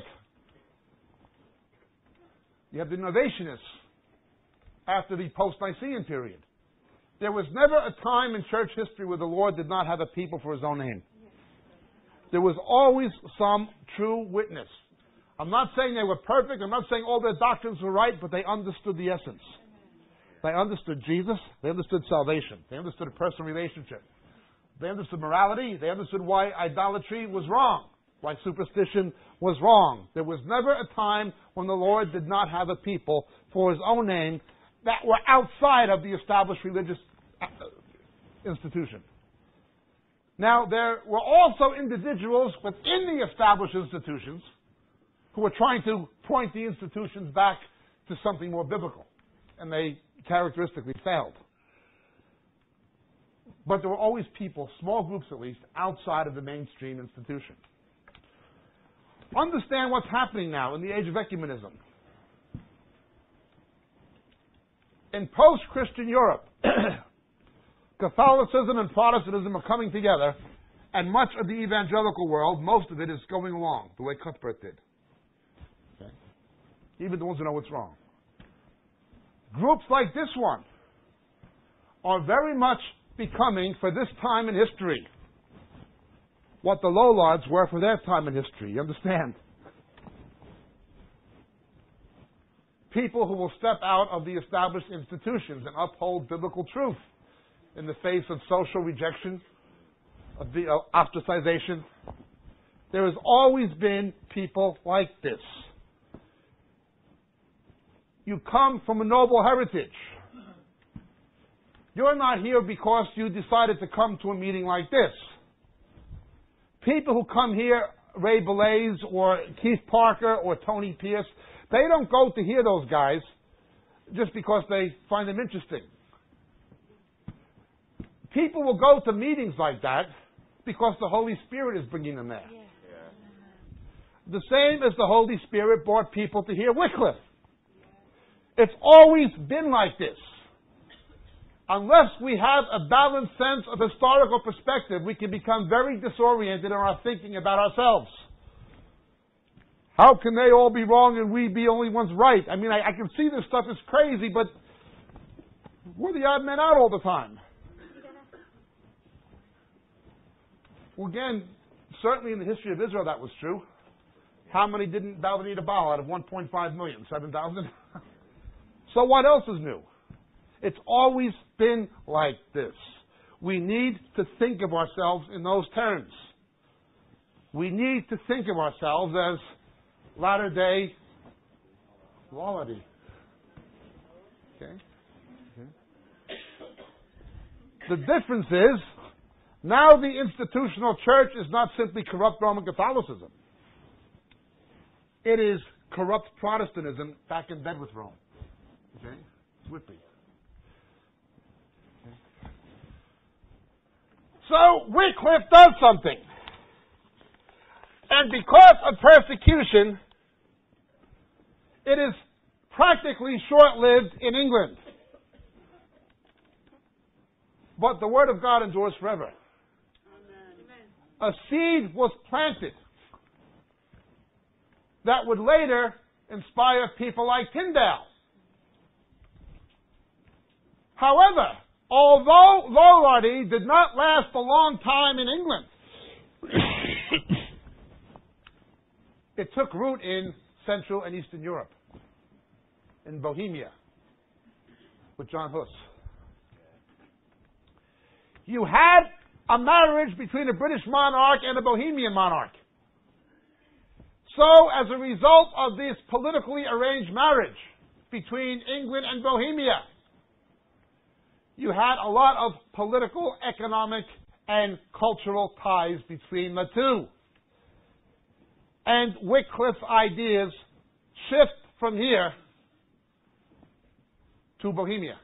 You have the Novatianists after the post-Nicene period. There was never a time in church history where the Lord did not have a people for his own name. There was always some true witness. I'm not saying they were perfect. I'm not saying all their doctrines were right, but they understood the essence. They understood Jesus. They understood salvation. They understood a personal relationship. They understood morality. They understood why idolatry was wrong, why superstition was wrong. There was never a time when the Lord did not have a people for his own name that were outside of the established religious institution. Now, there were also individuals within the established institutions who were trying to point the institutions back to something more biblical, and they characteristically failed. But there were always people, small groups at least, outside of the mainstream institution. Understand what's happening now in the age of ecumenism. In post-Christian Europe, Catholicism and Protestantism are coming together, and much of the evangelical world, most of it is going along the way Cuthbert did. Okay? Even the ones who know what's wrong. Groups like this one are very much becoming, for this time in history, what the Lollards were for their time in history. You understand? People who will step out of the established institutions and uphold biblical truth in the face of social rejection, of the ostracization. There has always been people like this. You come from a noble heritage. You're not here because you decided to come to a meeting like this. People who come here, Ray Belaze or Keith Parker or Tony Pierce, they don't go to hear those guys just because they find them interesting. People will go to meetings like that because the Holy Spirit is bringing them there. The same as the Holy Spirit brought people to hear Wycliffe. It's always been like this. Unless we have a balanced sense of historical perspective, we can become very disoriented in our thinking about ourselves. How can they all be wrong and we be only ones right? I mean, I can see this stuff is crazy, but we're the odd men out all the time. Well, again, certainly in the history of Israel that was true. How many didn't bow the knee to Baal out of 1.5 million? 7,000? So what else is new? It's always been like this. We need to think of ourselves in those terms. We need to think of ourselves as latter-day quality. Okay? The difference is, now the institutional church is not simply corrupt Roman Catholicism. It is corrupt Protestantism back in bed with Rome. Okay? It's Whitby. Okay. So, Wycliffe does something. And because of persecution, it is practically short-lived in England. But the Word of God endures forever. Amen. A seed was planted that would later inspire people like Tyndale. However, although Lollardy did not last a long time in England, It took root in Central and Eastern Europe, in Bohemia, with John Hus. You had a marriage between a British monarch and a Bohemian monarch. So, as a result of this politically arranged marriage between England and Bohemia, you had a lot of political, economic, and cultural ties between the two. And Wycliffe's ideas shift from here to Bohemia.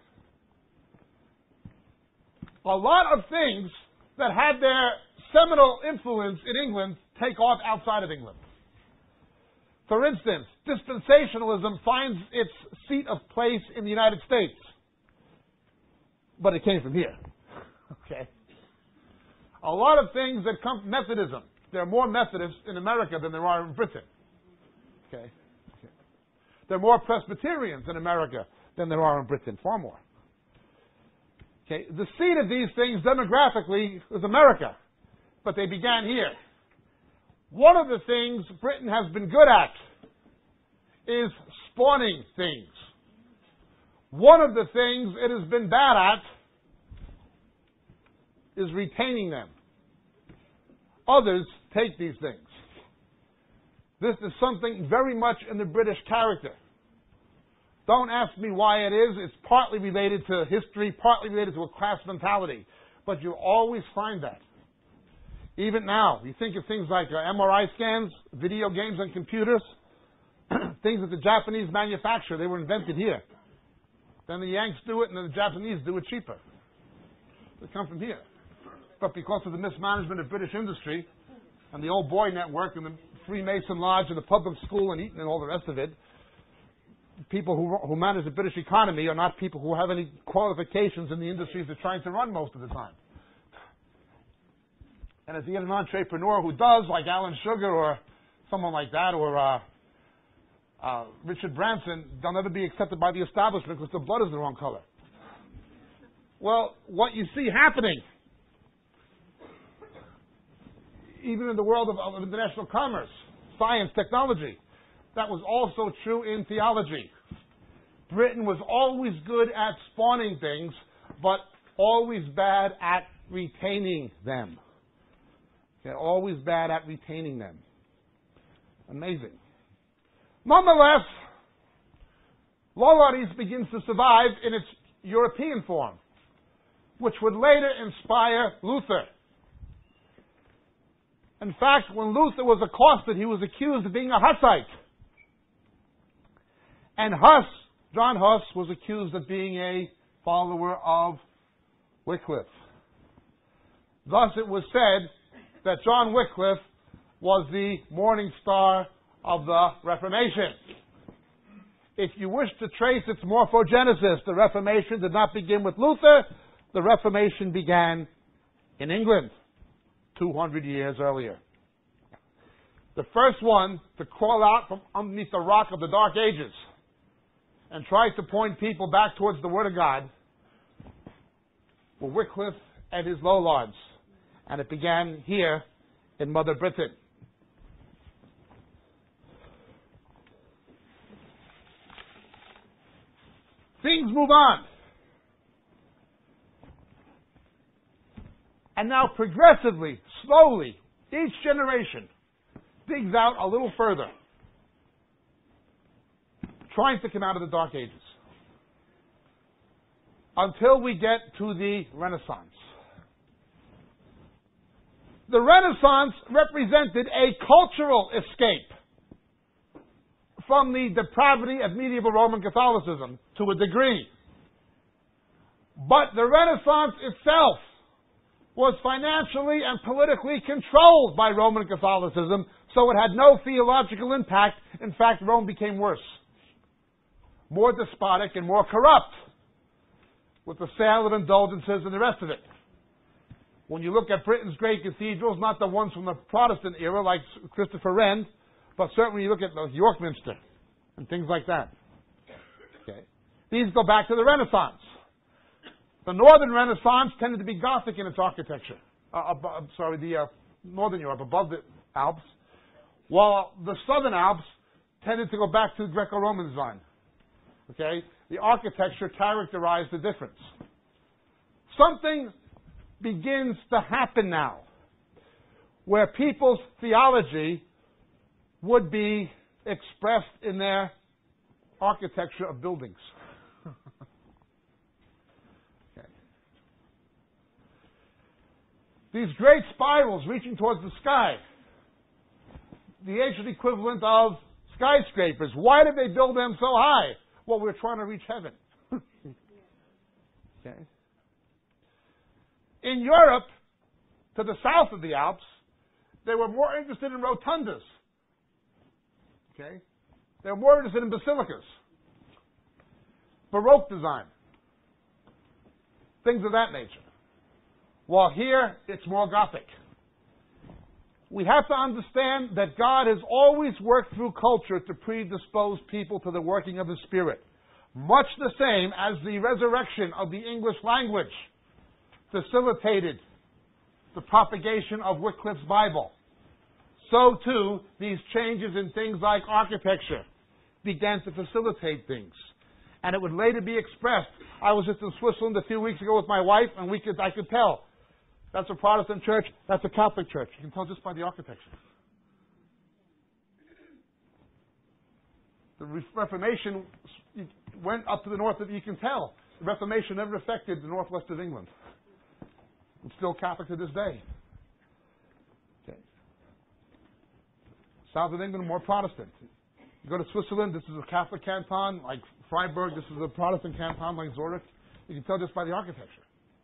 A lot of things that had their seminal influence in England take off outside of England. For instance, dispensationalism finds its seat of place in the United States. But it came from here. Okay. A lot of things that come from Methodism. There are more Methodists in America than there are in Britain. Okay. There are more Presbyterians in America than there are in Britain. Far more. Okay. The seed of these things demographically is America. But they began here. One of the things Britain has been good at is spawning things. One of the things it has been bad at is retaining them. Others take these things. This is something very much in the British character. Don't ask me why it is. It's partly related to history, partly related to a class mentality. But you always find that. Even now, you think of things like MRI scans, video games on computers, things that the Japanese manufacture, they were invented here. Then the Yanks do it, and then the Japanese do it cheaper. They come from here. But because of the mismanagement of British industry, and the old boy network, and the Freemason Lodge, and the public school, and Eton, and all the rest of it, people who manage the British economy are not people who have any qualifications in the industries they're trying to run most of the time. And if you get an entrepreneur who does, like Alan Sugar or someone like that, or Richard Branson, they'll never be accepted by the establishment because their blood is the wrong color. Well, what you see happening, even in the world of international commerce, science, technology, that was also true in theology. Britain was always good at spawning things, but always bad at retaining them. They're always bad at retaining them. Amazing. Nonetheless, Lollardy's begins to survive in its European form, which would later inspire Luther. In fact, when Luther was accosted, he was accused of being a Hussite. And John Hus, was accused of being a follower of Wycliffe. Thus it was said that John Wycliffe was the morning star of the Reformation. If you wish to trace its morphogenesis, the Reformation did not begin with Luther. The Reformation began in England 200 years earlier. The first one to crawl out from underneath the rock of the Dark Ages and try to point people back towards the Word of God were Wycliffe and his Lollards. And it began here in Mother Britain. Things move on. And now progressively, slowly, each generation digs out a little further, trying to come out of the Dark Ages, until we get to the Renaissance. The Renaissance represented a cultural escape from the depravity of medieval Roman Catholicism to a degree. But the Renaissance itself was financially and politically controlled by Roman Catholicism, so it had no theological impact. In fact, Rome became worse, more despotic and more corrupt, with the sale of indulgences and the rest of it. When you look at Britain's great cathedrals, not the ones from the Protestant era like Christopher Wren, but certainly you look at the York Minster and things like that. Okay. These go back to the Renaissance. The Northern Renaissance tended to be Gothic in its architecture. The northern Europe, above the Alps, while the southern Alps tended to go back to Greco-Roman design. Okay? The architecture characterized the difference. Something begins to happen now where people's theology would be expressed in their architecture of buildings. Okay. These great spirals reaching towards the sky, the ancient equivalent of skyscrapers. Why did they build them so high? Well, we're trying to reach heaven. Okay. In Europe, to the south of the Alps, they were more interested in rotundas. Okay? They were more interested in basilicas. Baroque design. Things of that nature. While here, it's more Gothic. We have to understand that God has always worked through culture to predispose people to the working of His Spirit. Much the same as the resurrection of the English language facilitated the propagation of Wycliffe's Bible. So too, these changes in things like architecture began to facilitate things. And it would later be expressed. I was just in Switzerland a few weeks ago with my wife, and I could tell. That's a Protestant church, that's a Catholic church. You can tell just by the architecture. The Reformation went up to the north of, you can tell. The Reformation never affected the northwest of England. It's still Catholic to this day. Okay. South of England, more Protestant. You go to Switzerland, this is a Catholic canton, like Freiburg, this is a Protestant canton, like Zurich. You can tell just by the architecture.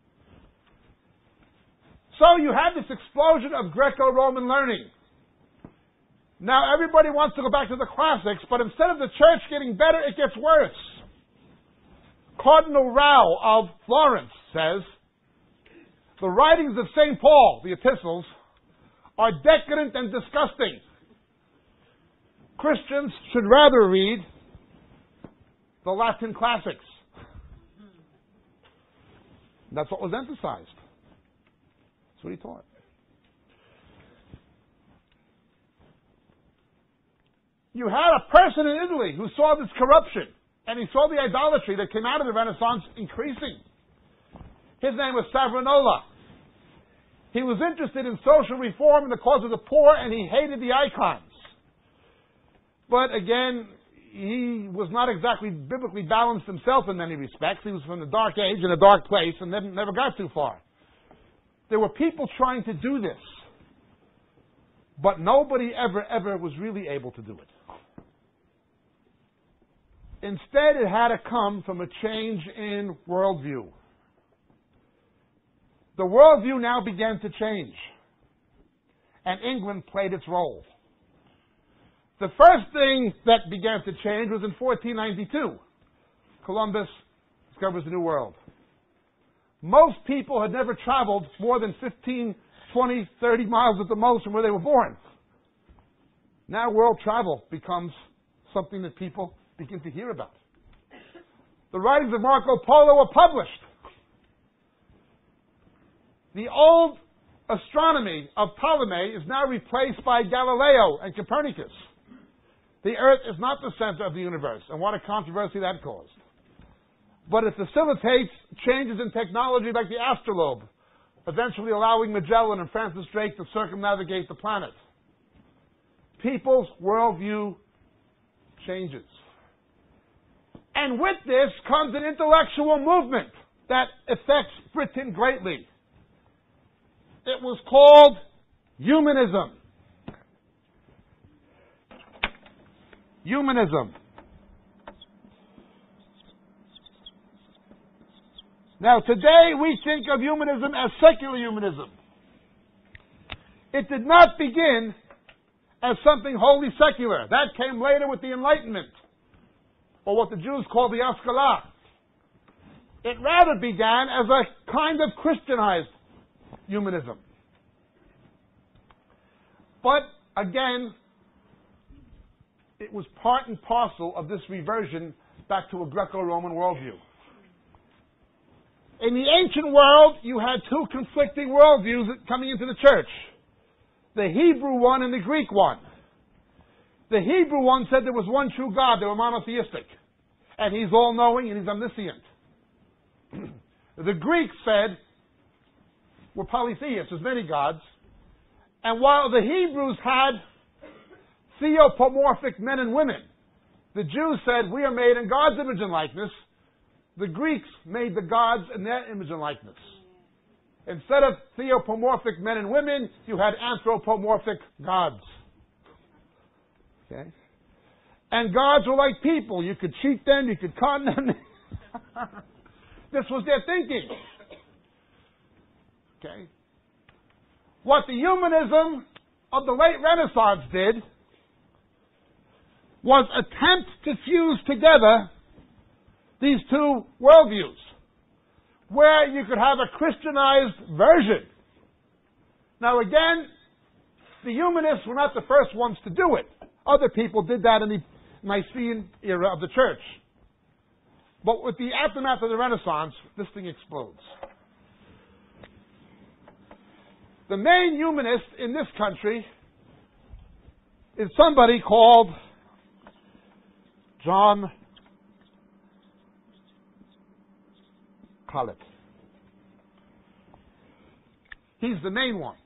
So you have this explosion of Greco-Roman learning. Now everybody wants to go back to the classics, but instead of the church getting better, it gets worse. Cardinal Rao of Florence says, the writings of St. Paul, the epistles, are decadent and disgusting. Christians should rather read the Latin classics. That's what was emphasized. That's what he taught. You had a person in Italy who saw this corruption, and he saw the idolatry that came out of the Renaissance increasing. His name was Savonarola. He was interested in social reform and the cause of the poor, and he hated the icons. But again, he was not exactly biblically balanced himself in many respects. He was from the dark age in a dark place and never got too far. There were people trying to do this, but nobody ever was really able to do it. Instead, it had to come from a change in worldview. The worldview now began to change, and England played its role. The first thing that began to change was in 1492. Columbus discovers the New World. Most people had never traveled more than 15, 20, 30 miles at the most from where they were born. Now world travel becomes something that people begin to hear about. The writings of Marco Polo were published. The old astronomy of Ptolemy is now replaced by Galileo and Copernicus. The Earth is not the center of the universe, and what a controversy that caused. But it facilitates changes in technology like the astrolabe, eventually allowing Magellan and Francis Drake to circumnavigate the planet. People's worldview changes. And with this comes an intellectual movement that affects Britain greatly. It was called humanism. Humanism. Now, today we think of humanism as secular humanism. It did not begin as something wholly secular. That came later with the Enlightenment, or what the Jews call the Haskalah. It rather began as a kind of Christianized humanism. But, again, it was part and parcel of this reversion back to a Greco-Roman worldview. In the ancient world, you had two conflicting worldviews coming into the church. the Hebrew one and the Greek one. The Hebrew one said there was one true God. They were monotheistic. And He's all-knowing and He's omniscient. The Greeks said we're polytheists. There's many gods. And while the Hebrews had theopomorphic men and women, the Jews said we are made in God's image and likeness. The Greeks made the gods in their image and likeness. Instead of theopomorphic men and women, you had anthropomorphic gods. Okay? And gods were like people. You could cheat them, you could con them. This was their thinking. Okay? What the humanism of the late Renaissance did was attempt to fuse together these two worldviews, where you could have a Christianized version. Now again, the humanists were not the first ones to do it. Other people did that in the Nicene era of the church. But with the aftermath of the Renaissance, this thing explodes. The main humanist in this country is somebody called John Colet. He's the main one.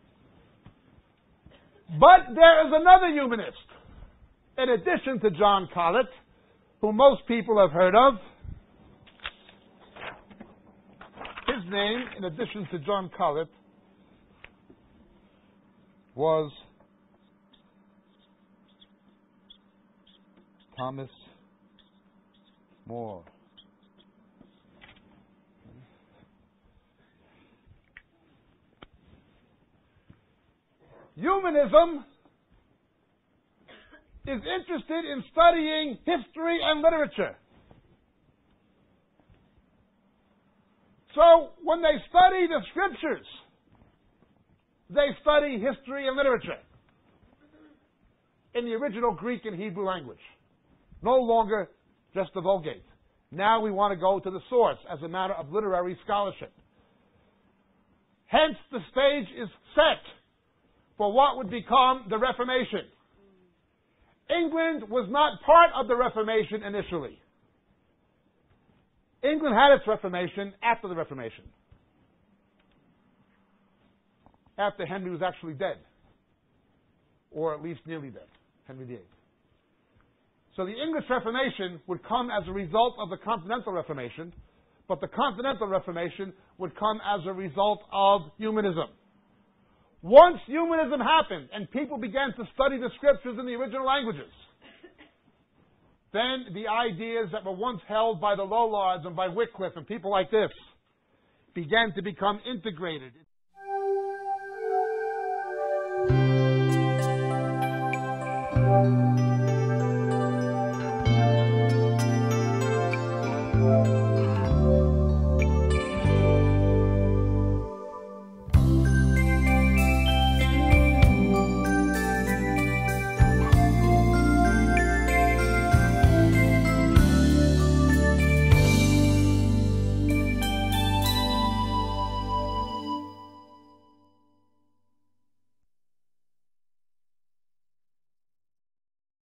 But there is another humanist, in addition to John Colet, who most people have heard of. His name, in addition to John Colet, was Thomas More. Humanism is interested in studying history and literature. So, when they study the scriptures, they study history and literature in the original Greek and Hebrew language. No longer just the Vulgate. Now we want to go to the source as a matter of literary scholarship. Hence, the stage is set for what would become the Reformation. England was not part of the Reformation initially. England had its Reformation after the Reformation. After Henry was actually dead. Or at least nearly dead. Henry VIII. So the English Reformation would come as a result of the Continental Reformation, but the Continental Reformation would come as a result of humanism. Once humanism happened and people began to study the scriptures in the original languages, then the ideas that were once held by the Lollards and by Wycliffe and people like this began to become integrated.